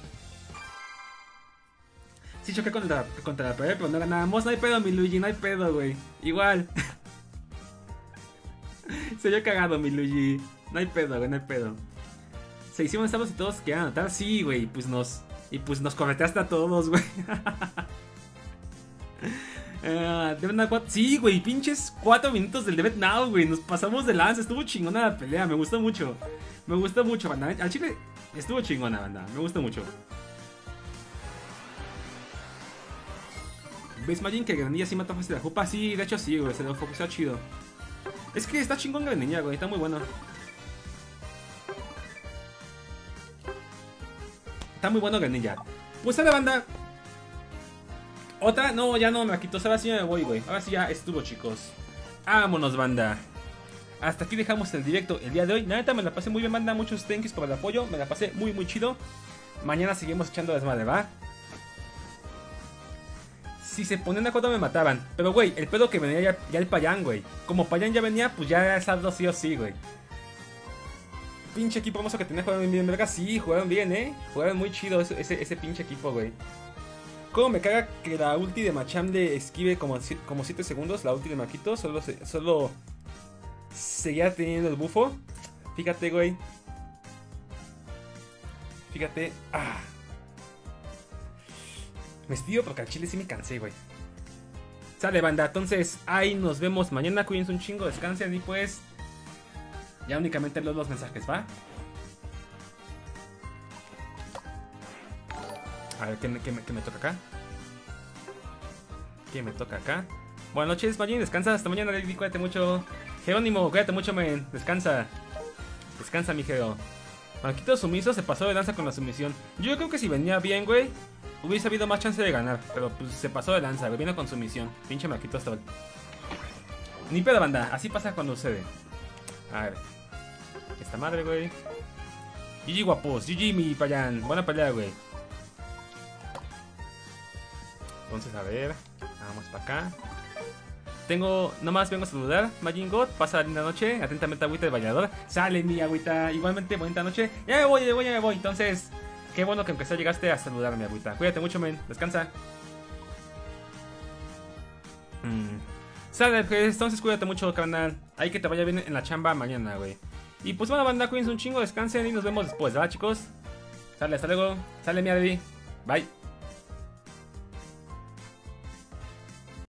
Speaker 1: Sí choqué contra, contra la pared, pero no ganábamos. No hay pedo, mi Luigi, no hay pedo, güey. Igual. Se había cagado, mi Luigi. No hay pedo, güey, no hay pedo. Se hicimos estamos y todos querían anotar. Sí, güey, pues nos... Y pues nos correteaste a todos, güey. Uh, Now, sí, güey, pinches cuatro minutos del Death Now, güey. Nos pasamos de lanza, estuvo chingona la pelea. Me gustó mucho. Me gustó mucho, banda. Al chile estuvo chingona, banda. Me gustó mucho. ¿Ves, Majin, que Greninja sí mató fácil la jupa? Sí, de hecho sí, güey. Se lo focusó chido. Es que está chingón Greninja, güey. Está muy bueno. Está muy bueno Greninja. Pues a la banda. Otra, no, ya no me la quito. Ahora sí me voy, güey. Ahora sí ya estuvo, chicos. Vámonos, banda. Hasta aquí dejamos el directo el día de hoy. La neta me la pasé muy bien, banda. Muchos thank yous por el apoyo. Me la pasé muy, muy chido. Mañana seguimos echando desmadre, ¿va? Si se ponían de acuerdo me mataban. Pero, güey, el pedo que venía ya, ya el Payán, güey. Como Payán ya venía, pues ya era saldo sí o sí, güey. Pinche equipo hermoso que tenía, jugaron bien, verga. Sí, jugaron bien, eh. Jugaron muy chido ese, ese, ese pinche equipo, güey. Cómo me caga que la ulti de Machamp de esquive como, como siete segundos. La ulti de Maquito solo, se, solo seguía teniendo el bufo. Fíjate, güey. Fíjate. Ah. Me estío porque al chile sí me cansé, güey. Sale, banda. Entonces, ahí nos vemos mañana. Cuídense un chingo, descansen y pues... Ya únicamente leo los mensajes, ¿va? A ver, ¿qué me, qué, me, ¿qué me toca acá? ¿Qué me toca acá? Buenas noches, Majin, descansa, hasta mañana, Lady, cuídate mucho. Jerónimo, cuídate mucho, men, descansa. Descansa, mi Jero. Marquito sumiso se pasó de lanza con la sumisión. Yo creo que si venía bien, güey, hubiese habido más chance de ganar. Pero pues se pasó de lanza, güey, vino con sumisión. Pinche Marquito hasta el... Ni pedo, banda, así pasa cuando sucede. A ver. Esta madre, güey. G G, guapos, G G, mi Payán. Buena pelea, güey. Entonces, a ver, vamos para acá. Tengo, nomás vengo a saludar. Majin God, pasa linda noche. Atentamente, agüita de bailador. Sale mi agüita. Igualmente, bonita noche. Ya me voy, ya me voy, ya me voy. Entonces, qué bueno que empezó, llegaste a saludar, mi agüita. Cuídate mucho, men. Descansa. Mm. Sale, pues, entonces cuídate mucho, carnal. Ahí que te vaya bien en la chamba mañana, güey. Y pues bueno, banda, cuídense un chingo, descansen y nos vemos después, ¿verdad, chicos? Sale, hasta luego. Sale, mi Adri. Bye.